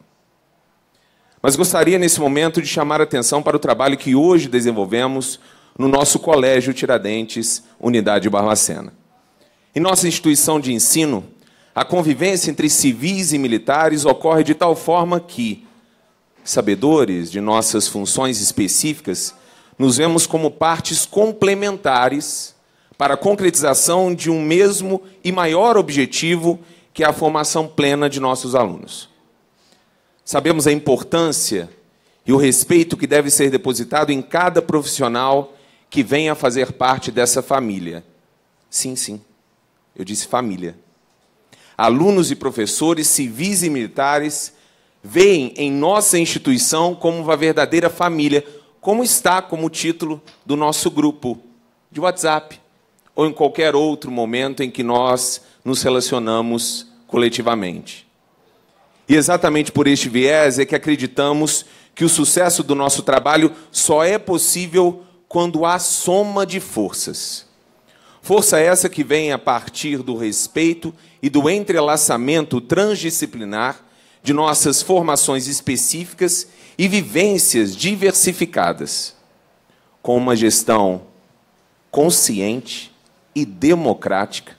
[SPEAKER 10] Mas gostaria, nesse momento, de chamar a atenção para o trabalho que hoje desenvolvemos no nosso Colégio Tiradentes, Unidade Barbacena. Em nossa instituição de ensino, a convivência entre civis e militares ocorre de tal forma que, sabedores de nossas funções específicas, nos vemos como partes complementares para a concretização de um mesmo e maior objetivo, que é a formação plena de nossos alunos. Sabemos a importância e o respeito que deve ser depositado em cada profissional que venha a fazer parte dessa família. Sim, sim, eu disse família. Alunos e professores, civis e militares, veem em nossa instituição como uma verdadeira família, como está como título do nosso grupo de WhatsApp, ou em qualquer outro momento em que nós nos relacionamos coletivamente. E exatamente por este viés é que acreditamos que o sucesso do nosso trabalho só é possível quando há soma de forças. Força essa que vem a partir do respeito e do entrelaçamento transdisciplinar de nossas formações específicas e vivências diversificadas, com uma gestão consciente e democrática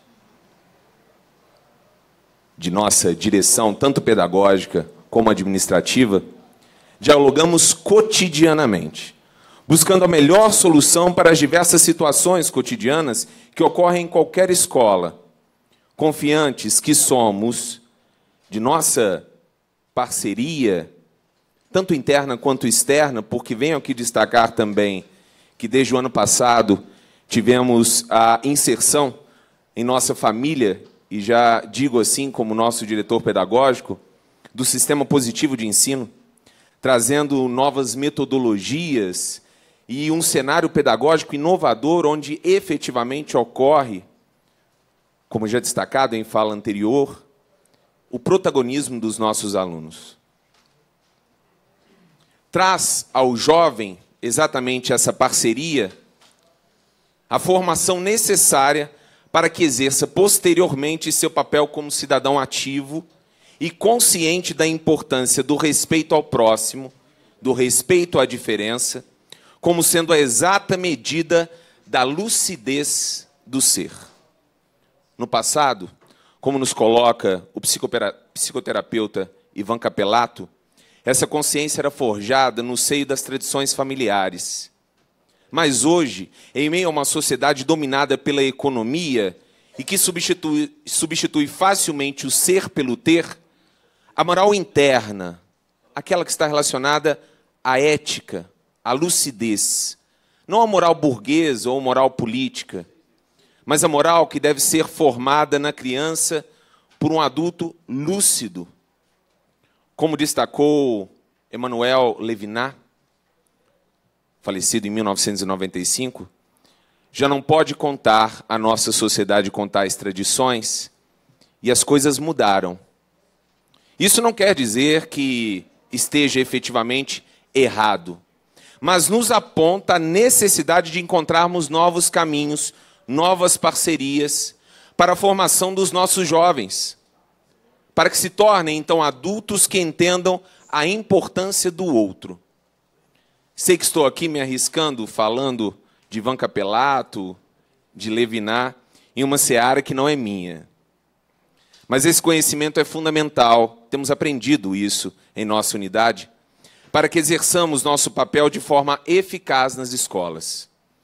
[SPEAKER 10] de nossa direção, tanto pedagógica como administrativa. Dialogamos cotidianamente, buscando a melhor solução para as diversas situações cotidianas que ocorrem em qualquer escola, confiantes que somos de nossa parceria, tanto interna quanto externa, porque venho aqui destacar também que desde o ano passado tivemos a inserção em nossa família, e já digo assim como nosso diretor pedagógico, do sistema positivo de ensino, trazendo novas metodologias e um cenário pedagógico inovador onde efetivamente ocorre, como já destacado em fala anterior, o protagonismo dos nossos alunos. Traz ao jovem exatamente essa parceria, a formação necessária para que exerça posteriormente seu papel como cidadão ativo e consciente da importância do respeito ao próximo, do respeito à diferença, como sendo a exata medida da lucidez do ser. No passado, como nos coloca o psicoterapeuta Ivan Capelato, essa consciência era forjada no seio das tradições familiares. Mas hoje, em meio a uma sociedade dominada pela economia e que substitui, substitui facilmente o ser pelo ter, a moral interna, aquela que está relacionada à ética, à lucidez, não a moral burguesa ou moral política, mas a moral que deve ser formada na criança por um adulto lúcido, como destacou Emmanuel Levinas, falecido em mil novecentos e noventa e cinco, já não pode contar a nossa sociedade com tais tradições, e as coisas mudaram. Isso não quer dizer que esteja efetivamente errado, mas nos aponta a necessidade de encontrarmos novos caminhos, novas parcerias para a formação dos nossos jovens, para que se tornem, então, adultos que entendam a importância do outro. Sei que estou aqui me arriscando, falando de Ivan Capelato, de Levinas, em uma seara que não é minha. Mas esse conhecimento é fundamental, temos aprendido isso em nossa unidade, para que exerçamos nosso papel de forma eficaz nas escolas.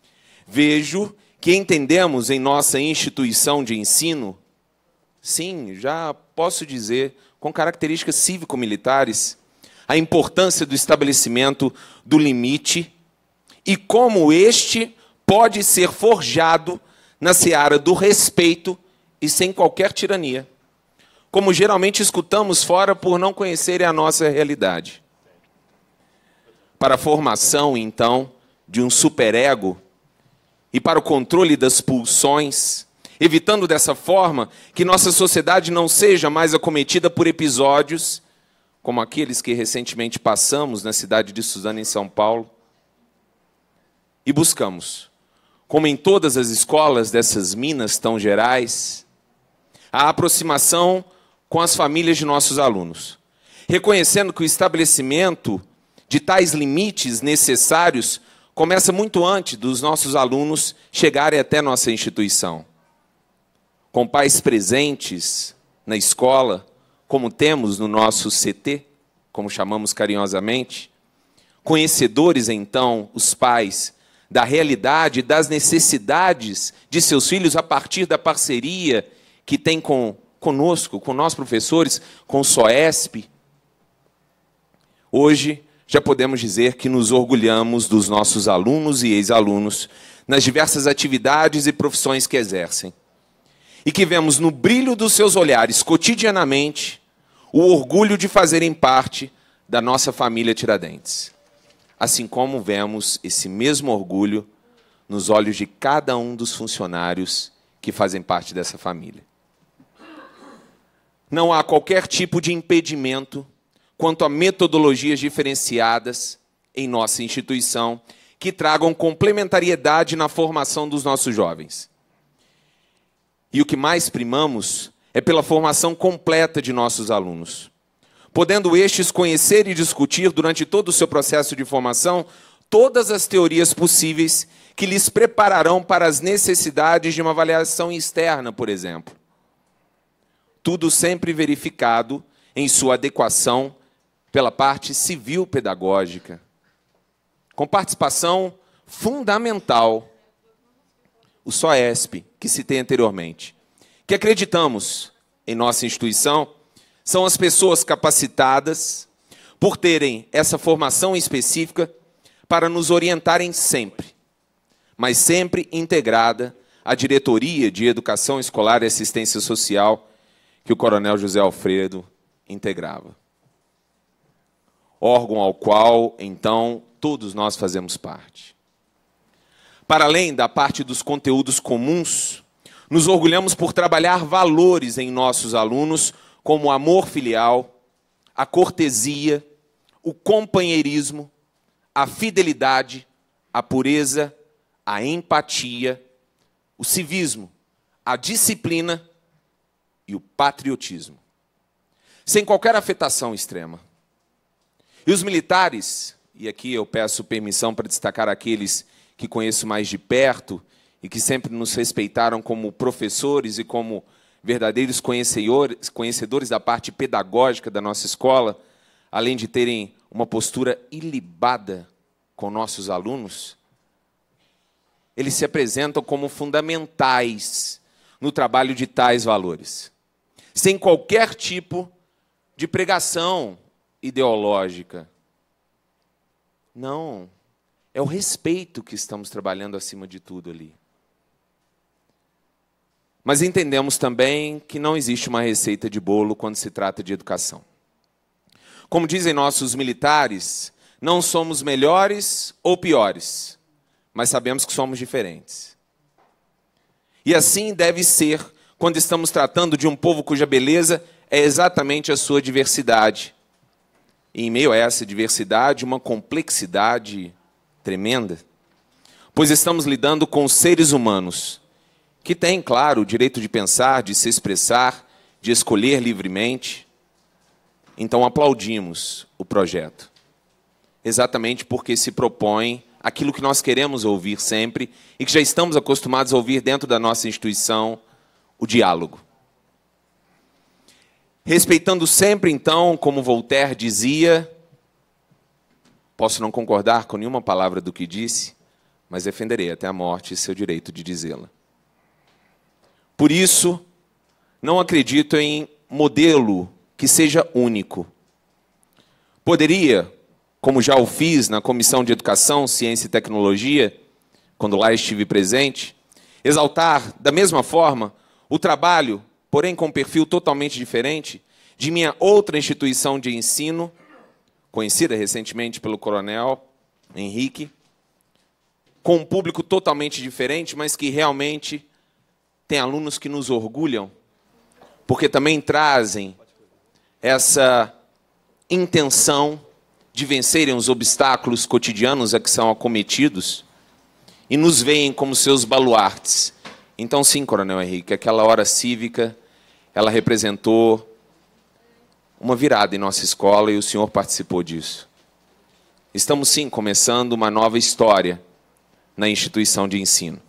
[SPEAKER 10] vejo que entendemos em nossa instituição de ensino, sim, já posso dizer, com características cívico-militares, a importância do estabelecimento do limite e como este pode ser forjado na seara do respeito e sem qualquer tirania, como geralmente escutamos fora por não conhecerem a nossa realidade. Para a formação, então, de um superego e para o controle das pulsões, evitando dessa forma que nossa sociedade não seja mais acometida por episódios como aqueles que recentemente passamos na cidade de Suzano, em São Paulo. E buscamos, como em todas as escolas dessas Minas tão gerais, a aproximação com as famílias de nossos alunos, reconhecendo que o estabelecimento de tais limites necessários começa muito antes dos nossos alunos chegarem até nossa instituição. Com pais presentes na escola, como temos no nosso C T, como chamamos carinhosamente, conhecedores, então, os pais, da realidade e das necessidades de seus filhos a partir da parceria que tem com, conosco, com nós professores, com o SOESP. Hoje, já podemos dizer que nos orgulhamos dos nossos alunos e ex-alunos nas diversas atividades e profissões que exercem. E que vemos no brilho dos seus olhares, cotidianamente, o orgulho de fazerem parte da nossa família Tiradentes. Assim como vemos esse mesmo orgulho nos olhos de cada um dos funcionários que fazem parte dessa família. Não há qualquer tipo de impedimento quanto a metodologias diferenciadas em nossa instituição que tragam complementariedade na formação dos nossos jovens. E o que mais primamos é pela formação completa de nossos alunos, podendo estes conhecer e discutir durante todo o seu processo de formação todas as teorias possíveis que lhes prepararão para as necessidades de uma avaliação externa, por exemplo. Tudo sempre verificado em sua adequação pela parte civil-pedagógica, com participação fundamental, o SOESP, que citei anteriormente, que acreditamos em nossa instituição, são as pessoas capacitadas por terem essa formação específica para nos orientarem sempre, mas sempre integrada à diretoria de Educação Escolar e Assistência Social que o Coronel José Alfredo integrava. Órgão ao qual, então, todos nós fazemos parte. Para além da parte dos conteúdos comuns, nos orgulhamos por trabalhar valores em nossos alunos, como o amor filial, a cortesia, o companheirismo, a fidelidade, a pureza, a empatia, o civismo, a disciplina e o patriotismo, sem qualquer afetação extrema. E os militares, e aqui eu peço permissão para destacar aqueles que conheço mais de perto e que sempre nos respeitaram como professores e como verdadeiros conhecedores, conhecedores da parte pedagógica da nossa escola, além de terem uma postura ilibada com nossos alunos, eles se apresentam como fundamentais no trabalho de tais valores, sem qualquer tipo de pregação ideológica. Não, é o respeito que estamos trabalhando acima de tudo ali. Mas entendemos também que não existe uma receita de bolo quando se trata de educação. Como dizem nossos militares, não somos melhores ou piores, mas sabemos que somos diferentes. E assim deve ser quando estamos tratando de um povo cuja beleza é exatamente a sua diversidade. E em meio a essa diversidade, uma complexidade tremenda, pois estamos lidando com seres humanos que têm, claro, o direito de pensar, de se expressar, de escolher livremente. Então aplaudimos o projeto, exatamente porque se propõe aquilo que nós queremos ouvir sempre e que já estamos acostumados a ouvir dentro da nossa instituição, o diálogo. Respeitando sempre, então, como Voltaire dizia, posso não concordar com nenhuma palavra do que disse, mas defenderei até a morte seu direito de dizê-la. Por isso, não acredito em modelo que seja único. Poderia, como já o fiz na Comissão de Educação, Ciência e Tecnologia, quando lá estive presente, exaltar, da mesma forma, o trabalho, porém com um perfil totalmente diferente, de minha outra instituição de ensino, conhecida recentemente pelo Coronel Henrique, com um público totalmente diferente, mas que realmente tem alunos que nos orgulham, porque também trazem essa intenção de vencerem os obstáculos cotidianos a que são acometidos e nos veem como seus baluartes. Então, sim, Coronel Henrique, aquela hora cívica, ela representou uma virada em nossa escola e o senhor participou disso. Estamos, sim, começando uma nova história na instituição de ensino.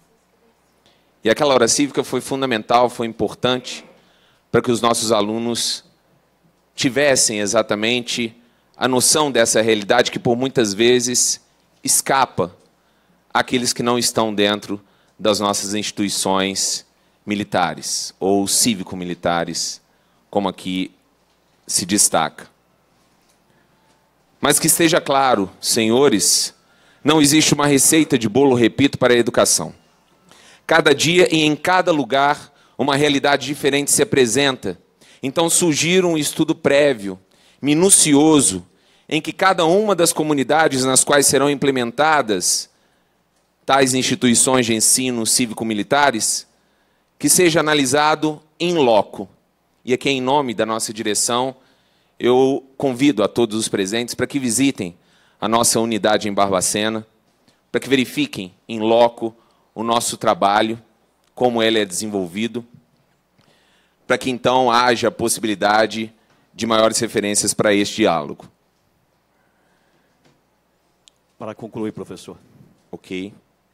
[SPEAKER 10] E aquela hora cívica foi fundamental, foi importante para que os nossos alunos tivessem exatamente a noção dessa realidade que, por muitas vezes, escapa àqueles que não estão dentro das nossas instituições militares ou cívico-militares, como aqui se destaca. Mas que esteja claro, senhores, não existe uma receita de bolo, repito, para a educação. Cada dia e em cada lugar, uma realidade diferente se apresenta. Então, sugiro um estudo prévio, minucioso, em que cada uma das comunidades nas quais serão implementadas tais instituições de ensino cívico-militares, que seja analisado in loco. E aqui, em nome da nossa direção, eu convido a todos os presentes para que visitem a nossa unidade em Barbacena, para que verifiquem in loco o nosso trabalho, como ele é desenvolvido, para que então haja a possibilidade de maiores referências para este diálogo.
[SPEAKER 2] Para concluir, professor.
[SPEAKER 10] Ok.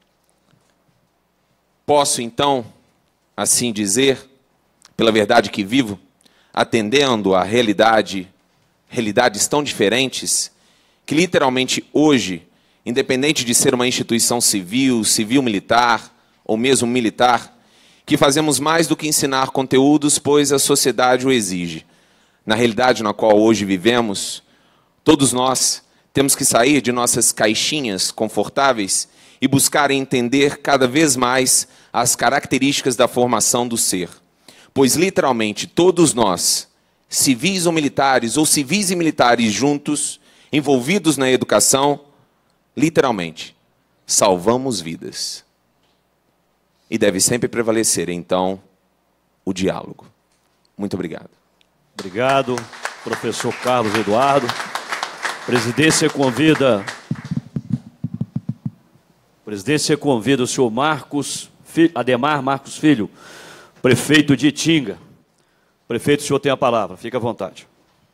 [SPEAKER 10] Posso, então, assim dizer, pela verdade que vivo, atendendo a realidade, realidades tão diferentes, que literalmente hoje, independente de ser uma instituição civil, civil-militar ou mesmo militar, que fazemos mais do que ensinar conteúdos, pois a sociedade o exige. Na realidade na qual hoje vivemos, todos nós temos que sair de nossas caixinhas confortáveis e buscar entender cada vez mais as características da formação do ser. Pois, literalmente, todos nós, civis ou militares, ou civis e militares juntos, envolvidos na educação, literalmente, salvamos vidas. E deve sempre prevalecer, então, o diálogo. Muito obrigado.
[SPEAKER 2] Obrigado, professor Carlos Eduardo. A presidência convida, a presidência convida o senhor Marcos, Ademar Marcos Filho, prefeito de Itinga. Prefeito, o senhor tem a palavra, fique à vontade.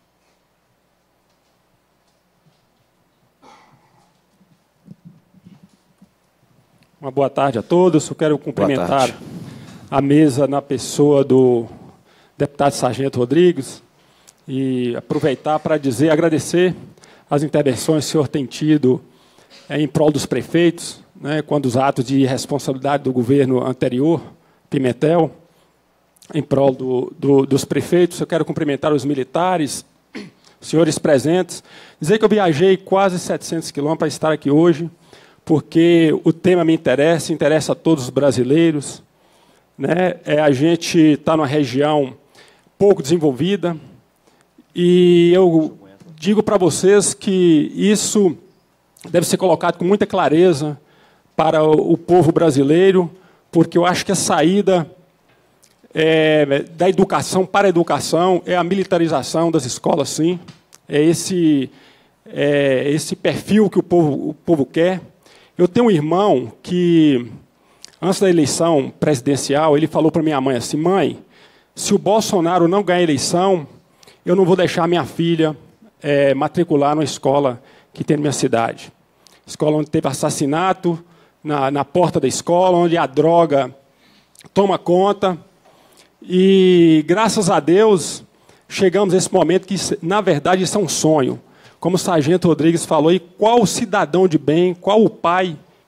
[SPEAKER 11] Uma boa tarde a todos. Eu quero cumprimentar a mesa na pessoa do deputado Sargento Rodrigues e aproveitar para dizer, agradecer as intervenções que o senhor tem tido em prol dos prefeitos, né, quando os atos de responsabilidade do governo anterior, Pimentel, em prol do, do, dos prefeitos. Eu quero cumprimentar os militares, os senhores presentes, dizer que eu viajei quase setecentos quilômetros para estar aqui hoje, porque o tema me interessa, interessa a todos os brasileiros. Né? É, a gente está numa região pouco desenvolvida, e eu digo para vocês que isso deve ser colocado com muita clareza para o, o povo brasileiro, porque eu acho que a saída é, da educação para a educação é a militarização das escolas, sim. É esse, é esse perfil que o povo, o povo quer. Eu tenho um irmão que, antes da eleição presidencial, ele falou para minha mãe assim: mãe, se o Bolsonaro não ganhar a eleição, eu não vou deixar minha filha é, matricular numa escola que tem na minha cidade. Escola onde teve assassinato, na, na porta da escola, onde a droga toma conta. E, graças a Deus, chegamos a esse momento que, na verdade, isso é um sonho. Como o Sargento Rodrigues falou, e qual o cidadão de bem, qual o pai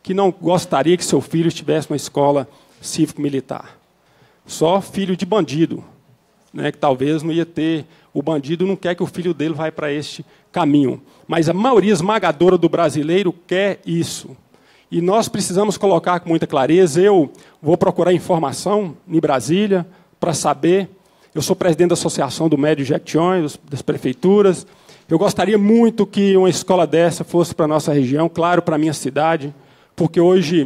[SPEAKER 11] que não gostaria que seu filho estivesse numa escola cívico-militar. Só filho de bandido, né, que talvez não ia ter... O bandido não quer que o filho dele vá para este caminho. Mas a maioria esmagadora do brasileiro quer isso. E nós precisamos colocar com muita clareza. Eu vou procurar informação em Brasília para saber. Eu sou presidente da Associação do Médio Jequitinhonha, das prefeituras. Eu gostaria muito que uma escola dessa fosse para a nossa região, claro, para a minha cidade, porque hoje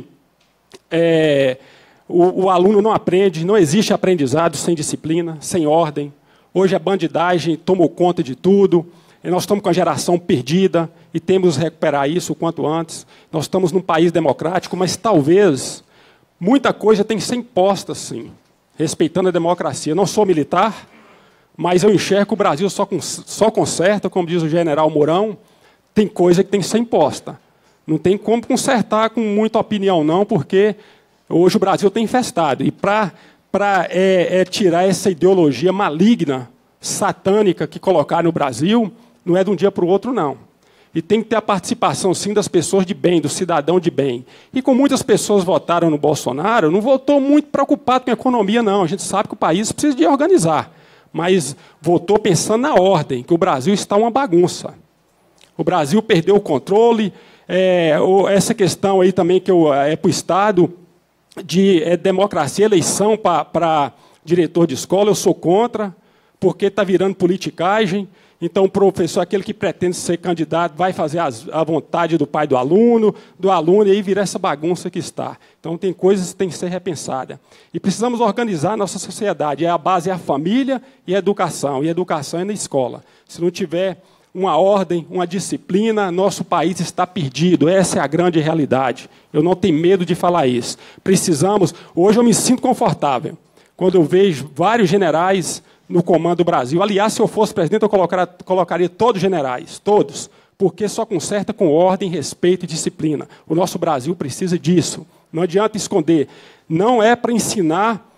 [SPEAKER 11] é, o, o aluno não aprende, não existe aprendizado sem disciplina, sem ordem. Hoje a bandidagem tomou conta de tudo, e nós estamos com a geração perdida e temos que recuperar isso o quanto antes. Nós estamos num país democrático, mas talvez muita coisa tem que ser imposta, sim, respeitando a democracia. Eu não sou militar, mas eu enxergo que o Brasil só, só conserta, como diz o general Mourão, tem coisa que tem que ser imposta. Não tem como consertar com muita opinião, não, porque hoje o Brasil está infestado. E para... para é, é, tirar essa ideologia maligna, satânica, que colocaram no Brasil, não é de um dia para o outro, não. E tem que ter a participação, sim, das pessoas de bem, do cidadão de bem. E como muitas pessoas votaram no Bolsonaro, não votou muito preocupado com a economia, não. A gente sabe que o país precisa de organizar. Mas votou pensando na ordem, que o Brasil está uma bagunça. O Brasil perdeu o controle. É, essa questão aí também que eu, é para o Estado... de é, democracia, eleição para diretor de escola, eu sou contra, porque está virando politicagem. Então, o professor, aquele que pretende ser candidato, vai fazer as, a vontade do pai do aluno, do aluno, e aí vira essa bagunça que está. Então, tem coisas que têm que ser repensadas. E precisamos organizar a nossa sociedade. A base é a família e a educação. E a educação é na escola. Se não tiver uma ordem, uma disciplina, nosso país está perdido. Essa é a grande realidade. Eu não tenho medo de falar isso. Precisamos... Hoje eu me sinto confortável quando eu vejo vários generais no comando do Brasil. Aliás, se eu fosse presidente, eu colocaria, colocaria todos os generais, todos, porque só conserta com ordem, respeito e disciplina. O nosso Brasil precisa disso. Não adianta esconder. Não é para ensinar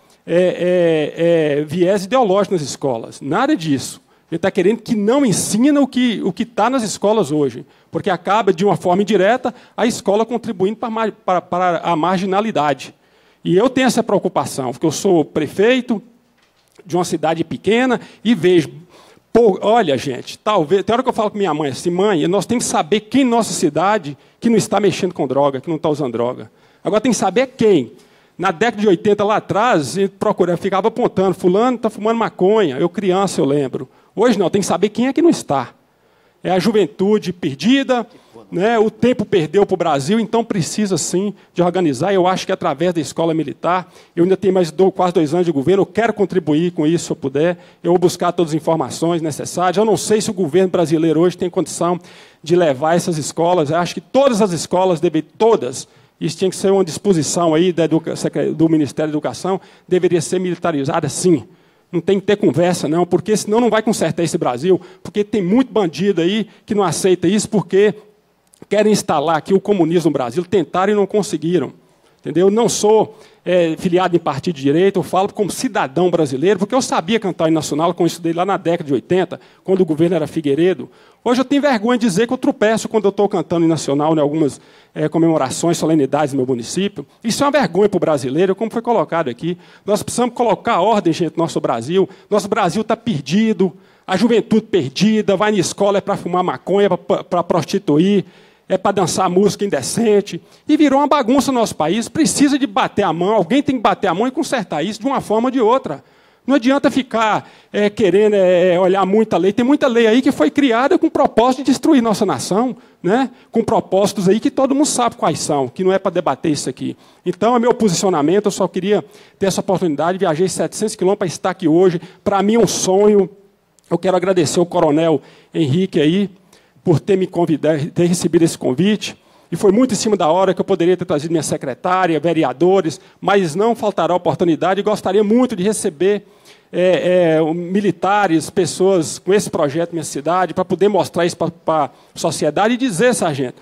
[SPEAKER 11] é, é, é, viés ideológico nas escolas. Nada disso. Ele está querendo que não ensina o que o que está nas escolas hoje, porque acaba, de uma forma indireta, a escola contribuindo para, para, para a marginalidade. E eu tenho essa preocupação, porque eu sou prefeito de uma cidade pequena e vejo... Pô, olha, gente, talvez... Tem hora que eu falo com minha mãe assim, mãe, nós temos que saber quem na nossa cidade que não está mexendo com droga, que não está usando droga. Agora tem que saber quem. Na década de oitenta, lá atrás, eu procurava, ficava apontando, fulano está fumando maconha, eu criança, eu lembro. Hoje não, tem que saber quem é que não está. É a juventude perdida, né? O tempo perdeu para o Brasil, então precisa, sim, de organizar. Eu acho que através da escola militar, eu ainda tenho mais dois, quase dois anos de governo, eu quero contribuir com isso, se eu puder. Eu vou buscar todas as informações necessárias. Eu não sei se o governo brasileiro hoje tem condição de levar essas escolas. Eu acho que todas as escolas, devem, todas, isso tinha que ser uma disposição aí da educa, do Ministério da Educação, deveria ser militarizada, sim. Não tem que ter conversa, não, porque senão não vai consertar esse Brasil, porque tem muito bandido aí que não aceita isso, porque querem instalar aqui o comunismo no Brasil, tentaram e não conseguiram. Entendeu? Eu não sou é, filiado em partido de direita, eu falo como cidadão brasileiro, porque eu sabia cantar em nacional, com isso dele lá na década de oitenta, quando o governo era Figueiredo. Hoje eu tenho vergonha de dizer que eu tropeço quando eu estou cantando em nacional em algumas é, comemorações, solenidades no meu município. Isso é uma vergonha para o brasileiro, como foi colocado aqui. Nós precisamos colocar ordem, gente, no nosso Brasil. Nosso Brasil está perdido, a juventude perdida, vai na escola é para fumar maconha, para prostituir, é para dançar música indecente. E virou uma bagunça no nosso país. Precisa de bater a mão, alguém tem que bater a mão e consertar isso de uma forma ou de outra. Não adianta ficar é, querendo é, olhar muita lei. Tem muita lei aí que foi criada com o propósito de destruir nossa nação, né? Com propósitos aí que todo mundo sabe quais são, que não é para debater isso aqui. Então, é meu posicionamento, eu só queria ter essa oportunidade, viajei setecentos quilômetros para estar aqui hoje. Para mim é um sonho. Eu quero agradecer ao coronel Henrique aí, por ter me convidado, ter recebido esse convite. E foi muito em cima da hora que eu poderia ter trazido minha secretária, vereadores, mas não faltará oportunidade. E gostaria muito de receber é, é, militares, pessoas com esse projeto na minha cidade, para poder mostrar isso para a sociedade e dizer, sargento,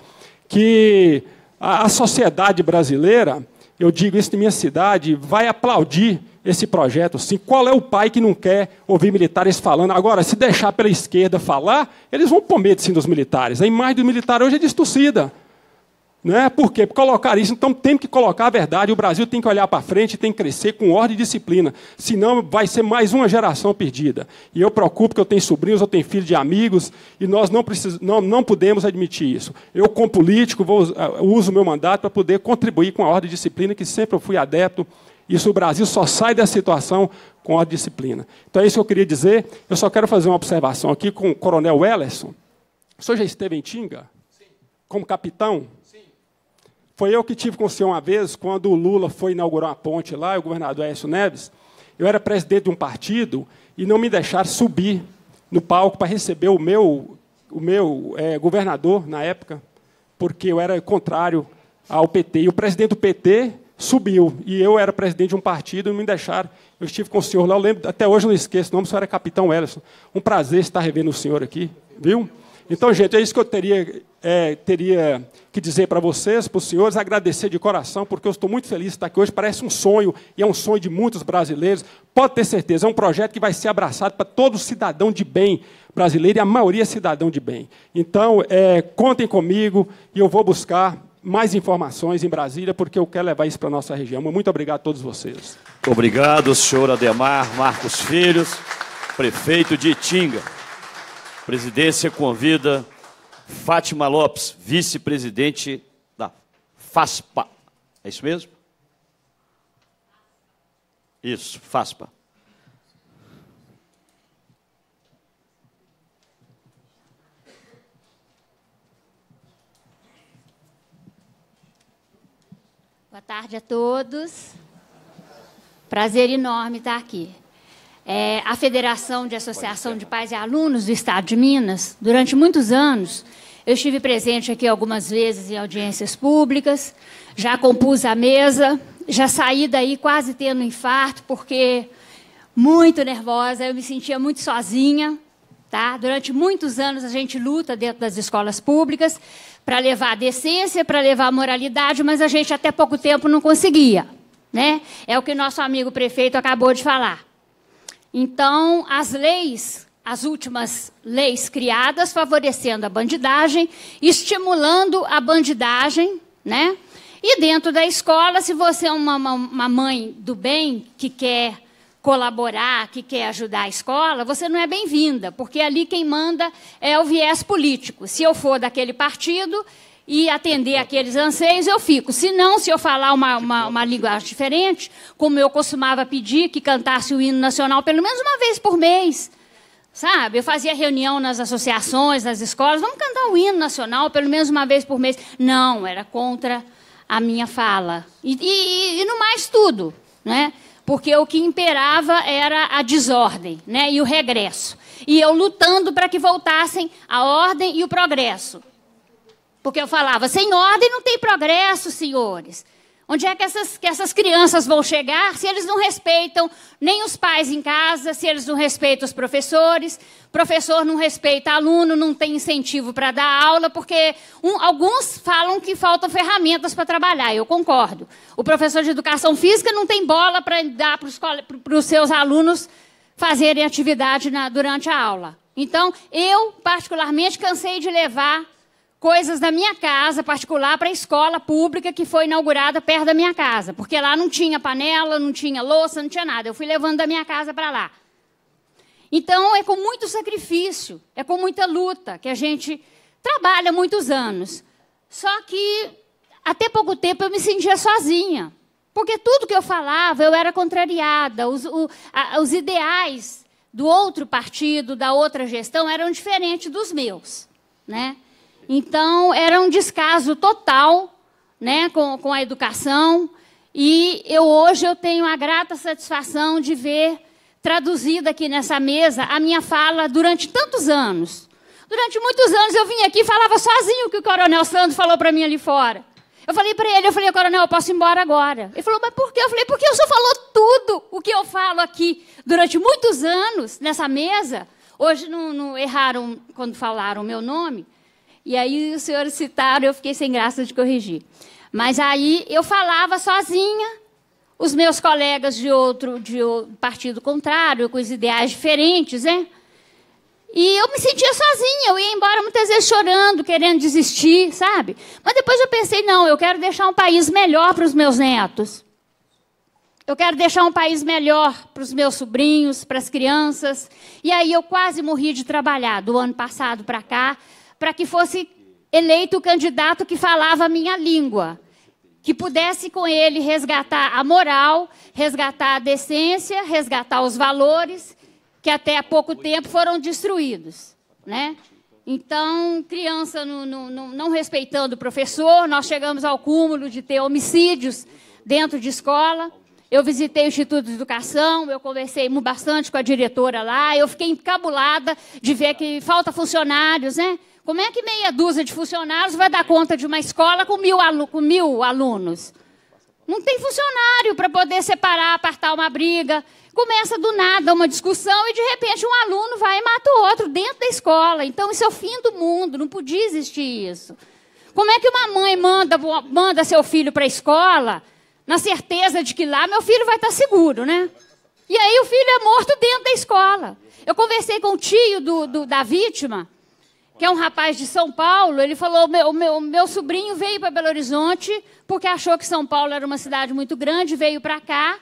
[SPEAKER 11] que a, a sociedade brasileira, eu digo isso na minha cidade, vai aplaudir esse projeto, sim. Qual é o pai que não quer ouvir militares falando? Agora, se deixar pela esquerda falar, eles vão pôr medo, sim, dos militares. A imagem do militar hoje é distorcida. Né? Por quê? Por colocar isso, então tem que colocar a verdade. O Brasil tem que olhar para frente, tem que crescer com ordem e disciplina. Senão vai ser mais uma geração perdida. E eu preocupo que eu tenho sobrinhos, eu tenho filhos de amigos, e nós não, precis... não, não podemos admitir isso. Eu, como político, vou, uso o meu mandato para poder contribuir com a ordem e disciplina, que sempre eu fui adepto. Isso, o Brasil só sai dessa situação com ordem e disciplina. Então é isso que eu queria dizer. Eu só quero fazer uma observação aqui com o coronel Wellerson. O senhor já esteve em Tinga? Sim. Como capitão? Foi eu que tive com o senhor uma vez, quando o Lula foi inaugurar uma ponte lá, e o governador Aécio Neves. Eu era presidente de um partido e não me deixaram subir no palco para receber o meu, o meu é, governador, na época, porque eu era contrário ao P T. E o presidente do P T subiu, e eu era presidente de um partido e não me deixaram. Eu estive com o senhor lá, eu lembro, até hoje eu não esqueço o nome, o senhor era capitão Wellerson. Um prazer estar revendo o senhor aqui, viu? Então, gente, é isso que eu teria, é, teria que dizer para vocês, para os senhores, agradecer de coração, porque eu estou muito feliz de estar aqui hoje, parece um sonho, e é um sonho de muitos brasileiros. Pode ter certeza, é um projeto que vai ser abraçado para todo cidadão de bem brasileiro, e a maioria é cidadão de bem. Então, é, contem comigo, e eu vou buscar mais informações em Brasília, porque eu quero levar isso para a nossa região. Muito obrigado a todos vocês.
[SPEAKER 2] Obrigado, senhor Ademar Marcos Filhos, prefeito de Itinga. Presidência convida Fátima Lopes, vice-presidente da FASPA. É isso mesmo? Isso, FASPA.
[SPEAKER 12] Boa tarde a todos. Prazer enorme estar aqui. É, a Federação de Associação de Pais e Alunos do Estado de Minas, durante muitos anos, eu estive presente aqui algumas vezes em audiências públicas, já compus a mesa, já saí daí quase tendo um infarto, porque muito nervosa, eu me sentia muito sozinha. Tá? Durante muitos anos a gente luta dentro das escolas públicas para levar a decência, para levar a moralidade, mas a gente até pouco tempo não conseguia. Né? É o que nosso amigo prefeito acabou de falar. Então, as leis, as últimas leis criadas, favorecendo a bandidagem, estimulando a bandidagem, né? E dentro da escola, se você é uma, uma, uma mãe do bem que quer colaborar, que quer ajudar a escola, você não é bem-vinda, porque ali quem manda é o viés político. Se eu for daquele partido e atender aqueles anseios, eu fico. Se não, se eu falar uma, uma, uma linguagem diferente, como eu costumava pedir que cantasse o hino nacional pelo menos uma vez por mês, sabe? Eu fazia reunião nas associações, nas escolas, vamos cantar o hino nacional pelo menos uma vez por mês. Não, era contra a minha fala. E, e, e no mais tudo, né? Porque o que imperava era a desordem, né? E o regresso. E eu lutando para que voltassem a ordem e o progresso. Porque eu falava, sem ordem não tem progresso, senhores. Onde é que essas, que essas crianças vão chegar se eles não respeitam nem os pais em casa, se eles não respeitam os professores, professor não respeita aluno, não tem incentivo para dar aula, porque um, alguns falam que faltam ferramentas para trabalhar, eu concordo. O professor de educação física não tem bola para dar para os seus alunos fazerem atividade na, durante a aula. Então, eu, particularmente, cansei de levar coisas da minha casa particular para a escola pública que foi inaugurada perto da minha casa, porque lá não tinha panela, não tinha louça, não tinha nada. Eu fui levando da minha casa para lá. Então, é com muito sacrifício, é com muita luta que a gente trabalha muitos anos. Só que, até pouco tempo, eu me sentia sozinha, porque tudo que eu falava, eu era contrariada. Os, o, a, os ideais do outro partido, da outra gestão, eram diferentes dos meus, né? Então, era um descaso total, né, com, com a educação. E eu, hoje eu tenho a grata satisfação de ver traduzida aqui nessa mesa a minha fala durante tantos anos. Durante muitos anos eu vinha aqui e falava sozinho o que o Coronel Sandro falou para mim ali fora. Eu falei para ele, eu falei, Coronel, eu posso ir embora agora. Ele falou, mas por quê? Eu falei, porque o senhor falou tudo o que eu falo aqui durante muitos anos nessa mesa. Hoje não, não erraram quando falaram o meu nome. E aí os senhores citaram, eu fiquei sem graça de corrigir. Mas aí eu falava sozinha, os meus colegas de outro de partido contrário, com os ideais diferentes, né? E eu me sentia sozinha, eu ia embora muitas vezes chorando, querendo desistir, sabe? Mas depois eu pensei, não, eu quero deixar um país melhor para os meus netos. Eu quero deixar um país melhor para os meus sobrinhos, para as crianças. E aí eu quase morri de trabalhar, do ano passado para cá, para que fosse eleito o candidato que falava a minha língua, que pudesse com ele resgatar a moral, resgatar a decência, resgatar os valores, que até há pouco tempo foram destruídos, né? Então, criança não, não, não respeitando o professor, nós chegamos ao cúmulo de ter homicídios dentro de escola. Eu visitei o Instituto de Educação, eu conversei bastante com a diretora lá, eu fiquei encabulada de ver que falta funcionários, né? Como é que meia dúzia de funcionários vai dar conta de uma escola com mil, alu com mil alunos? Não tem funcionário para poder separar, apartar uma briga. Começa do nada uma discussão e, de repente, um aluno vai e mata o outro dentro da escola. Então, isso é o fim do mundo, não podia existir isso. Como é que uma mãe manda, manda seu filho para a escola na certeza de que lá meu filho vai estar seguro, né? E aí o filho é morto dentro da escola. Eu conversei com o tio do, do, da vítima, que é um rapaz de São Paulo. Ele falou, meu, meu, meu sobrinho veio para Belo Horizonte porque achou que São Paulo era uma cidade muito grande, veio para cá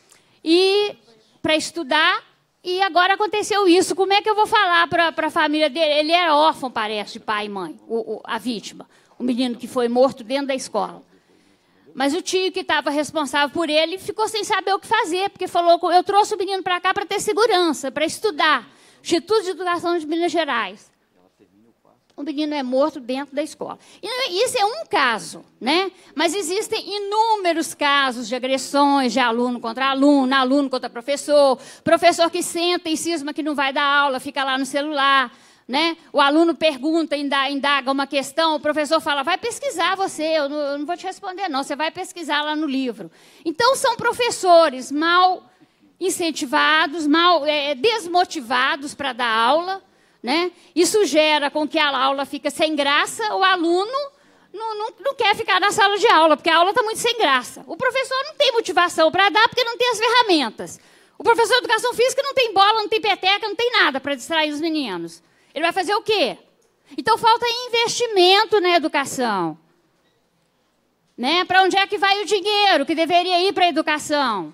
[SPEAKER 12] e para estudar, e agora aconteceu isso. Como é que eu vou falar para a família dele? Ele era órfão, parece, de pai e mãe, o, o, a vítima, o menino que foi morto dentro da escola. Mas o tio que estava responsável por ele ficou sem saber o que fazer, porque falou, eu trouxe o menino para cá para ter segurança, para estudar. Instituto de Educação de Minas Gerais. O menino é morto dentro da escola. E isso é um caso, né? Mas existem inúmeros casos de agressões de aluno contra aluno, aluno contra professor, professor que senta e cisma que não vai dar aula, fica lá no celular, né? O aluno pergunta, indaga uma questão, o professor fala, vai pesquisar você, eu não, eu não vou te responder não, você vai pesquisar lá no livro. Então, são professores mal incentivados, mal é, desmotivados para dar aula, né? Isso gera com que a aula fica sem graça, o aluno não, não, não quer ficar na sala de aula, porque a aula está muito sem graça. O professor não tem motivação para dar, porque não tem as ferramentas. O professor de Educação Física não tem bola, não tem peteca, não tem nada para distrair os meninos. Ele vai fazer o quê? Então, falta investimento na educação. Né? Para onde é que vai o dinheiro que deveria ir para a educação?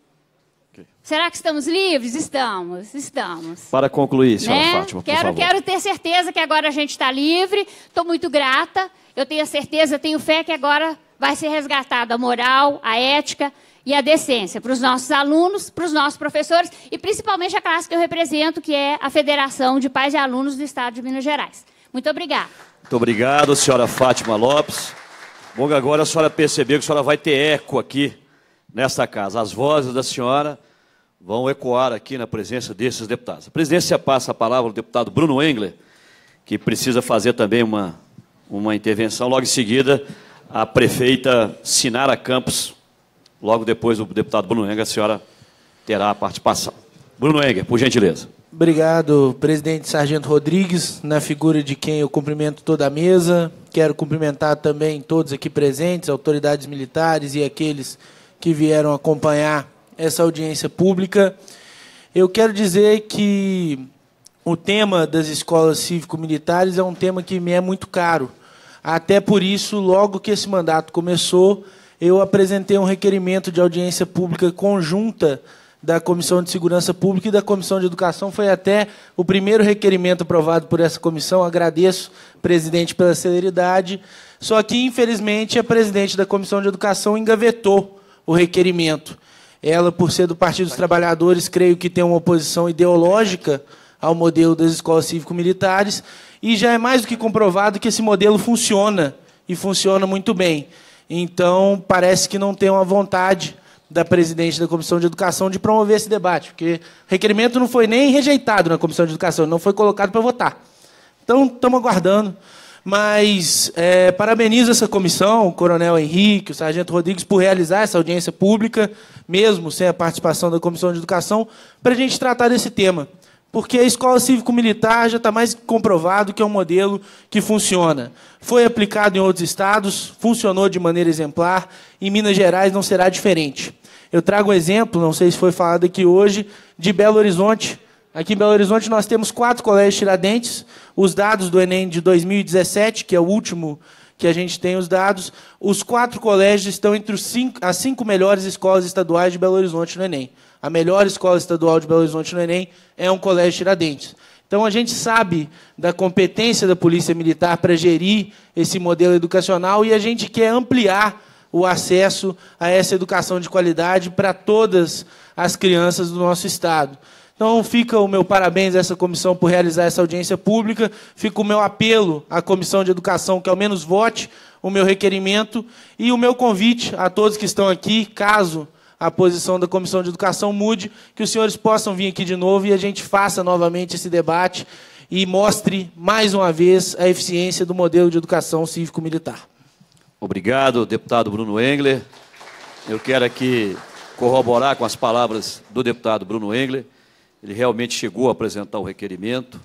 [SPEAKER 12] Será que estamos livres? Estamos, estamos.
[SPEAKER 2] Para concluir, senhora
[SPEAKER 12] né?
[SPEAKER 2] Fátima, por
[SPEAKER 12] quero,
[SPEAKER 2] favor.
[SPEAKER 12] Quero ter certeza que agora a gente está livre. Estou muito grata. Eu tenho certeza, tenho fé que agora vai ser resgatada a moral, a ética e a decência para os nossos alunos, para os nossos professores e principalmente a classe que eu represento, que é a Federação de Pais e Alunos do Estado de Minas Gerais. Muito obrigada.
[SPEAKER 2] Muito obrigado, senhora Fátima Lopes. Bom, agora a senhora percebeu que a senhora vai ter eco aqui nesta casa. As vozes da senhora vão ecoar aqui na presença desses deputados. A presidência passa a palavra ao deputado Bruno Engler, que precisa fazer também uma, uma intervenção. Logo em seguida, a prefeita Sinara Campos, logo depois do deputado Bruno Engler, a senhora terá a participação. Bruno Engler, por gentileza.
[SPEAKER 13] Obrigado, presidente Sargento Rodrigues, na figura de quem eu cumprimento toda a mesa. Quero cumprimentar também todos aqui presentes, autoridades militares e aqueles que vieram acompanhar essa audiência pública. Eu quero dizer que o tema das escolas cívico-militares é um tema que me é muito caro. Até por isso, logo que esse mandato começou, eu apresentei um requerimento de audiência pública conjunta da Comissão de Segurança Pública e da Comissão de Educação. Foi até o primeiro requerimento aprovado por essa comissão. Agradeço, presidente, pela celeridade. Só que, infelizmente, a presidente da Comissão de Educação engavetou o requerimento. Ela, por ser do Partido dos Trabalhadores, creio que tem uma oposição ideológica ao modelo das escolas cívico-militares, e já é mais do que comprovado que esse modelo funciona, e funciona muito bem. Então, parece que não tem uma vontade da presidente da Comissão de Educação de promover esse debate, porque o requerimento não foi nem rejeitado na Comissão de Educação, não foi colocado para votar. Então, estamos aguardando. Mas é, parabenizo essa comissão, o Coronel Henrique, o Sargento Rodrigues, por realizar essa audiência pública, mesmo sem a participação da Comissão de Educação, para a gente tratar desse tema. Porque a escola cívico-militar já está mais comprovado que é um modelo que funciona. Foi aplicado em outros estados, funcionou de maneira exemplar, em Minas Gerais não será diferente. Eu trago um exemplo, não sei se foi falado aqui hoje, de Belo Horizonte, Aqui em Belo Horizonte nós temos quatro colégios Tiradentes. Os dados do Enem de dois mil e dezessete, que é o último que a gente tem os dados, os quatro colégios estão entre os cinco, as cinco melhores escolas estaduais de Belo Horizonte no Enem. A melhor escola estadual de Belo Horizonte no Enem é um colégio Tiradentes. Então, a gente sabe da competência da Polícia Militar para gerir esse modelo educacional e a gente quer ampliar o acesso a essa educação de qualidade para todas as crianças do nosso Estado. Então, fica o meu parabéns a essa comissão por realizar essa audiência pública, fica o meu apelo à Comissão de Educação que, ao menos, vote o meu requerimento e o meu convite a todos que estão aqui, caso a posição da Comissão de Educação mude, que os senhores possam vir aqui de novo e a gente faça novamente esse debate e mostre, mais uma vez, a eficiência do modelo de educação cívico-militar.
[SPEAKER 2] Obrigado, deputado Bruno Engler. Eu quero aqui corroborar com as palavras do deputado Bruno Engler. Ele realmente chegou a apresentar o requerimento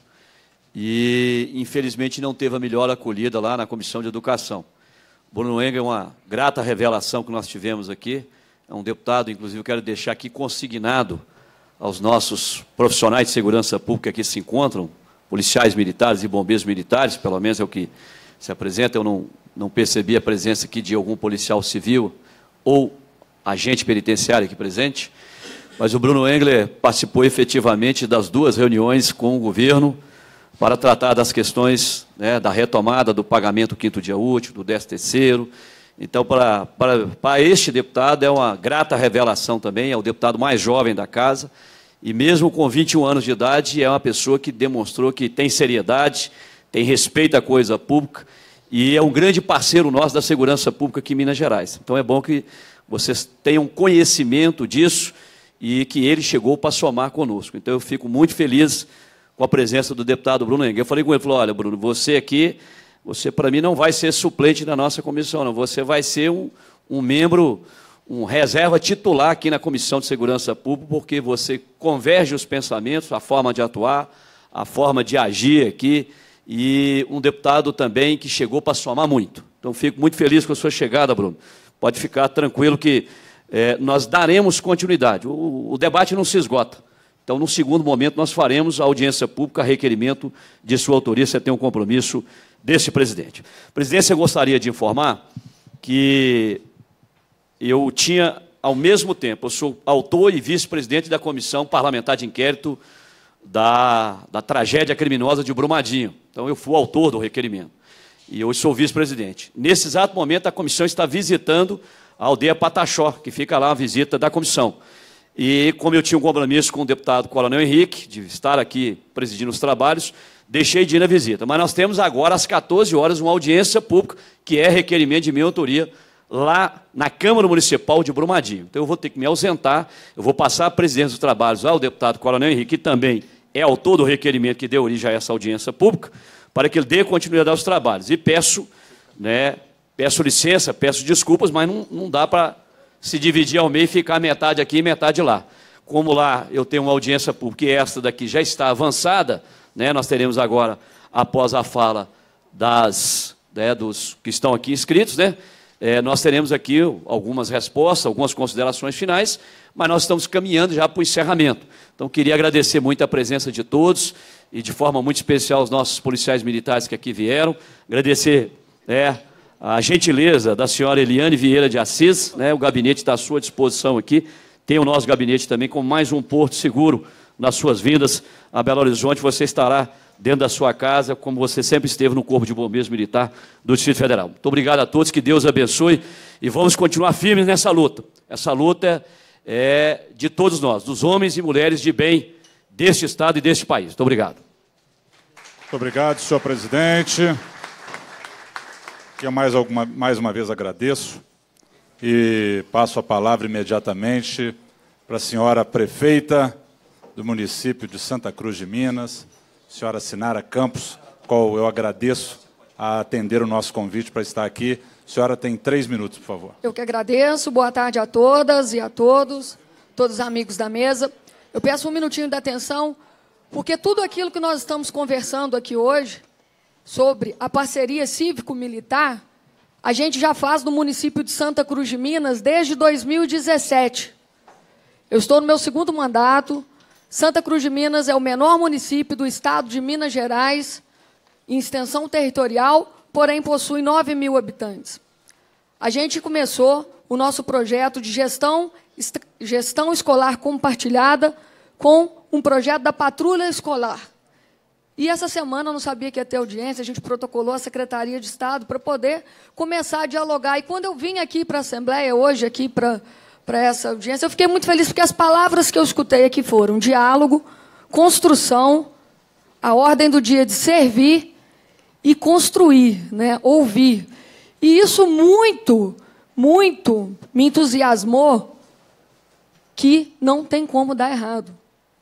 [SPEAKER 2] e, infelizmente, não teve a melhor acolhida lá na Comissão de Educação. Bruno Engler é uma grata revelação que nós tivemos aqui. É um deputado, inclusive, eu quero deixar aqui consignado aos nossos profissionais de segurança pública que se encontram, policiais militares e bombeiros militares, pelo menos é o que se apresenta. Eu não, não percebi a presença aqui de algum policial civil ou agente penitenciário aqui presente. Mas o Bruno Engler participou efetivamente das duas reuniões com o governo para tratar das questões, né, da retomada do pagamento do quinto dia útil, do décimo terceiro. Então, para, para, para este deputado, é uma grata revelação também, é o deputado mais jovem da casa, e mesmo com vinte e um anos de idade, é uma pessoa que demonstrou que tem seriedade, tem respeito à coisa pública, e é um grande parceiro nosso da segurança pública aqui em Minas Gerais. Então, é bom que vocês tenham conhecimento disso, e que ele chegou para somar conosco. Então, eu fico muito feliz com a presença do deputado Bruno Engler. Eu falei com ele, falou, olha, Bruno, você aqui, você, para mim, não vai ser suplente da nossa comissão, não. Você vai ser um, um membro, um reserva titular aqui na Comissão de Segurança Pública, porque você converge os pensamentos, a forma de atuar, a forma de agir aqui, e um deputado também que chegou para somar muito. Então, fico muito feliz com a sua chegada, Bruno. Pode ficar tranquilo que É, nós daremos continuidade. O, o debate não se esgota. Então, no segundo momento, nós faremos a audiência pública a requerimento de sua autoria. Você tem um compromisso desse presidente. Presidência, eu gostaria de informar que eu tinha, ao mesmo tempo, eu sou autor e vice-presidente da Comissão Parlamentar de Inquérito da, da tragédia criminosa de Brumadinho. Então, eu fui o autor do requerimento. E hoje sou vice-presidente. Nesse exato momento, a comissão está visitando a aldeia Pataxó, que fica lá a visita da comissão. E, como eu tinha um compromisso com o deputado Coronel Henrique, de estar aqui presidindo os trabalhos, deixei de ir na visita. Mas nós temos agora, às quatorze horas, uma audiência pública, que é requerimento de minha autoria, lá na Câmara Municipal de Brumadinho. Então, eu vou ter que me ausentar, eu vou passar a presidência dos trabalhos ao deputado Coronel Henrique, que também é autor do requerimento que deu origem a essa audiência pública, para que ele dê continuidade aos trabalhos. E peço, né, peço licença, peço desculpas, mas não, não dá para se dividir ao meio e ficar metade aqui e metade lá. Como lá eu tenho uma audiência pública e esta daqui já está avançada, né, nós teremos agora, após a fala das, né, dos que estão aqui inscritos, né, é, nós teremos aqui algumas respostas, algumas considerações finais, mas nós estamos caminhando já para o encerramento. Então, queria agradecer muito a presença de todos e, de forma muito especial, os nossos policiais militares que aqui vieram. Agradecer é, a gentileza da senhora Eliane Vieira de Assis, né, o gabinete está à sua disposição aqui. Tem o nosso gabinete também com mais um porto seguro nas suas vindas a Belo Horizonte. Você estará dentro da sua casa, como você sempre esteve no Corpo de Bombeiros Militar do Distrito Federal. Muito obrigado a todos, que Deus abençoe e vamos continuar firmes nessa luta. Essa luta é de todos nós, dos homens e mulheres de bem deste Estado e deste país. Muito obrigado.
[SPEAKER 3] Muito obrigado, senhor presidente. Eu mais, alguma, mais uma vez agradeço e passo a palavra imediatamente para a senhora prefeita do município de Santa Cruz de Minas, senhora Sinara Campos, qual eu agradeço a atender o nosso convite para estar aqui. A senhora tem três minutos, por favor.
[SPEAKER 14] Eu que agradeço. Boa tarde a todas e a todos, todos os amigos da mesa. Eu peço um minutinho de atenção, porque tudo aquilo que nós estamos conversando aqui hoje, sobre a parceria cívico-militar, a gente já faz no município de Santa Cruz de Minas desde dois mil e dezessete. Eu estou no meu segundo mandato, Santa Cruz de Minas é o menor município do estado de Minas Gerais, em extensão territorial, porém possui nove mil habitantes. A gente começou o nosso projeto de gestão, gestão escolar compartilhada com um projeto da patrulha escolar. E essa semana, eu não sabia que ia ter audiência, a gente protocolou a Secretaria de Estado para poder começar a dialogar. E quando eu vim aqui para a Assembleia, hoje, aqui para, para essa audiência, eu fiquei muito feliz, porque as palavras que eu escutei aqui foram diálogo, construção, a ordem do dia de servir e construir, né, ouvir. E isso muito, muito me entusiasmou, que não tem como dar errado.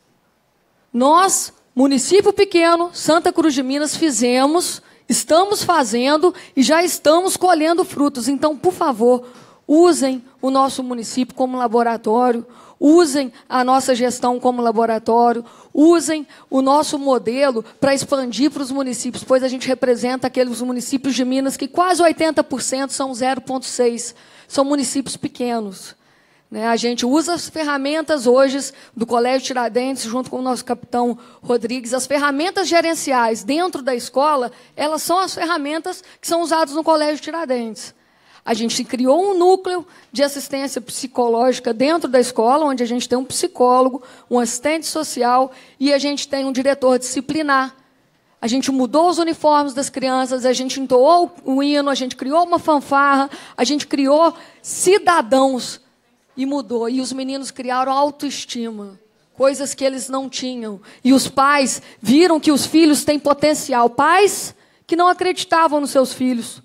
[SPEAKER 14] Nós, município pequeno, Santa Cruz de Minas, fizemos, estamos fazendo e já estamos colhendo frutos. Então, por favor, usem o nosso município como laboratório, usem a nossa gestão como laboratório, usem o nosso modelo para expandir para os municípios, pois a gente representa aqueles municípios de Minas que quase oitenta por cento são zero vírgula seis, são municípios pequenos. Né? A gente usa as ferramentas hoje do Colégio Tiradentes, junto com o nosso capitão Rodrigues, as ferramentas gerenciais dentro da escola, elas são as ferramentas que são usadas no Colégio Tiradentes. A gente criou um núcleo de assistência psicológica dentro da escola, onde a gente tem um psicólogo, um assistente social e a gente tem um diretor disciplinar. A gente mudou os uniformes das crianças, a gente entoou o hino, a gente criou uma fanfarra, a gente criou cidadãos e mudou. E os meninos criaram autoestima, coisas que eles não tinham. E os pais viram que os filhos têm potencial. Pais que não acreditavam nos seus filhos.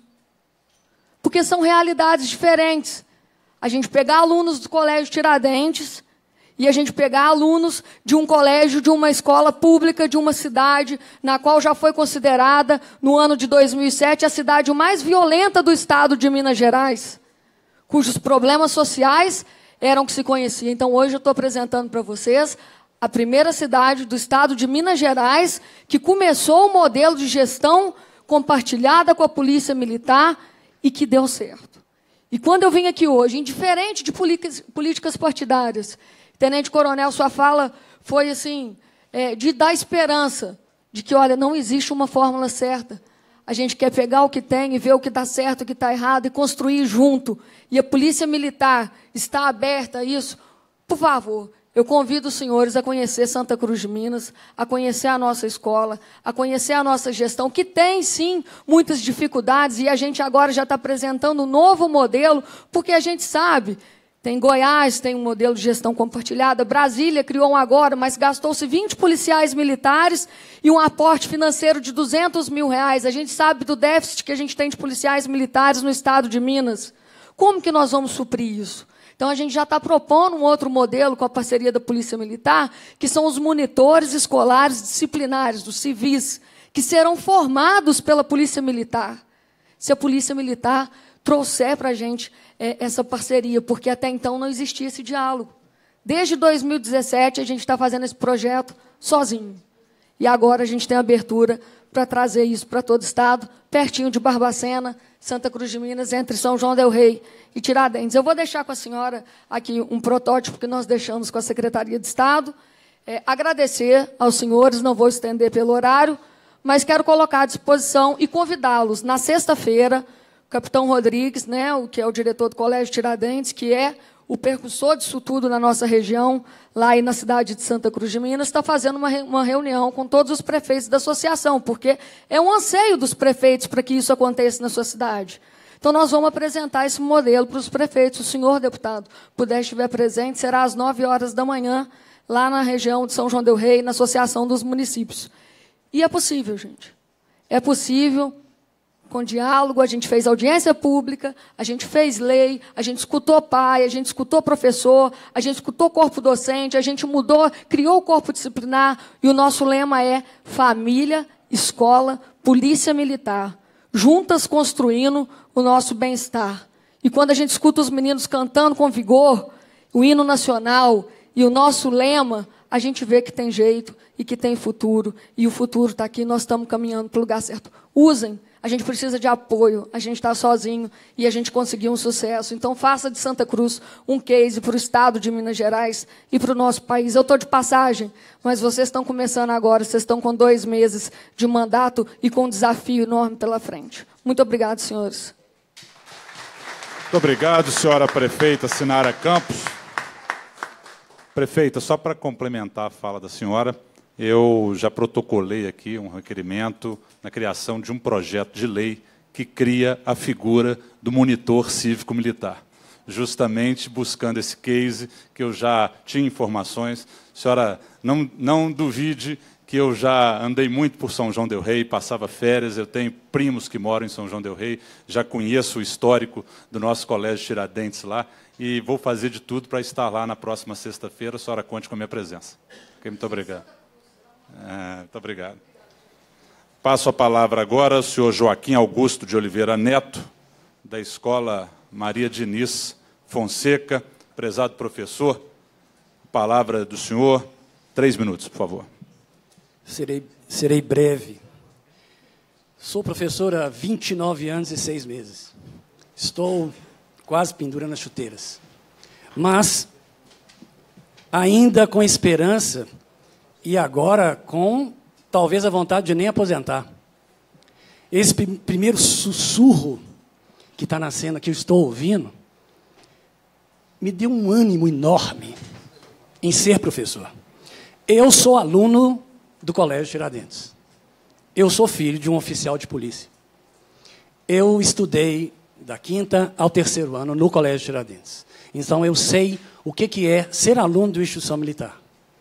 [SPEAKER 14] Porque são realidades diferentes. A gente pegar alunos do Colégio Tiradentes e a gente pegar alunos de um colégio, de uma escola pública, de uma cidade, na qual já foi considerada, no ano de dois mil e sete, a cidade mais violenta do estado de Minas Gerais, cujos problemas sociais eram que se conhecia. Então, hoje eu estou apresentando para vocês a primeira cidade do estado de Minas Gerais que começou o modelo de gestão compartilhada com a Polícia Militar e que deu certo. E quando eu vim aqui hoje, indiferente de políticas partidárias, Tenente Coronel, sua fala foi assim, é, de dar esperança, de que, olha, não existe uma fórmula certa. A gente quer pegar o que tem e ver o que está certo, o que está errado e construir junto. E a Polícia Militar está aberta a isso. Por favor, eu convido os senhores a conhecer Santa Cruz de Minas, a conhecer a nossa escola, a conhecer a nossa gestão, que tem, sim, muitas dificuldades, e a gente agora já está apresentando um novo modelo, porque a gente sabe, tem Goiás, tem um modelo de gestão compartilhada, Brasília criou um agora, mas gastou-se vinte policiais militares e um aporte financeiro de duzentos mil reais. A gente sabe do déficit que a gente tem de policiais militares no estado de Minas. Como que nós vamos suprir isso? Então, a gente já está propondo um outro modelo com a parceria da Polícia Militar, que são os monitores escolares disciplinares, dos civis, que serão formados pela Polícia Militar. Se a Polícia Militar trouxer para a gente é, essa parceria, porque até então não existia esse diálogo. Desde dois mil e dezessete, a gente está fazendo esse projeto sozinho. E agora a gente tem abertura para trazer isso para todo o estado, pertinho de Barbacena, Santa Cruz de Minas, entre São João del Rei e Tiradentes. Eu vou deixar com a senhora aqui um protótipo que nós deixamos com a Secretaria de Estado. É, agradecer aos senhores, não vou estender pelo horário, mas quero colocar à disposição e convidá-los na sexta-feira, o capitão Rodrigues, né, o que é o diretor do Colégio Tiradentes, que é o percussor disso tudo na nossa região, lá aí na cidade de Santa Cruz de Minas, está fazendo uma, uma reunião com todos os prefeitos da associação, porque é um anseio dos prefeitos para que isso aconteça na sua cidade. Então, nós vamos apresentar esse modelo para os prefeitos. O senhor deputado puder estiver presente, será às nove horas da manhã, lá na região de São João del Rei, na Associação dos Municípios. E é possível, gente. É possível. Com diálogo, a gente fez audiência pública, a gente fez lei, a gente escutou pai, a gente escutou professor, a gente escutou corpo docente, a gente mudou, criou o corpo disciplinar, e o nosso lema é família, escola, polícia militar, juntas construindo o nosso bem-estar. E quando a gente escuta os meninos cantando com vigor, o hino nacional e o nosso lema, a gente vê que tem jeito e que tem futuro, e o futuro está aqui, nós estamos caminhando para o lugar certo. Usem, a gente precisa de apoio, a gente está sozinho e a gente conseguiu um sucesso. Então, faça de Santa Cruz um case para o Estado de Minas Gerais e para o nosso país. Eu estou de passagem, mas vocês estão começando agora, vocês estão com dois meses de mandato e com um desafio enorme pela frente. Muito obrigado, senhores.
[SPEAKER 3] Muito obrigado, senhora prefeita Sinara Campos. Prefeita, só para complementar a fala da senhora, eu já protocolei aqui um requerimento na criação de um projeto de lei que cria a figura do monitor cívico-militar, justamente buscando esse case que eu já tinha informações. Senhora, não, não duvide que eu já andei muito por São João del Rei, passava férias, eu tenho primos que moram em São João del Rei, já conheço o histórico do nosso colégio Tiradentes lá, e vou fazer de tudo para estar lá na próxima sexta-feira. A senhora conte com a minha presença. Okay, muito obrigado. É, muito obrigado. Passo a palavra agora ao senhor Joaquim Augusto de Oliveira Neto, da Escola Maria Diniz Fonseca. Prezado professor, palavra do senhor. Três minutos, por favor.
[SPEAKER 15] Serei, serei breve. Sou professor há vinte e nove anos e seis meses. Estou quase pendurando as chuteiras. Mas, ainda com esperança, e agora com, talvez, a vontade de nem aposentar. Esse primeiro sussurro que está nascendo, que eu estou ouvindo, me deu um ânimo enorme em ser professor. Eu sou aluno do Colégio Tiradentes. Eu sou filho de um oficial de polícia. Eu estudei da quinta ao terceiro ano no Colégio Tiradentes. Então, eu sei o que, que é ser aluno de uma instituição militar.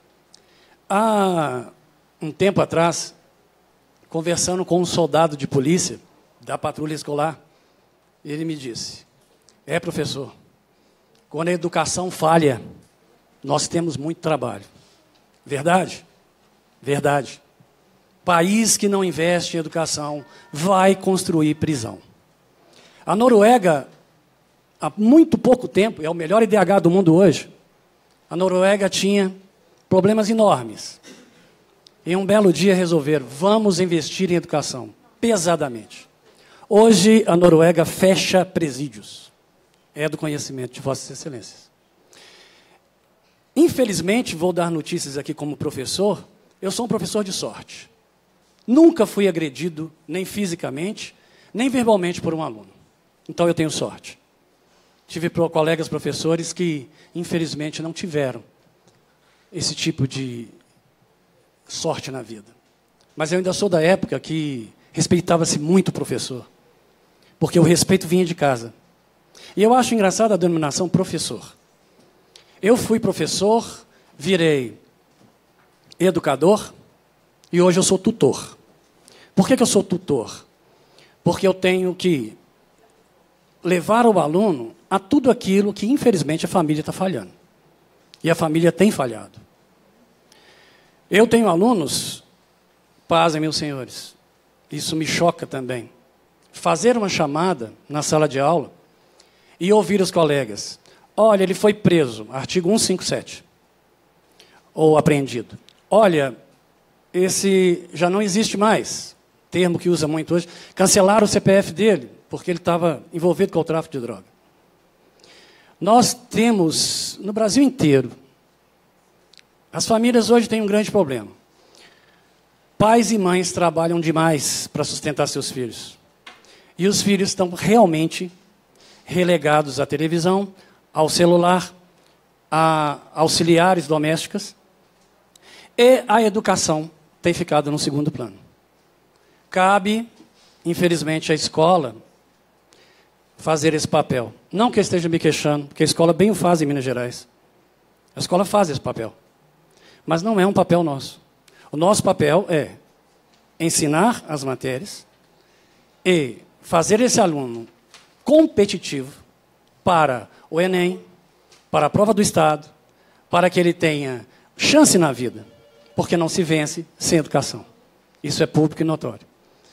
[SPEAKER 15] Há um tempo atrás, conversando com um soldado de polícia da patrulha escolar, ele me disse, é, professor, quando a educação falha, nós temos muito trabalho. Verdade? Verdade. País que não investe em educação vai construir prisão. A Noruega, há muito pouco tempo, é o melhor I D H do mundo hoje, a Noruega tinha problemas enormes. E um belo dia resolveram, vamos investir em educação, pesadamente. Hoje, a Noruega fecha presídios. É do conhecimento de Vossas Excelências. Infelizmente, vou dar notícias aqui como professor, eu sou um professor de sorte. Nunca fui agredido, nem fisicamente, nem verbalmente por um aluno. Então, eu tenho sorte. Tive colegas professores que, infelizmente, não tiveram esse tipo de sorte na vida. Mas eu ainda sou da época que respeitava-se muito o professor, porque o respeito vinha de casa. E eu acho engraçada a denominação professor. Eu fui professor, virei educador e hoje eu sou tutor. Por que que eu sou tutor? Porque eu tenho que levar o aluno a tudo aquilo que, infelizmente, a família está falhando. E a família tem falhado. Eu tenho alunos, pasmem, meus senhores, isso me choca também, fazer uma chamada na sala de aula e ouvir os colegas. Olha, ele foi preso, artigo cento e cinquenta e sete, ou apreendido. Olha, esse já não existe mais, termo que usa muito hoje, cancelaram o C P F dele, porque ele estava envolvido com o tráfico de droga. Nós temos, no Brasil inteiro, as famílias hoje têm um grande problema. Pais e mães trabalham demais para sustentar seus filhos. E os filhos estão realmente relegados à televisão, ao celular, a auxiliares domésticas. E a educação tem ficado no segundo plano. Cabe, infelizmente, à escola fazer esse papel. Não que eu esteja me queixando, porque a escola bem o faz em Minas Gerais. A escola faz esse papel. Mas não é um papel nosso. O nosso papel é ensinar as matérias e fazer esse aluno competitivo para o Enem, para a prova do Estado, para que ele tenha chance na vida, porque não se vence sem educação. Isso é público e notório.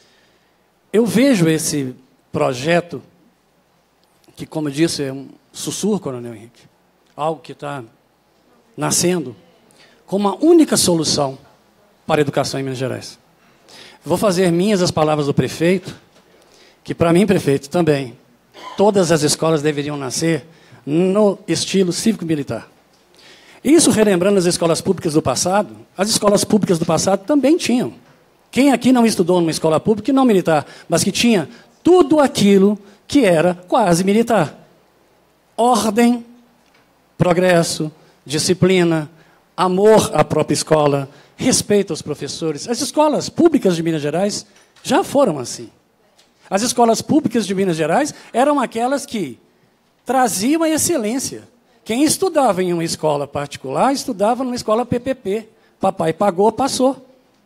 [SPEAKER 15] Eu vejo esse projeto, que, como eu disse, é um sussurro, Coronel Henrique, algo que está nascendo, como a única solução para a educação em Minas Gerais. Vou fazer minhas as palavras do prefeito, que para mim, prefeito, também, todas as escolas deveriam nascer no estilo cívico-militar. Isso relembrando as escolas públicas do passado, as escolas públicas do passado também tinham. Quem aqui não estudou numa escola pública e não militar, mas que tinha tudo aquilo que era quase militar? Ordem, progresso, disciplina, amor à própria escola, respeito aos professores. As escolas públicas de Minas Gerais já foram assim. As escolas públicas de Minas Gerais eram aquelas que traziam a excelência. Quem estudava em uma escola particular, estudava numa escola P P P. Papai pagou, passou.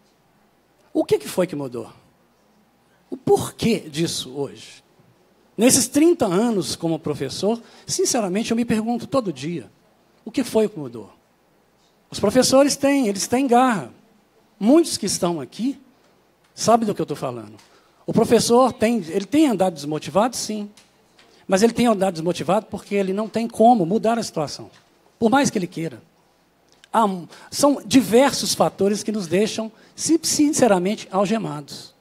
[SPEAKER 15] O que foi que mudou? O porquê disso hoje? Nesses trinta anos como professor, sinceramente, eu me pergunto todo dia, o que foi que mudou? Os professores têm, eles têm garra. Muitos que estão aqui sabem do que eu estou falando. O professor tem, ele tem andado desmotivado, sim. Mas ele tem andado desmotivado porque ele não tem como mudar a situação. Por mais que ele queira. Há, são diversos fatores que nos deixam, sinceramente, algemados.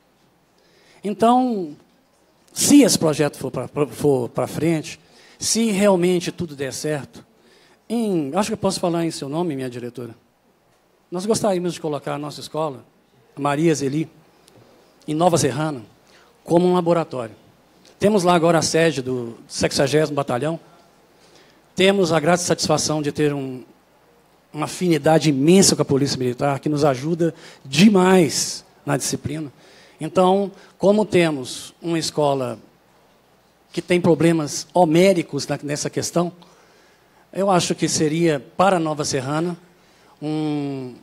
[SPEAKER 15] Então, se esse projeto for para frente, se realmente tudo der certo, em, acho que eu posso falar em seu nome, minha diretora. Nós gostaríamos de colocar a nossa escola, a Maria Zeli, em Nova Serrana, como um laboratório. Temos lá agora a sede do sexagésimo Batalhão. Temos a grata satisfação de ter um, uma afinidade imensa com a Polícia Militar, que nos ajuda demais na disciplina. Então, como temos uma escola que tem problemas homéricos nessa questão, eu acho que seria, para Nova Serrana, um,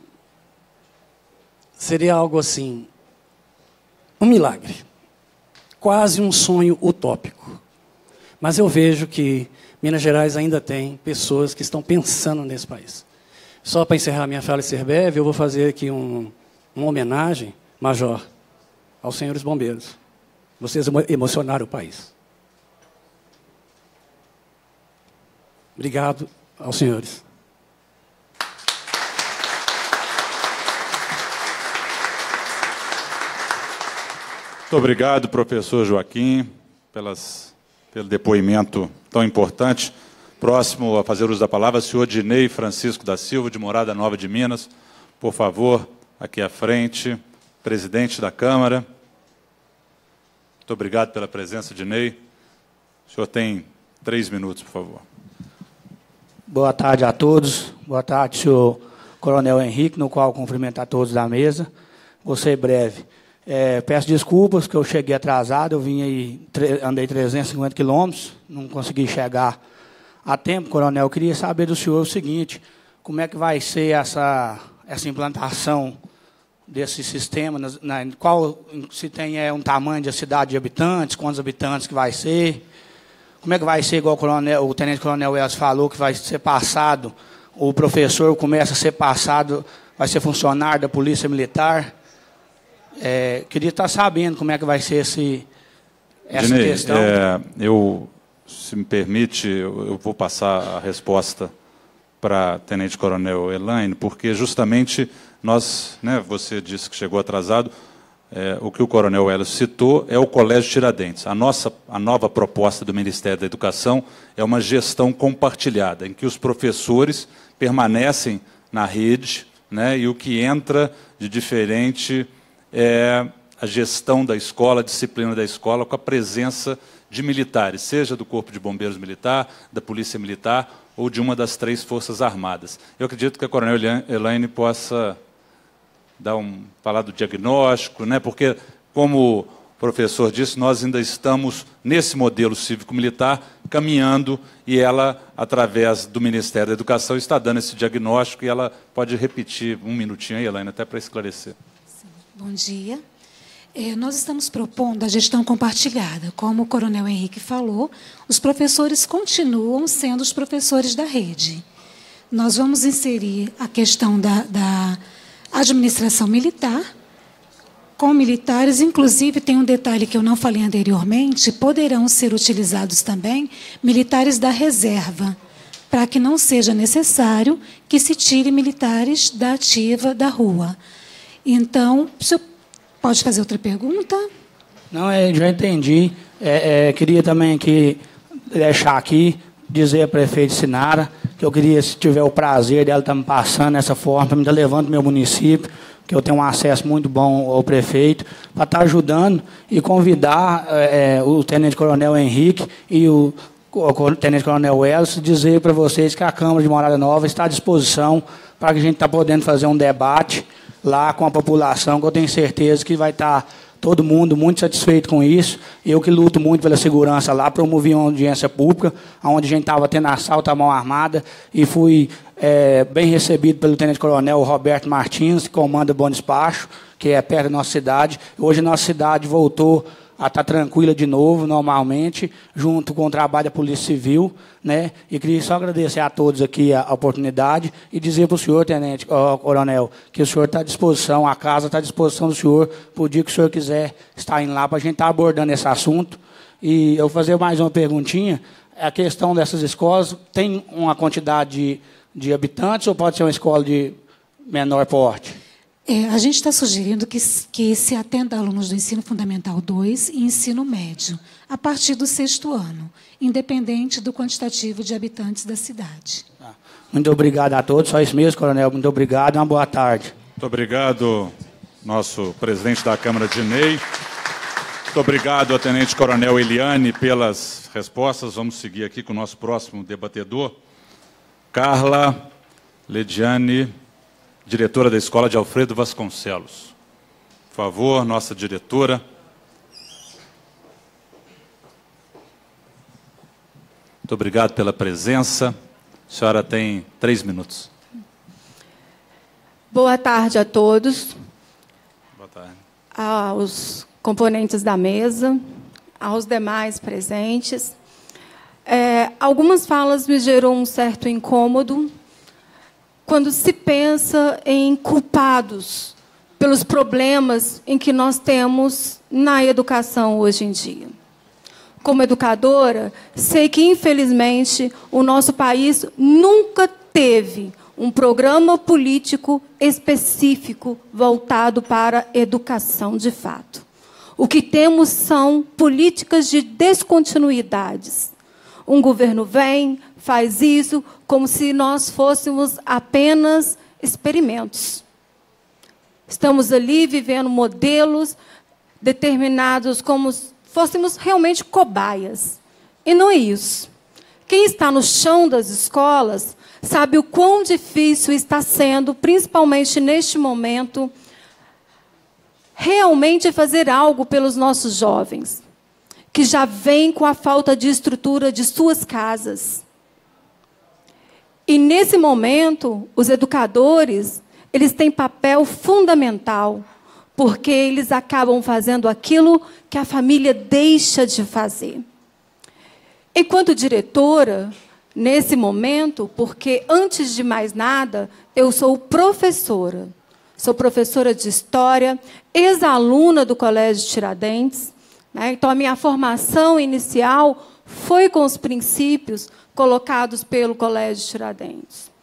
[SPEAKER 15] seria algo assim, um milagre. Quase um sonho utópico. Mas eu vejo que Minas Gerais ainda tem pessoas que estão pensando nesse país. Só para encerrar minha fala e ser breve, eu vou fazer aqui um, uma homenagem, Major, aos senhores bombeiros. Vocês emocionaram o país. Obrigado aos senhores.
[SPEAKER 3] Muito obrigado, professor Joaquim, pelas, pelo depoimento tão importante. Próximo a fazer uso da palavra, o senhor Dinei Francisco da Silva, de Morada Nova de Minas. Por favor, aqui à frente, presidente da Câmara. Muito obrigado pela presença, Dinei. O senhor tem três minutos, por favor.
[SPEAKER 16] Boa tarde a todos. Boa tarde, senhor Coronel Henrique, no qual cumprimento a todos da mesa. Vou ser breve. É, peço desculpas que eu cheguei atrasado, eu vim aí, andei trezentos e cinquenta quilômetros, não consegui chegar a tempo, coronel. Eu queria saber do senhor o seguinte, como é que vai ser essa, essa implantação desse sistema, na, na, qual, se tem é, um tamanho de cidade de habitantes, quantos habitantes que vai ser, como é que vai ser, igual o, coronel, o tenente-coronel Wells falou, que vai ser passado, o professor começa a ser passado, vai ser funcionário da Polícia Militar. É, queria estar sabendo como é que vai ser esse, essa
[SPEAKER 3] Dinei,
[SPEAKER 16] questão.
[SPEAKER 3] É, eu, se me permite, eu, eu vou passar a resposta para a tenente-coronel Elaine, porque justamente nós, né, você disse que chegou atrasado, é, o que o coronel Hélio citou é o Colégio Tiradentes. A, nossa, a nova proposta do Ministério da Educação é uma gestão compartilhada, em que os professores permanecem na rede, né, e o que entra de diferente é a gestão da escola, a disciplina da escola, com a presença de militares, seja do Corpo de Bombeiros Militar, da Polícia Militar ou de uma das três Forças Armadas. Eu acredito que a coronel Elaine possa dar um, falar do diagnóstico, né? Porque, como o professor disse, nós ainda estamos nesse modelo cívico-militar caminhando e ela, através do Ministério da Educação, está dando esse diagnóstico e ela pode repetir um minutinho aí, Elaine, até para esclarecer.
[SPEAKER 5] Bom dia. É, nós estamos propondo a gestão compartilhada. Como o coronel Henrique falou, os professores continuam sendo os professores da rede. Nós vamos inserir a questão da, da administração militar, com militares, inclusive tem um detalhe que eu não falei anteriormente, poderão ser utilizados também militares da reserva, para que não seja necessário que se tire militares da ativa da rua. Então, o senhor pode fazer outra pergunta?
[SPEAKER 16] Não, eu já entendi. É, é, queria também aqui deixar aqui, dizer à prefeita Sinara que eu queria, se tiver o prazer dela estar me passando dessa forma, para me estar levando para o meu município, que eu tenho um acesso muito bom ao prefeito, para estar ajudando e convidar é, o tenente-coronel Henrique e o, o tenente-coronel Wells, dizer para vocês que a Câmara de Morada Nova está à disposição para que a gente está podendo fazer um debate lá com a população, que eu tenho certeza que vai estar todo mundo muito satisfeito com isso. Eu que luto muito pela segurança lá, promovi uma audiência pública, onde a gente estava tendo assalto à mão armada, e fui é, bem recebido pelo tenente-coronel Roberto Martins, que comanda Bom Despacho, que é perto da nossa cidade. Hoje a nossa cidade voltou a estar tranquila de novo, normalmente, junto com o trabalho da Polícia Civil, né? E queria só agradecer a todos aqui a, a oportunidade e dizer para o senhor, tenente, ó, coronel, que o senhor está à disposição, a casa está à disposição do senhor, para o dia que o senhor quiser estar indo lá, para a gente estar abordando esse assunto. E eu vou fazer mais uma perguntinha. A questão dessas escolas, tem uma quantidade de, de habitantes ou pode ser uma escola de menor porte?
[SPEAKER 5] É, a gente está sugerindo que, que se atenda a alunos do ensino fundamental dois e ensino médio, a partir do sexto ano, independente do quantitativo de habitantes da cidade.
[SPEAKER 16] Muito obrigado a todos. Só isso mesmo, coronel. Muito obrigado e uma boa tarde.
[SPEAKER 3] Muito obrigado, nosso presidente da Câmara, Dinei. Muito obrigado ao tenente-coronel Eliane pelas respostas. Vamos seguir aqui com o nosso próximo debatedor, Carla Lediane, diretora da Escola de Alfredo Vasconcelos. Por favor, nossa diretora. Muito obrigado pela presença. A senhora tem três minutos.
[SPEAKER 17] Boa tarde a todos.
[SPEAKER 3] Boa tarde.
[SPEAKER 17] Aos componentes da mesa, aos demais presentes. É, algumas falas me gerou um certo incômodo quando se pensa em culpados pelos problemas em que nós temos na educação hoje em dia. Como educadora, sei que, infelizmente, o nosso país nunca teve um programa político específico voltado para a educação de fato. O que temos são políticas de descontinuidades. Um governo vem, faz isso, como se nós fôssemos apenas experimentos. Estamos ali vivendo modelos determinados como se fôssemos realmente cobaias. E não é isso. Quem está no chão das escolas sabe o quão difícil está sendo, principalmente neste momento, realmente fazer algo pelos nossos jovens, que já vêm com a falta de estrutura de suas casas. E, nesse momento, os educadores, eles têm papel fundamental, porque eles acabam fazendo aquilo que a família deixa de fazer. Enquanto diretora, nesse momento, porque, antes de mais nada, eu sou professora. Sou professora de História, ex-aluna do Colégio Tiradentes, né? Então, a minha formação inicial foi com os princípios colocados pelo Colégio Tiradentes.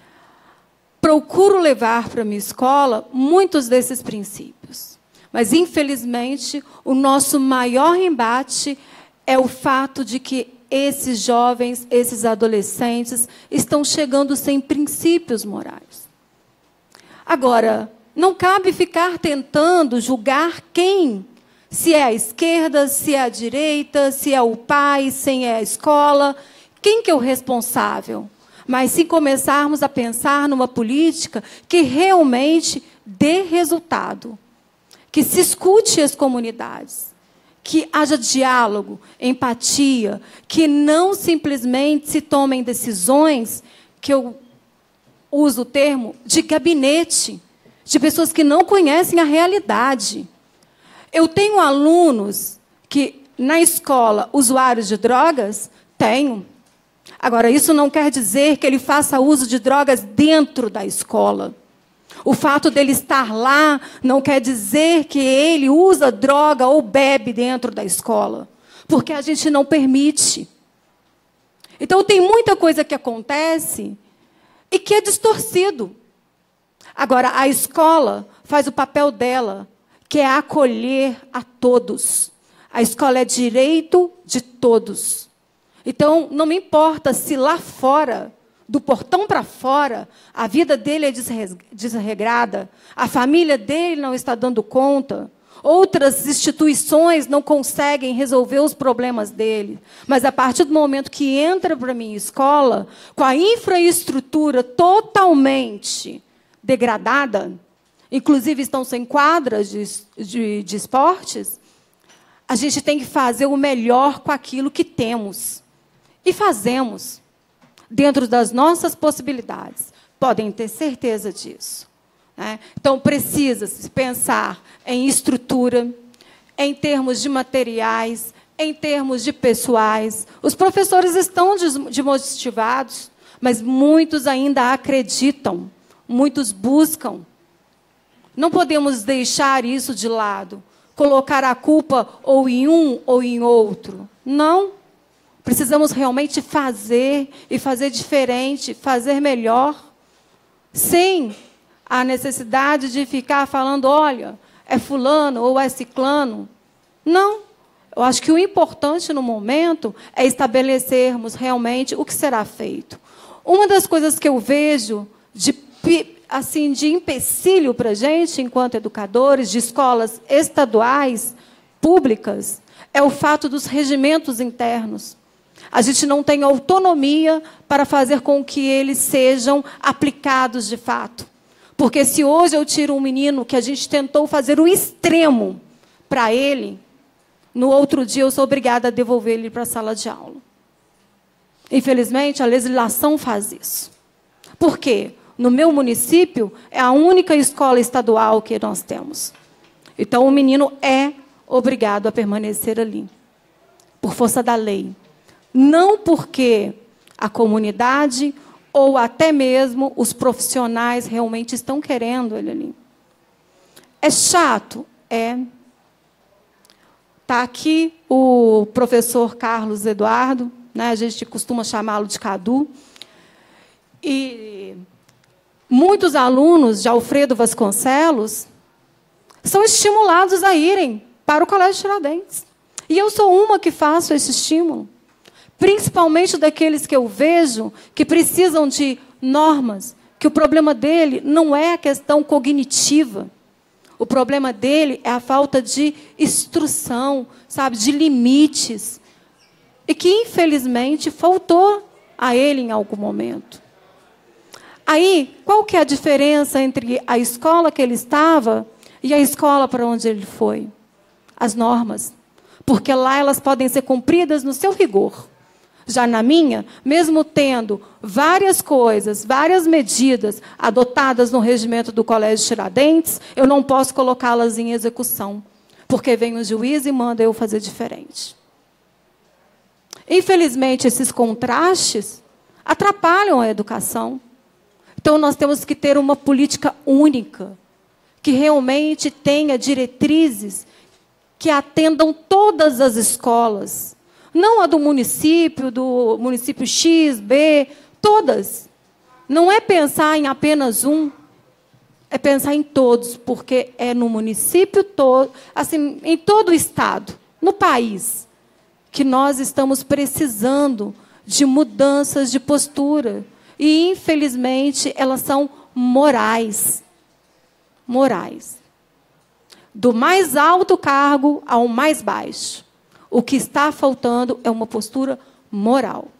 [SPEAKER 17] Procuro levar para a minha escola muitos desses princípios. Mas, infelizmente, o nosso maior embate é o fato de que esses jovens, esses adolescentes, estão chegando sem princípios morais. Agora, não cabe ficar tentando julgar quem, se é a esquerda, se é a direita, se é o pai, se é a escola, quem que é o responsável? Mas se começarmos a pensar numa política que realmente dê resultado, que se escute as comunidades, que haja diálogo, empatia, que não simplesmente se tomem decisões, que eu uso o termo, de gabinete, de pessoas que não conhecem a realidade. Eu tenho alunos que, na escola, usuários de drogas? Tenho. Agora, isso não quer dizer que ele faça uso de drogas dentro da escola. O fato dele estar lá não quer dizer que ele usa droga ou bebe dentro da escola, porque a gente não permite. Então, tem muita coisa que acontece e que é distorcido. Agora, a escola faz o papel dela, que é acolher a todos. A escola é direito de todos. Então, não me importa se lá fora, do portão para fora, a vida dele é desregrada, a família dele não está dando conta, outras instituições não conseguem resolver os problemas dele. Mas, a partir do momento que entra para a minha escola, com a infraestrutura totalmente degradada, inclusive estão sem quadras de, de, de esportes, a gente tem que fazer o melhor com aquilo que temos. E fazemos, dentro das nossas possibilidades. Podem ter certeza disso. Né? Então, precisa-se pensar em estrutura, em termos de materiais, em termos de pessoais. Os professores estão desmotivados, mas muitos ainda acreditam, muitos buscam. Não podemos deixar isso de lado, colocar a culpa ou em um ou em outro. Não. Precisamos realmente fazer, e fazer diferente, fazer melhor, sem a necessidade de ficar falando, olha, é fulano ou é ciclano. Não. Eu acho que o importante no momento é estabelecermos realmente o que será feito. Uma das coisas que eu vejo de, assim, de empecilho para a gente, enquanto educadores de escolas estaduais, públicas, é o fato dos regimentos internos. A gente não tem autonomia para fazer com que eles sejam aplicados de fato. Porque se hoje eu tiro um menino que a gente tentou fazer o extremo para ele, no outro dia eu sou obrigada a devolver ele para a sala de aula. Infelizmente, a legislação faz isso. Por quê? No meu município, é a única escola estadual que nós temos. Então, o menino é obrigado a permanecer ali, por força da lei. Não porque a comunidade ou até mesmo os profissionais realmente estão querendo ele ali. É chato? É. Está aqui o professor Carlos Eduardo, né? A gente costuma chamá-lo de Cadu. E muitos alunos de Alfredo Vasconcelos são estimulados a irem para o Colégio Tiradentes. E eu sou uma que faço esse estímulo. Principalmente daqueles que eu vejo que precisam de normas, que o problema dele não é a questão cognitiva. O problema dele é a falta de instrução, sabe, de limites. E que, infelizmente, faltou a ele em algum momento. Aí, qual que é a diferença entre a escola que ele estava e a escola para onde ele foi? As normas. Porque lá elas podem ser cumpridas no seu rigor. Já na minha, mesmo tendo várias coisas, várias medidas adotadas no regimento do Colégio Tiradentes, eu não posso colocá-las em execução, porque vem o juiz e manda eu fazer diferente. Infelizmente, esses contrastes atrapalham a educação. Então, nós temos que ter uma política única, que realmente tenha diretrizes que atendam todas as escolas. Não a do município, do município X, B, todas. Não é pensar em apenas um, é pensar em todos, porque é no município todo, assim, em todo o estado, no país, que nós estamos precisando de mudanças de postura. E, infelizmente, elas são morais. Morais. Do mais alto cargo ao mais baixo. O que está faltando é uma postura moral.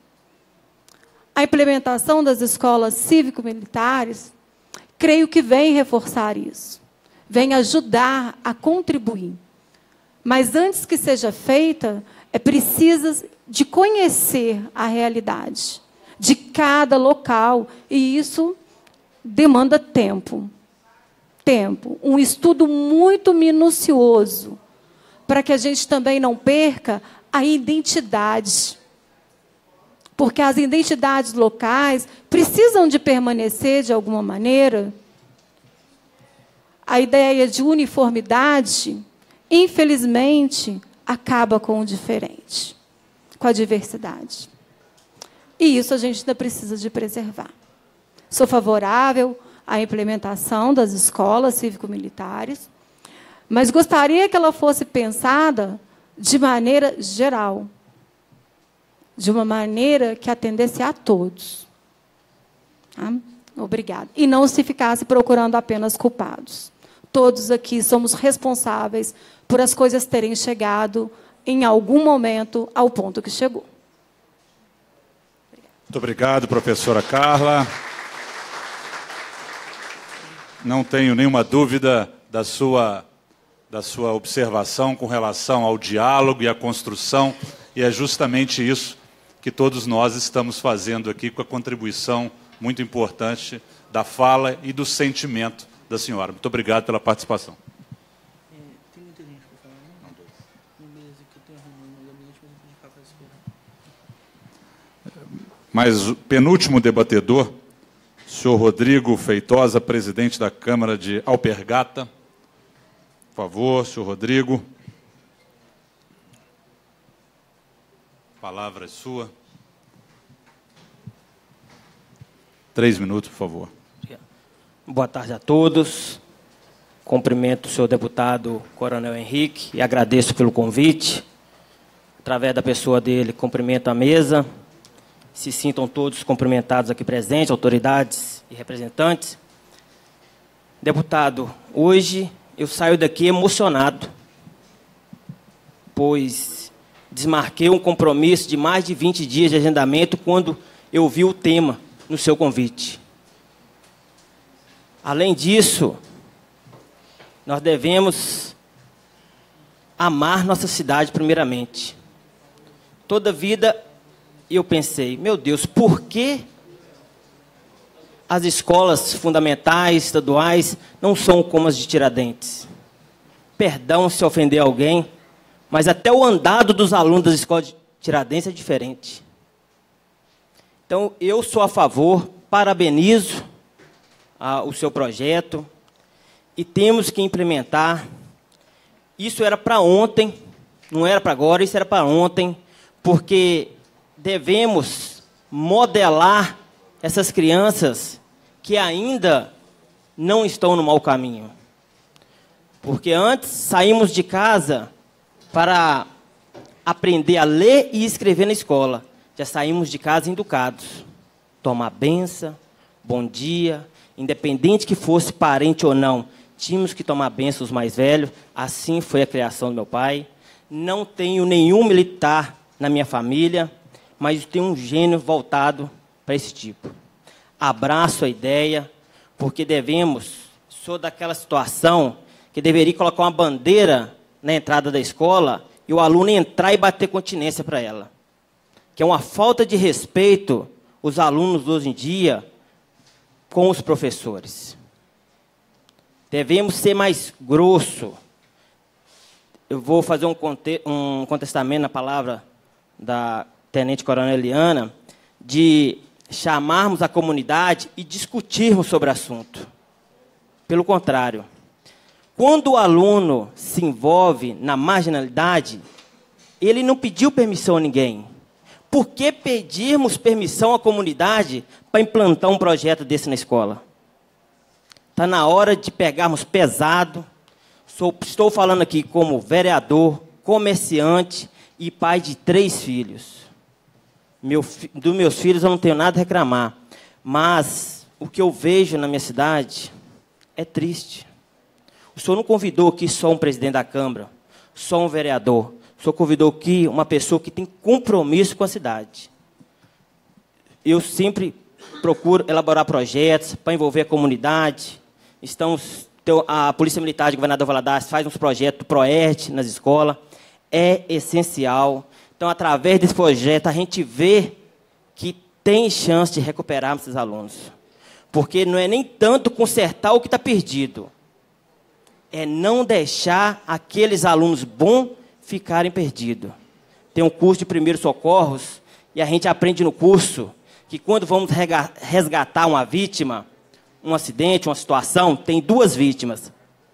[SPEAKER 17] A implementação das escolas cívico-militares, creio que vem reforçar isso, vem ajudar a contribuir. Mas, antes que seja feita, é preciso de conhecer a realidade de cada local, e isso demanda tempo. Tempo. Um estudo muito minucioso, para que a gente também não perca a identidade. Porque as identidades locais precisam de permanecer de alguma maneira. A ideia de uniformidade, infelizmente, acaba com o diferente, com a diversidade. E isso a gente ainda precisa de preservar. Sou favorável a implementação das escolas cívico-militares, mas gostaria que ela fosse pensada de maneira geral, de uma maneira que atendesse a todos. Tá? Obrigada. E não se ficasse procurando apenas culpados. Todos aqui somos responsáveis por as coisas terem chegado, em algum momento, ao ponto que chegou.
[SPEAKER 3] Muito obrigado, professora Carla. Não tenho nenhuma dúvida da sua, da sua observação com relação ao diálogo e à construção, e é justamente isso que todos nós estamos fazendo aqui, com a contribuição muito importante da fala e do sentimento da senhora. Muito obrigado pela participação. Mas o penúltimo debatedor, o senhor Rodrigo Feitosa, presidente da Câmara de Alpergata. Por favor, senhor Rodrigo. A palavra é sua. Três minutos, por favor.
[SPEAKER 18] Boa tarde a todos. Cumprimento o senhor deputado Coronel Henrique e agradeço pelo convite. Através da pessoa dele, cumprimento a mesa. Se sintam todos cumprimentados aqui presentes, autoridades e representantes. Deputado, hoje eu saio daqui emocionado, pois desmarquei um compromisso de mais de vinte dias de agendamento quando eu vi o tema no seu convite. Além disso, nós devemos amar nossa cidade primeiramente. Toda vida eu pensei, meu Deus, por que as escolas fundamentais, estaduais, não são como as de Tiradentes? Perdão se ofender alguém, mas até o andado dos alunos das escolas de Tiradentes é diferente. Então, eu sou a favor, parabenizo ah, o seu projeto e temos que implementar. Isso era para ontem, não era para agora, isso era para ontem, porque devemos modelar essas crianças que ainda não estão no mau caminho. Porque antes saímos de casa para aprender a ler e escrever na escola. Já saímos de casa educados. Tomar benção, bom dia, independente que fosse parente ou não, tínhamos que tomar benção os mais velhos. Assim foi a criação do meu pai. Não tenho nenhum militar na minha família, mas tem um gênio voltado para esse tipo. Abraço a ideia, porque devemos, sou daquela situação que deveria colocar uma bandeira na entrada da escola e o aluno entrar e bater continência para ela. Que é uma falta de respeito os alunos hoje em dia com os professores. Devemos ser mais grosso. Eu vou fazer um, conte um contestamento na palavra da Tenente Coronel Eliana, de chamarmos a comunidade e discutirmos sobre o assunto. Pelo contrário, quando o aluno se envolve na marginalidade, ele não pediu permissão a ninguém. Por que pedirmos permissão à comunidade para implantar um projeto desse na escola? Está na hora de pegarmos pesado. Sou, estou falando aqui como vereador, comerciante e pai de três filhos. Meu, dos meus filhos eu não tenho nada a reclamar, mas o que eu vejo na minha cidade é triste. O senhor não convidou aqui só um presidente da Câmara, só um vereador. O senhor convidou aqui uma pessoa que tem compromisso com a cidade. Eu sempre procuro elaborar projetos para envolver a comunidade. Estamos, a Polícia Militar de Governador Valadares faz uns projetos do PROERT nas escolas. É essencial. Então, através desse projeto, a gente vê que tem chance de recuperarmos esses alunos. Porque não é nem tanto consertar o que está perdido, é não deixar aqueles alunos bons ficarem perdidos. Tem um curso de primeiros socorros, e a gente aprende no curso que quando vamos resgatar uma vítima, um acidente, uma situação, tem duas vítimas.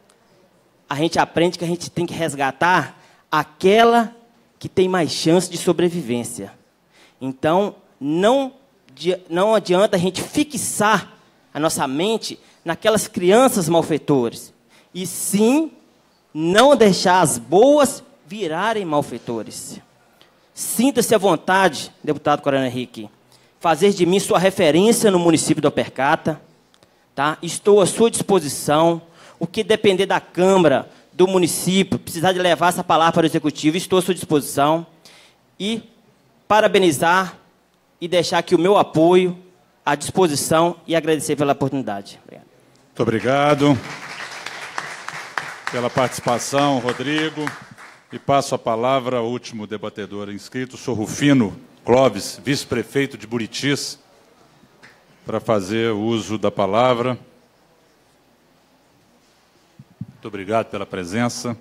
[SPEAKER 18] A gente aprende que a gente tem que resgatar aquela que tem mais chance de sobrevivência. Então, não, não adianta a gente fixar a nossa mente naquelas crianças malfeitores, e sim não deixar as boas virarem malfeitores. Sinta-se à vontade, deputado Coronel Henrique, fazer de mim sua referência no município do Apercata. Tá? Estou à sua disposição. O que depender da Câmara, do município, precisar de levar essa palavra para o Executivo, estou à sua disposição. E parabenizar e deixar aqui o meu apoio à disposição e agradecer pela oportunidade. Obrigado.
[SPEAKER 3] Muito obrigado pela participação, Rodrigo. E passo a palavra ao último debatedor inscrito, o senhor Rufino Clóvis, vice-prefeito de Buritis, para fazer uso da palavra. Muito obrigado pela presença.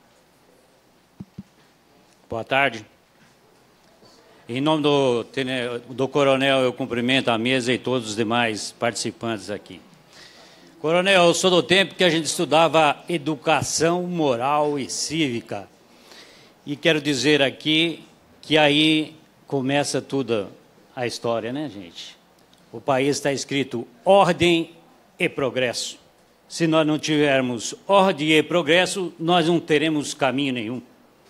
[SPEAKER 19] Boa tarde. Em nome do, do coronel, eu cumprimento a mesa e todos os demais participantes aqui. Coronel, eu sou do tempo que a gente estudava educação moral e cívica. E quero dizer aqui que aí começa toda a história, né, gente? O país está escrito ordem e progresso. Se nós não tivermos ordem e progresso, nós não teremos caminho nenhum.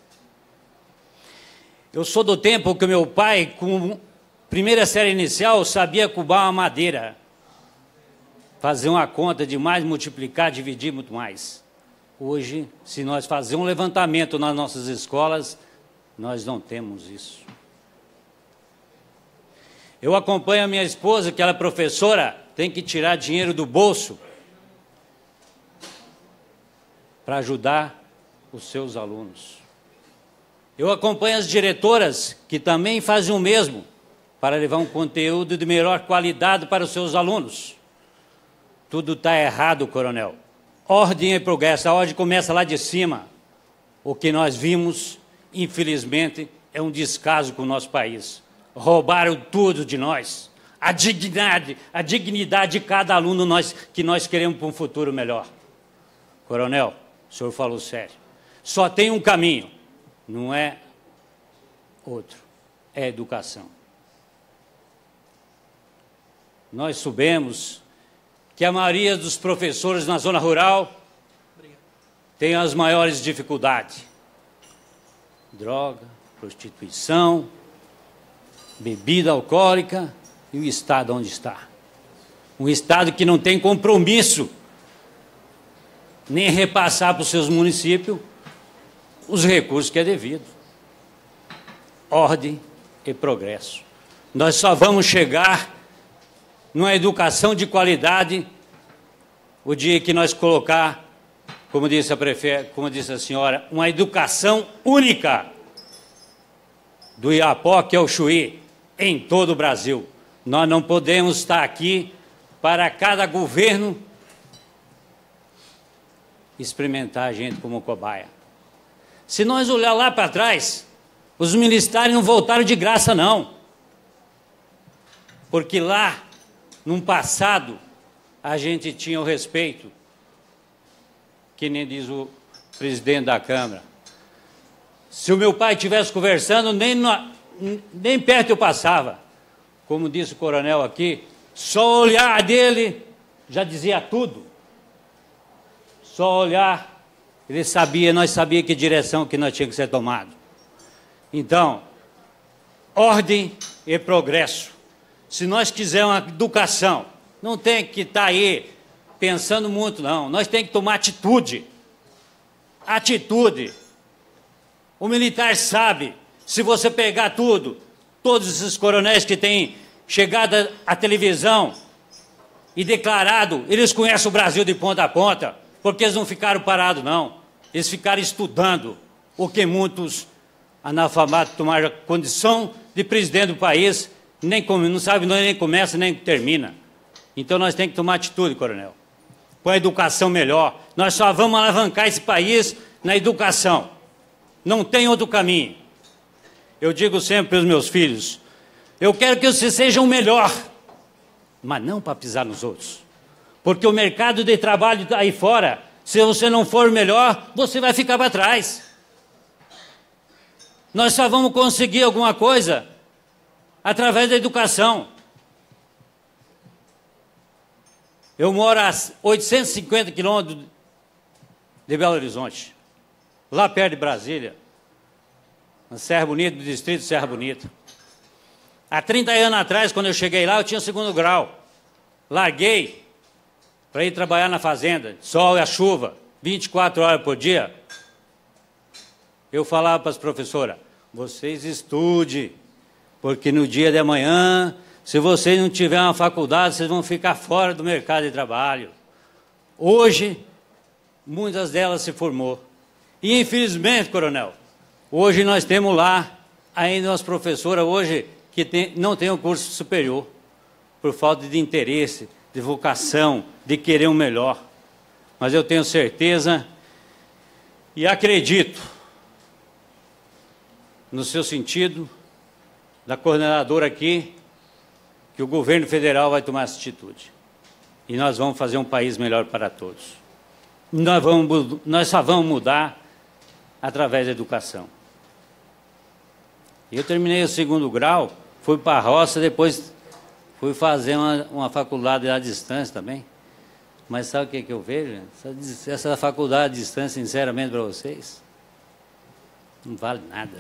[SPEAKER 19] Eu sou do tempo que meu pai, com primeira série inicial, sabia cubar uma madeira. Fazer uma conta de mais, multiplicar, dividir muito mais. Hoje, se nós fazermos um levantamento nas nossas escolas, nós não temos isso. Eu acompanho a minha esposa, que ela é professora, tem que tirar dinheiro do bolso para ajudar os seus alunos. Eu acompanho as diretoras, que também fazem o mesmo, para levar um conteúdo de melhor qualidade para os seus alunos. Tudo está errado, coronel. Ordem e progresso. A ordem começa lá de cima. O que nós vimos, infelizmente, é um descaso com o nosso país. Roubaram tudo de nós. A dignidade, a dignidade de cada aluno nós, que nós queremos para um futuro melhor. Coronel, o senhor falou sério. Só tem um caminho. Não é outro. É educação. Nós soubemos que a maioria dos professores na zona rural tem as maiores dificuldades. Droga, prostituição, bebida alcoólica e o Estado onde está. Um Estado que não tem compromisso nem repassar para os seus municípios os recursos que é devido. Ordem e progresso. Nós só vamos chegar numa educação de qualidade o dia que nós colocar, como disse a prefeita, como disse a senhora, uma educação única do Iapoque ao Chuí em todo o Brasil. Nós não podemos estar aqui para cada governo experimentar a gente como cobaia. Se nós olhar lá para trás, os militares não voltaram de graça, não. Porque lá, num passado, a gente tinha o respeito, que nem diz o presidente da Câmara. Se o meu pai estivesse conversando, nem, no, nem perto eu passava. Como disse o coronel aqui, só o olhar dele já dizia tudo. Só olhar, ele sabia, nós sabíamos que direção que nós tínhamos que ser tomado. Então, ordem e progresso. Se nós quisermos uma educação, não tem que estar aí pensando muito, não. Nós temos que tomar atitude. Atitude. O militar sabe, se você pegar tudo, todos esses coronéis que têm chegado à televisão e declarado, eles conhecem o Brasil de ponta a ponta, porque eles não ficaram parados, não. Eles ficaram estudando o que muitos analfabetos tomaram condição de presidente do país, nem come, não sabe nem começa nem termina. Então nós temos que tomar atitude, coronel, com a educação melhor. Nós só vamos alavancar esse país na educação. Não tem outro caminho. Eu digo sempre para os meus filhos, eu quero que vocês sejam o melhor, mas não para pisar nos outros. Porque o mercado de trabalho aí fora, se você não for o melhor, você vai ficar para trás. Nós só vamos conseguir alguma coisa através da educação. Eu moro a oitocentos e cinquenta quilômetros de Belo Horizonte, lá perto de Brasília, na Serra Bonita, do distrito de Serra Bonita. Há trinta anos atrás, quando eu cheguei lá, eu tinha segundo grau. Larguei para ir trabalhar na fazenda, sol e a chuva, vinte e quatro horas por dia. Eu falava para as professoras, vocês estudem, porque no dia de amanhã, se vocês não tiverem uma faculdade, vocês vão ficar fora do mercado de trabalho. Hoje, muitas delas se formou. E, infelizmente, coronel, hoje nós temos lá ainda umas professoras hoje que tem, não têm o curso superior, por falta de interesse, de vocação, de querer um melhor. Mas eu tenho certeza e acredito no seu sentido, da coordenadora aqui, que o governo federal vai tomar essa atitude. E nós vamos fazer um país melhor para todos. Nós, vamos, nós só vamos mudar através da educação. Eu terminei o segundo grau, fui para a roça, depois fui fazer uma, uma faculdade à distância também. Mas sabe o que, que eu vejo? Essa, essa faculdade à distância, sinceramente para vocês, não vale nada.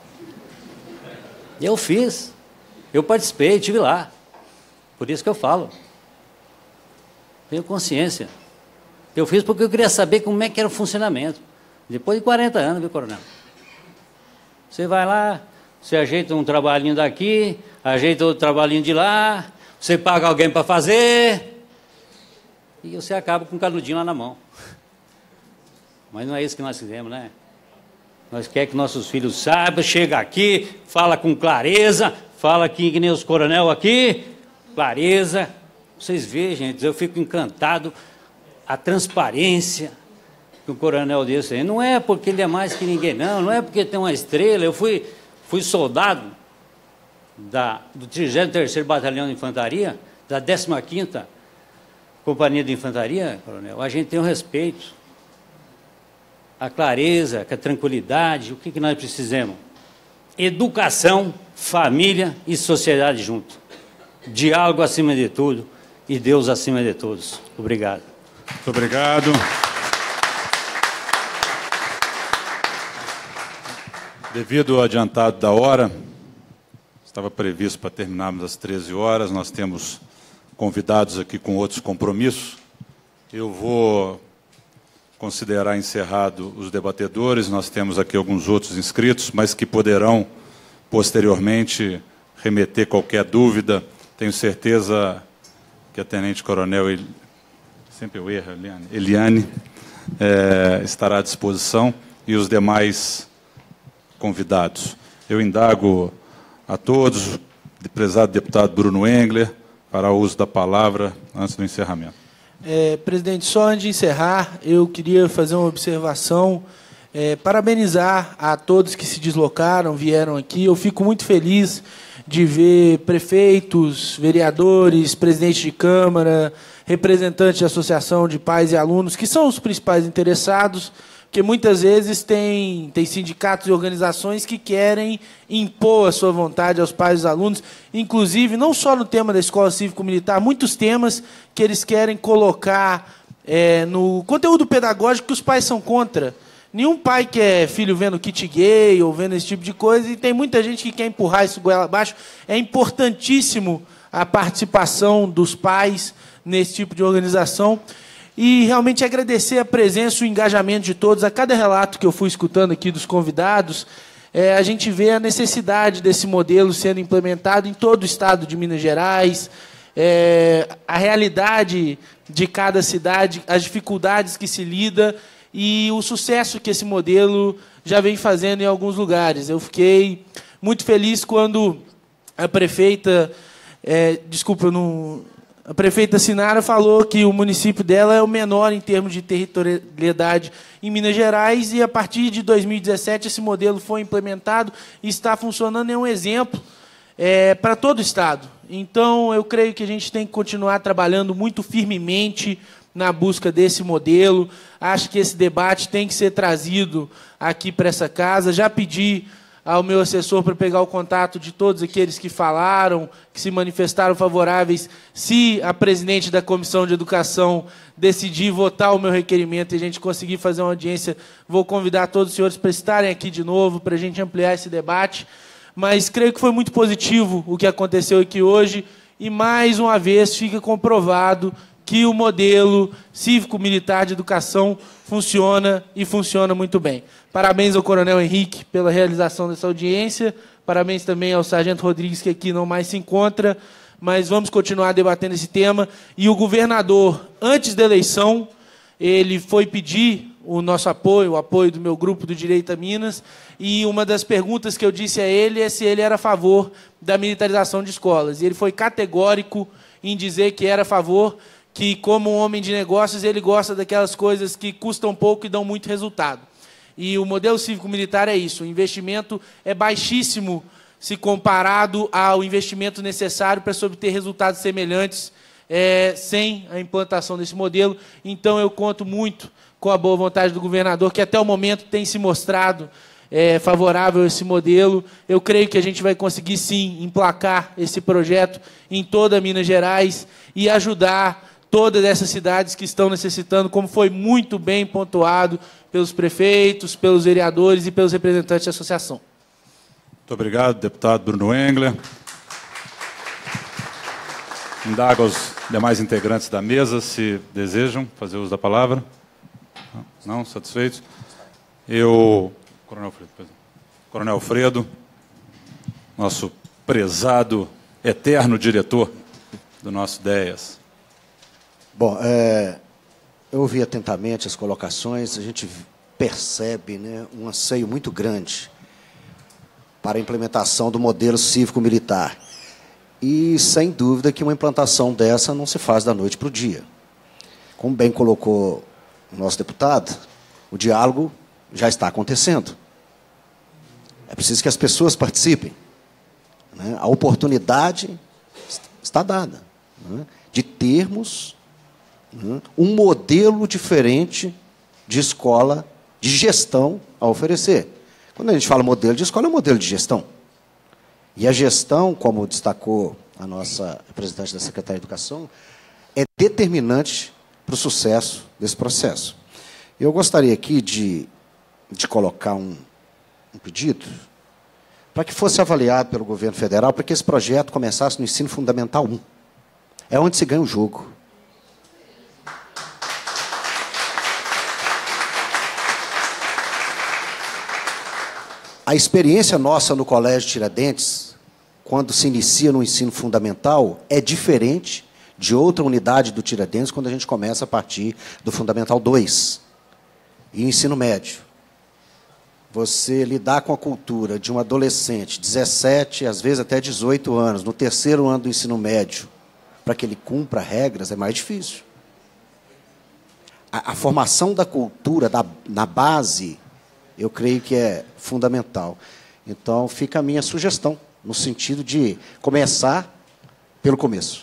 [SPEAKER 19] Eu fiz, eu participei, estive lá. Por isso que eu falo. Tenho consciência. Eu fiz porque eu queria saber como é que era o funcionamento. Depois de quarenta anos, viu, coronel? Você vai lá, você ajeita um trabalhinho daqui, ajeita outro trabalhinho de lá, você paga alguém para fazer, e você acaba com um canudinho lá na mão. Mas não é isso que nós fizemos, né? Nós queremos que nossos filhos saibam, chega aqui, fala com clareza, fala aqui que nem os coronel aqui, clareza. Vocês veem, gente, eu fico encantado, a transparência que o coronel desse aí. Não é porque ele é mais que ninguém, não, não é porque tem uma estrela. Eu fui, fui soldado da, do trigésimo terceiro Batalhão de Infantaria, da décima quinta Companhia de Infantaria, coronel. A gente tem um respeito, a clareza, a tranquilidade. O que, que nós precisamos? Educação, família e sociedade junto. Diálogo acima de tudo e Deus acima de todos. Obrigado.
[SPEAKER 3] Muito obrigado. Devido ao adiantado da hora, estava previsto para terminarmos às treze horas, nós temos convidados aqui com outros compromissos. Eu vou considerar encerrado os debatedores, nós temos aqui alguns outros inscritos, mas que poderão, posteriormente, remeter qualquer dúvida. Tenho certeza que a Tenente-Coronel, El... sempre eu erro, Eliane, Eliane é, estará à disposição, e os demais convidados. Eu indago a todos, o prezado deputado Bruno Engler, para o uso da palavra antes do encerramento.
[SPEAKER 13] É, presidente, só antes de encerrar, eu queria fazer uma observação, é, parabenizar a todos que se deslocaram, vieram aqui. Eu fico muito feliz de ver prefeitos, vereadores, presidentes de Câmara, representantes de associação de pais e alunos, que são os principais interessados, porque muitas vezes tem, tem sindicatos e organizações que querem impor a sua vontade aos pais e aos alunos, inclusive, não só no tema da escola cívico-militar, muitos temas que eles querem colocar é, no conteúdo pedagógico que os pais são contra. Nenhum pai quer filho vendo kit gay ou vendo esse tipo de coisa, e tem muita gente que quer empurrar isso goela abaixo. É importantíssimo a participação dos pais nesse tipo de organização. E realmente agradecer a presença e o engajamento de todos. A cada relato que eu fui escutando aqui dos convidados, é, a gente vê a necessidade desse modelo sendo implementado em todo o estado de Minas Gerais, é, a realidade de cada cidade, as dificuldades que se lida e o sucesso que esse modelo já vem fazendo em alguns lugares. Eu fiquei muito feliz quando a prefeita... É, desculpa, eu não... A prefeita Sinara falou que o município dela é o menor em termos de territorialidade em Minas Gerais, e a partir de dois mil e dezessete esse modelo foi implementado e está funcionando, é um exemplo é, para todo o estado. Então, eu creio que a gente tem que continuar trabalhando muito firmemente na busca desse modelo. Acho que esse debate tem que ser trazido aqui para essa casa. Já pedi ao meu assessor para pegar o contato de todos aqueles que falaram, que se manifestaram favoráveis. Se a presidente da Comissão de Educação decidir votar o meu requerimento e a gente conseguir fazer uma audiência, vou convidar todos os senhores para estarem aqui de novo, para a gente ampliar esse debate. Mas creio que foi muito positivo o que aconteceu aqui hoje e, mais uma vez, fica comprovado que o modelo cívico-militar de educação funciona e funciona muito bem. Parabéns ao Coronel Henrique pela realização dessa audiência, parabéns também ao Sargento Rodrigues, que aqui não mais se encontra, mas vamos continuar debatendo esse tema. E o governador, antes da eleição, ele foi pedir o nosso apoio, o apoio do meu grupo do Direito a Minas, e uma das perguntas que eu disse a ele é se ele era a favor da militarização de escolas. E ele foi categórico em dizer que era a favor, que, como um homem de negócios, ele gosta daquelas coisas que custam pouco e dão muito resultado. E o modelo cívico-militar é isso, o investimento é baixíssimo se comparado ao investimento necessário para se obter resultados semelhantes é, sem a implantação desse modelo. Então, eu conto muito com a boa vontade do governador, que até o momento tem se mostrado é, favorável a esse modelo. Eu creio que a gente vai conseguir, sim, emplacar esse projeto em toda Minas Gerais e ajudar todas essas cidades que estão necessitando, como foi muito bem pontuado pelos prefeitos, pelos vereadores e pelos representantes da associação.
[SPEAKER 3] Muito obrigado, deputado Bruno Engler. Indago aos demais integrantes da mesa se desejam fazer uso da palavra. Não? Satisfeitos? Eu, Coronel Alfredo, Coronel Alfredo, nosso prezado, eterno diretor do nosso D E A S.
[SPEAKER 6] Bom, é, eu ouvi atentamente as colocações, a gente percebe, né, um anseio muito grande para a implementação do modelo cívico-militar. E, sem dúvida, que uma implantação dessa não se faz da noite para o dia. Como bem colocou o nosso deputado, o diálogo já está acontecendo. É preciso que as pessoas participem, né? A oportunidade está dada, né, de termos, né, um modelo diferente de escola, de gestão a oferecer. Quando a gente fala modelo de escola, é um modelo de gestão. E a gestão, como destacou a nossa representante da Secretaria de Educação, é determinante para o sucesso desse processo. Eu gostaria aqui de, de colocar um, um pedido para que fosse avaliado pelo governo federal, para que esse projeto começasse no ensino fundamental um. É onde se ganha o jogo. A experiência nossa no Colégio Tiradentes, quando se inicia no ensino fundamental, é diferente de outra unidade do Tiradentes quando a gente começa a partir do Fundamental dois. E o ensino médio. Você lidar com a cultura de um adolescente, dezessete, às vezes até dezoito anos, no terceiro ano do ensino médio, para que ele cumpra regras, é mais difícil. A, a formação da cultura da, na base, eu creio que é fundamental. Então, fica a minha sugestão, no sentido de começar pelo começo.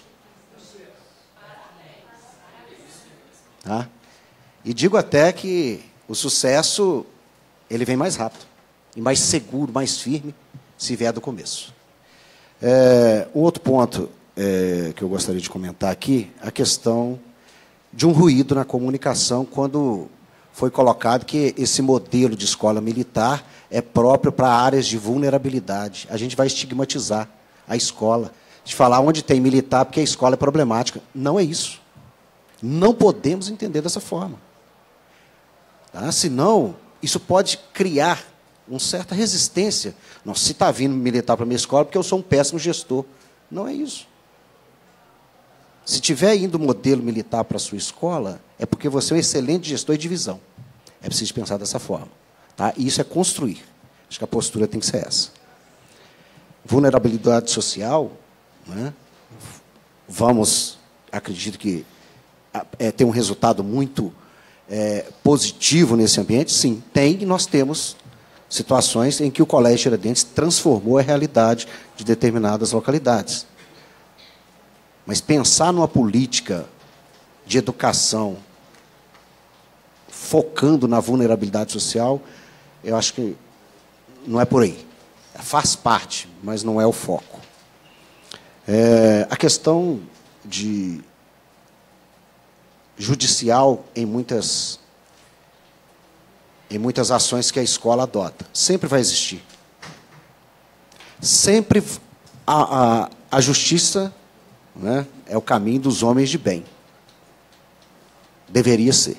[SPEAKER 6] Tá? E digo até que o sucesso ele vem mais rápido, e mais seguro, mais firme, se vier do começo. É, um outro ponto é, que eu gostaria de comentar aqui, a questão de um ruído na comunicação, quando foi colocado que esse modelo de escola militar é próprio para áreas de vulnerabilidade. A gente vai estigmatizar a escola, de falar onde tem militar porque a escola é problemática. Não é isso. Não podemos entender dessa forma. Tá? Senão, isso pode criar uma certa resistência. Nossa, se está vindo militar para a minha escola, porque eu sou um péssimo gestor. Não é isso. Se tiver indo modelo militar para a sua escola, é porque você é um excelente gestor e de visão. É preciso pensar dessa forma. Tá? E isso é construir. Acho que a postura tem que ser essa. Vulnerabilidade social, né? Vamos, acredito que é, tem um resultado muito é, positivo nesse ambiente. Sim, tem, e nós temos situações em que o Colégio Tiradentes transformou a realidade de determinadas localidades. Mas pensar numa política de educação focando na vulnerabilidade social, eu acho que não é por aí. faz parte, mas não é o foco. É, a questão de judicial em muitas, em muitas ações que a escola adota, sempre vai existir. Sempre a, a, a justiça, né, é o caminho dos homens de bem. Deveria ser.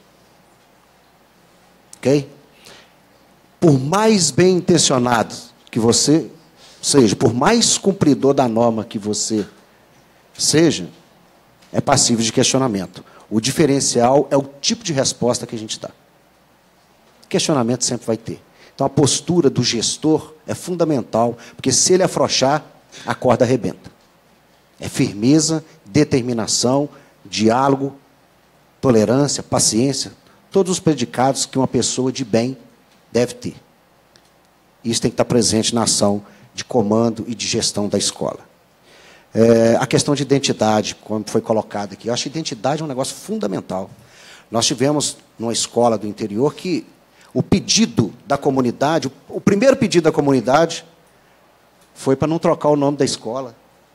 [SPEAKER 6] Ok? Por mais bem intencionado que você seja, por mais cumpridor da norma que você seja, é passível de questionamento. O diferencial é o tipo de resposta que a gente dá. Questionamento sempre vai ter. Então, a postura do gestor é fundamental, porque se ele afrouxar, a corda arrebenta. É firmeza, determinação, diálogo, tolerância, paciência, todos os predicados que uma pessoa de bem deve ter. Isso tem que estar presente na ação de comando e de gestão da escola. É, a questão de identidade, como foi colocado aqui, eu acho que identidade é um negócio fundamental. Nós tivemos, numa escola do interior, que o pedido da comunidade, o primeiro pedido da comunidade, foi para não trocar o nome da escola.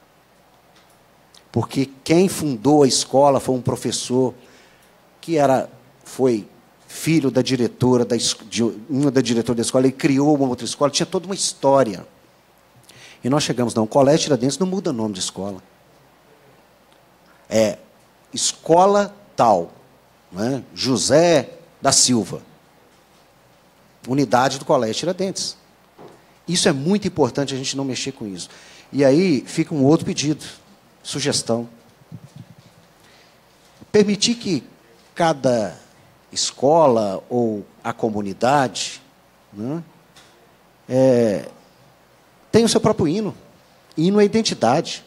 [SPEAKER 6] Porque quem fundou a escola foi um professor que era, foi filho da diretora, da, de uma da diretora da escola, e criou uma outra escola, tinha toda uma história. E nós chegamos, não, o Colégio Tiradentes não muda nome de escola. É escola tal, né? José da Silva. Unidade do Colégio Tiradentes. Isso é muito importante a gente não mexer com isso. E aí fica um outro pedido, sugestão. Permitir que cada escola ou a comunidade, né, é, tenha o seu próprio hino. Hino é identidade.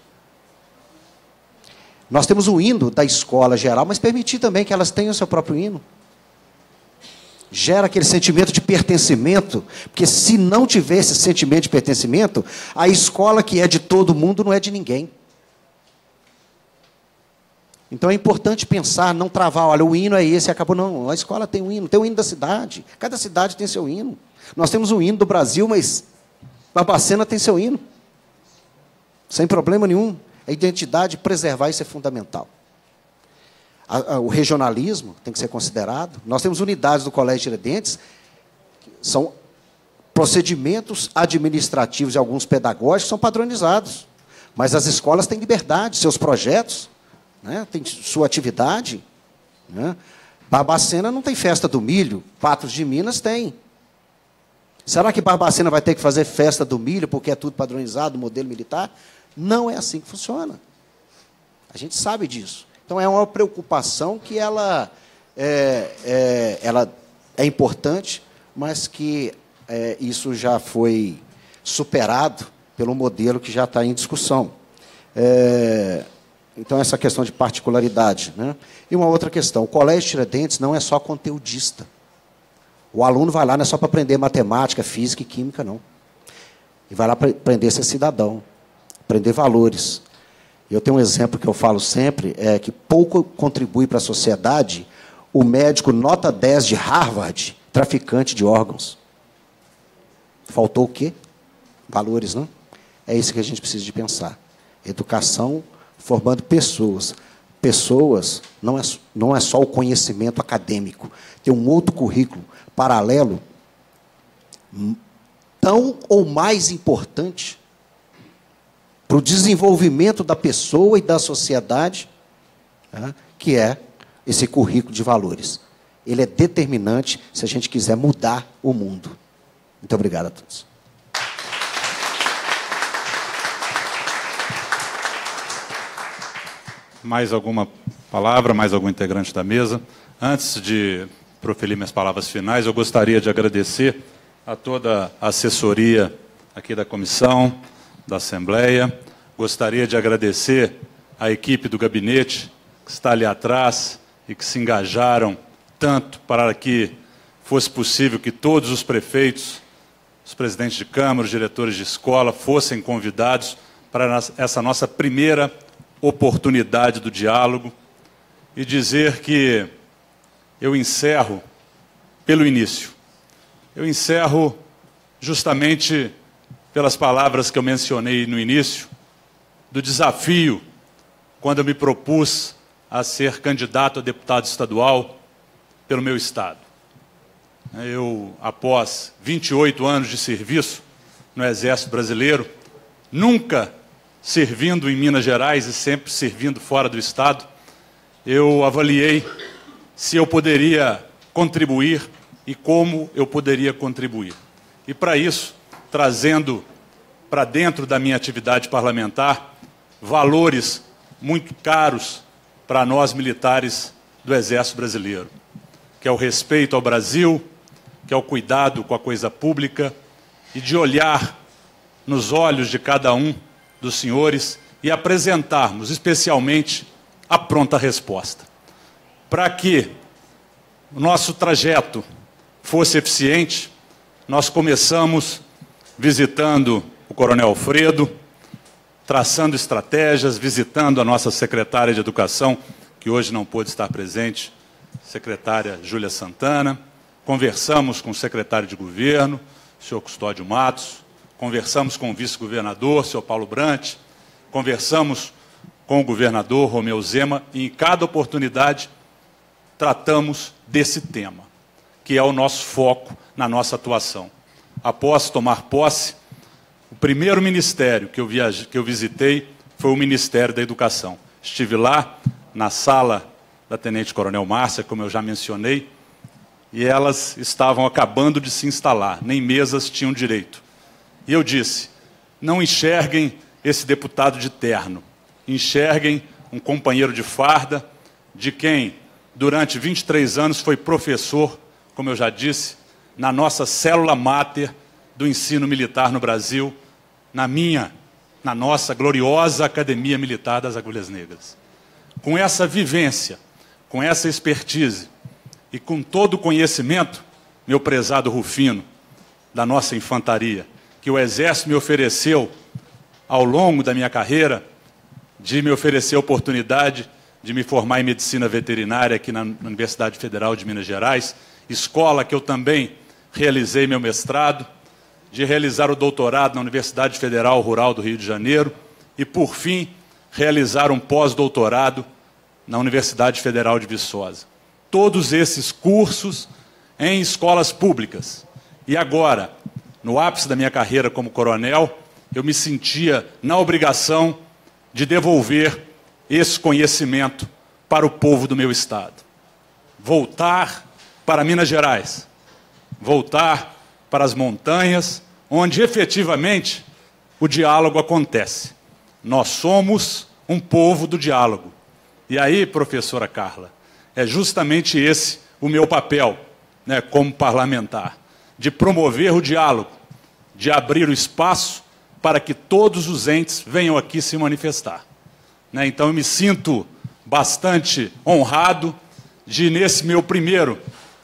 [SPEAKER 6] Nós temos o hino da escola geral, mas permitir também que elas tenham o seu próprio hino. Gera aquele sentimento de pertencimento, porque se não tiver esse sentimento de pertencimento, a escola que é de todo mundo não é de ninguém. Então é importante pensar, não travar, olha, o hino é esse, acabou, não, a escola tem um hino, tem o hino da cidade, cada cidade tem seu hino. Nós temos o hino do Brasil, mas Barbacena tem seu hino. Sem problema nenhum. A identidade, preservar isso é fundamental. A, a, o regionalismo tem que ser considerado. Nós temos unidades do Colégio Tiradentes, são procedimentos administrativos e alguns pedagógicos que são padronizados. Mas as escolas têm liberdade, seus projetos, né, têm sua atividade. Né? Barbacena não tem festa do milho, Patos de Minas tem. Será que Barbacena vai ter que fazer festa do milho porque é tudo padronizado, modelo militar? Não é assim que funciona. A gente sabe disso. Então, é uma preocupação que ela é, é, ela é importante, mas que é, isso já foi superado pelo modelo que já está em discussão. É, então, essa questão de particularidade. Né? E uma outra questão, o Colégio Tiradentes não é só conteudista. O aluno vai lá não é só para aprender matemática, física e química, não. E vai lá para aprender a ser cidadão, aprender valores. Eu tenho um exemplo que eu falo sempre, é que pouco contribui para a sociedade o médico nota dez de Harvard, traficante de órgãos. Faltou o quê? Valores, não? É isso que a gente precisa de pensar. Educação formando pessoas. Pessoas não é, não é só o conhecimento acadêmico. Tem um outro currículo paralelo, tão ou mais importante para o desenvolvimento da pessoa e da sociedade, né, que é esse currículo de valores. Ele é determinante se a gente quiser mudar o mundo. Muito obrigado a todos.
[SPEAKER 3] Mais alguma palavra, mais algum integrante da mesa? Antes de proferir minhas palavras finais, eu gostaria de agradecer a toda a assessoria aqui da comissão, da Assembleia. Gostaria de agradecer a equipe do gabinete, que está ali atrás, e que se engajaram tanto para que fosse possível que todos os prefeitos, os presidentes de Câmara, os diretores de escola, fossem convidados para essa nossa primeira oportunidade do diálogo, e dizer que eu encerro pelo início. Eu encerro justamente pelas palavras que eu mencionei no início, do desafio quando eu me propus a ser candidato a deputado estadual pelo meu estado. Eu, após vinte e oito anos de serviço no Exército Brasileiro, nunca servindo em Minas Gerais e sempre servindo fora do estado, eu avaliei se eu poderia contribuir e como eu poderia contribuir. E para isso, trazendo para dentro da minha atividade parlamentar valores muito caros para nós militares do Exército Brasileiro, que é o respeito ao Brasil, que é o cuidado com a coisa pública e de olhar nos olhos de cada um dos senhores e apresentarmos, especialmente, a pronta resposta. Para que o nosso trajeto fosse eficiente, nós começamos visitando o Coronel Alfredo, traçando estratégias, visitando a nossa secretária de Educação, que hoje não pôde estar presente, secretária Júlia Santana, conversamos com o secretário de Governo, o senhor Custódio Matos, conversamos com o vice-governador, o senhor Paulo Brant, conversamos com o governador Romeu Zema, e em cada oportunidade tratamos desse tema, que é o nosso foco na nossa atuação. Após tomar posse, o primeiro ministério que eu, viaje, que eu visitei foi o Ministério da Educação. Estive lá, na sala da Tenente Coronel Márcia, como eu já mencionei, e elas estavam acabando de se instalar, nem mesas tinham direito. E eu disse, não enxerguem esse deputado de terno, enxerguem um companheiro de farda, de quem, durante vinte e três anos, foi professor, como eu já disse, na nossa célula máter do ensino militar no Brasil, na minha, na nossa gloriosa Academia Militar das Agulhas Negras. Com essa vivência, com essa expertise e com todo o conhecimento, meu prezado Rufino, da nossa infantaria, que o Exército me ofereceu ao longo da minha carreira, de me oferecer a oportunidade de me formar em Medicina Veterinária aqui na Universidade Federal de Minas Gerais, escola que eu também realizei meu mestrado, de realizar o doutorado na Universidade Federal Rural do Rio de Janeiro e, por fim, realizar um pós-doutorado na Universidade Federal de Viçosa. Todos esses cursos em escolas públicas. E agora, no ápice da minha carreira como coronel, eu me sentia na obrigação de devolver esse conhecimento para o povo do meu estado. Voltar para Minas Gerais, voltar para as montanhas, onde efetivamente o diálogo acontece. Nós somos um povo do diálogo. E aí, professora Carla, é justamente esse o meu papel, né, como parlamentar, de promover o diálogo, de abrir o espaço para que todos os entes venham aqui se manifestar. Né, então, eu me sinto bastante honrado de, nesse meu primeiro,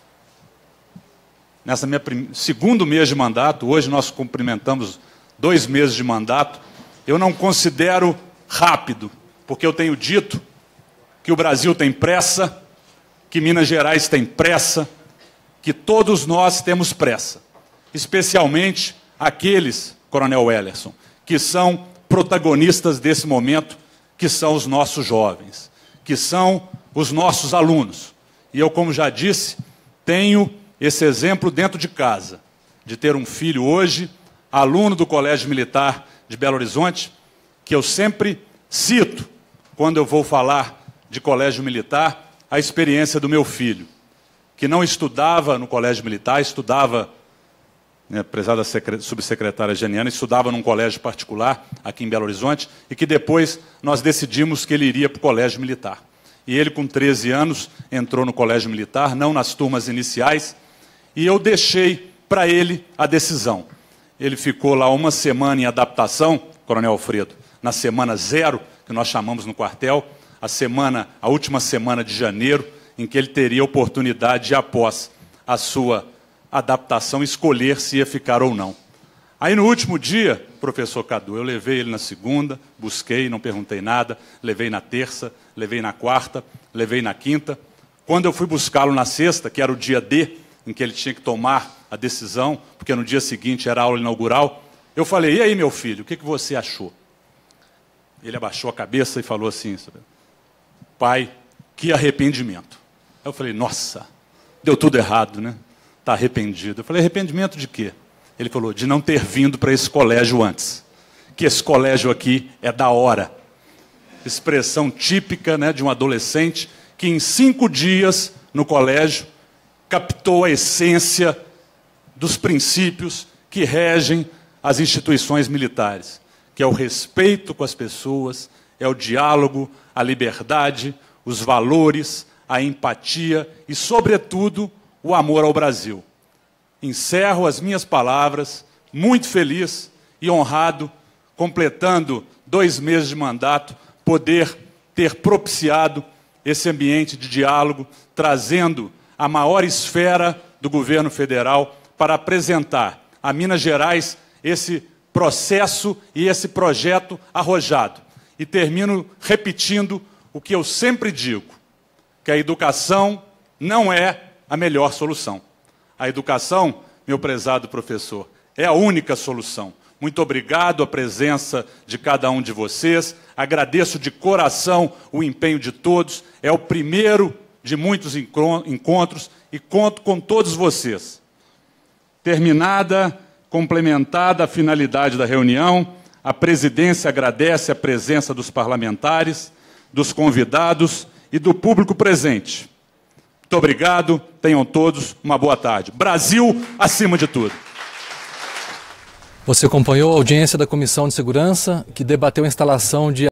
[SPEAKER 3] nessa minha prim... segundo mês de mandato, hoje nós cumprimentamos dois meses de mandato, eu não considero rápido, porque eu tenho dito que o Brasil tem pressa, que Minas Gerais tem pressa, que todos nós temos pressa, especialmente aqueles, Coronel Wellerson, que são protagonistas desse momento, que são os nossos jovens, que são os nossos alunos. E eu, como já disse, tenho esse exemplo dentro de casa, de ter um filho hoje, aluno do Colégio Militar de Belo Horizonte, que eu sempre cito, quando eu vou falar de colégio militar, a experiência do meu filho, que não estudava no colégio militar, estudava, né, prezada subsecretária Geniana, estudava num colégio particular aqui em Belo Horizonte, e que depois nós decidimos que ele iria para o colégio militar. E ele, com treze anos, entrou no colégio militar, não nas turmas iniciais, e eu deixei para ele a decisão. Ele ficou lá uma semana em adaptação, Coronel Alfredo, na semana zero, que nós chamamos no quartel, a semana, a última semana de janeiro, em que ele teria a oportunidade de, após a sua adaptação, escolher se ia ficar ou não. Aí, no último dia, professor Cadu, eu levei ele na segunda, busquei, não perguntei nada, levei na terça, levei na quarta, levei na quinta. Quando eu fui buscá-lo na sexta, que era o dia D, em que ele tinha que tomar a decisão, porque no dia seguinte era a aula inaugural, Eu falei, e aí, meu filho, o que, que você achou? Ele abaixou a cabeça e falou assim, pai, que arrependimento. Eu falei, nossa, deu tudo errado, né? Está arrependido. Eu falei, arrependimento de quê? Ele falou, de não ter vindo para esse colégio antes. Que esse colégio aqui é da hora. Expressão típica, né, de um adolescente que em cinco dias no colégio captou a essência dos princípios que regem as instituições militares, que é o respeito com as pessoas, é o diálogo, a liberdade, os valores, a empatia e, sobretudo, o amor ao Brasil. Encerro as minhas palavras, muito feliz e honrado, completando dois meses de mandato, poder ter propiciado esse ambiente de diálogo, trazendo a maior esfera do governo federal para apresentar a Minas Gerais esse processo e esse projeto arrojado. E termino repetindo o que eu sempre digo, que a educação não é a melhor solução. A educação, meu prezado professor, é a única solução. Muito obrigado a presença de cada um de vocês. Agradeço de coração o empenho de todos. É o primeiro de muitos encontros e conto com todos vocês. Terminada, complementada a finalidade da reunião, a presidência agradece a presença dos parlamentares, dos convidados e do público presente. Muito obrigado, tenham todos uma boa tarde. Brasil acima de tudo.
[SPEAKER 1] Você acompanhou a audiência da Comissão de Segurança, que debateu a instalação de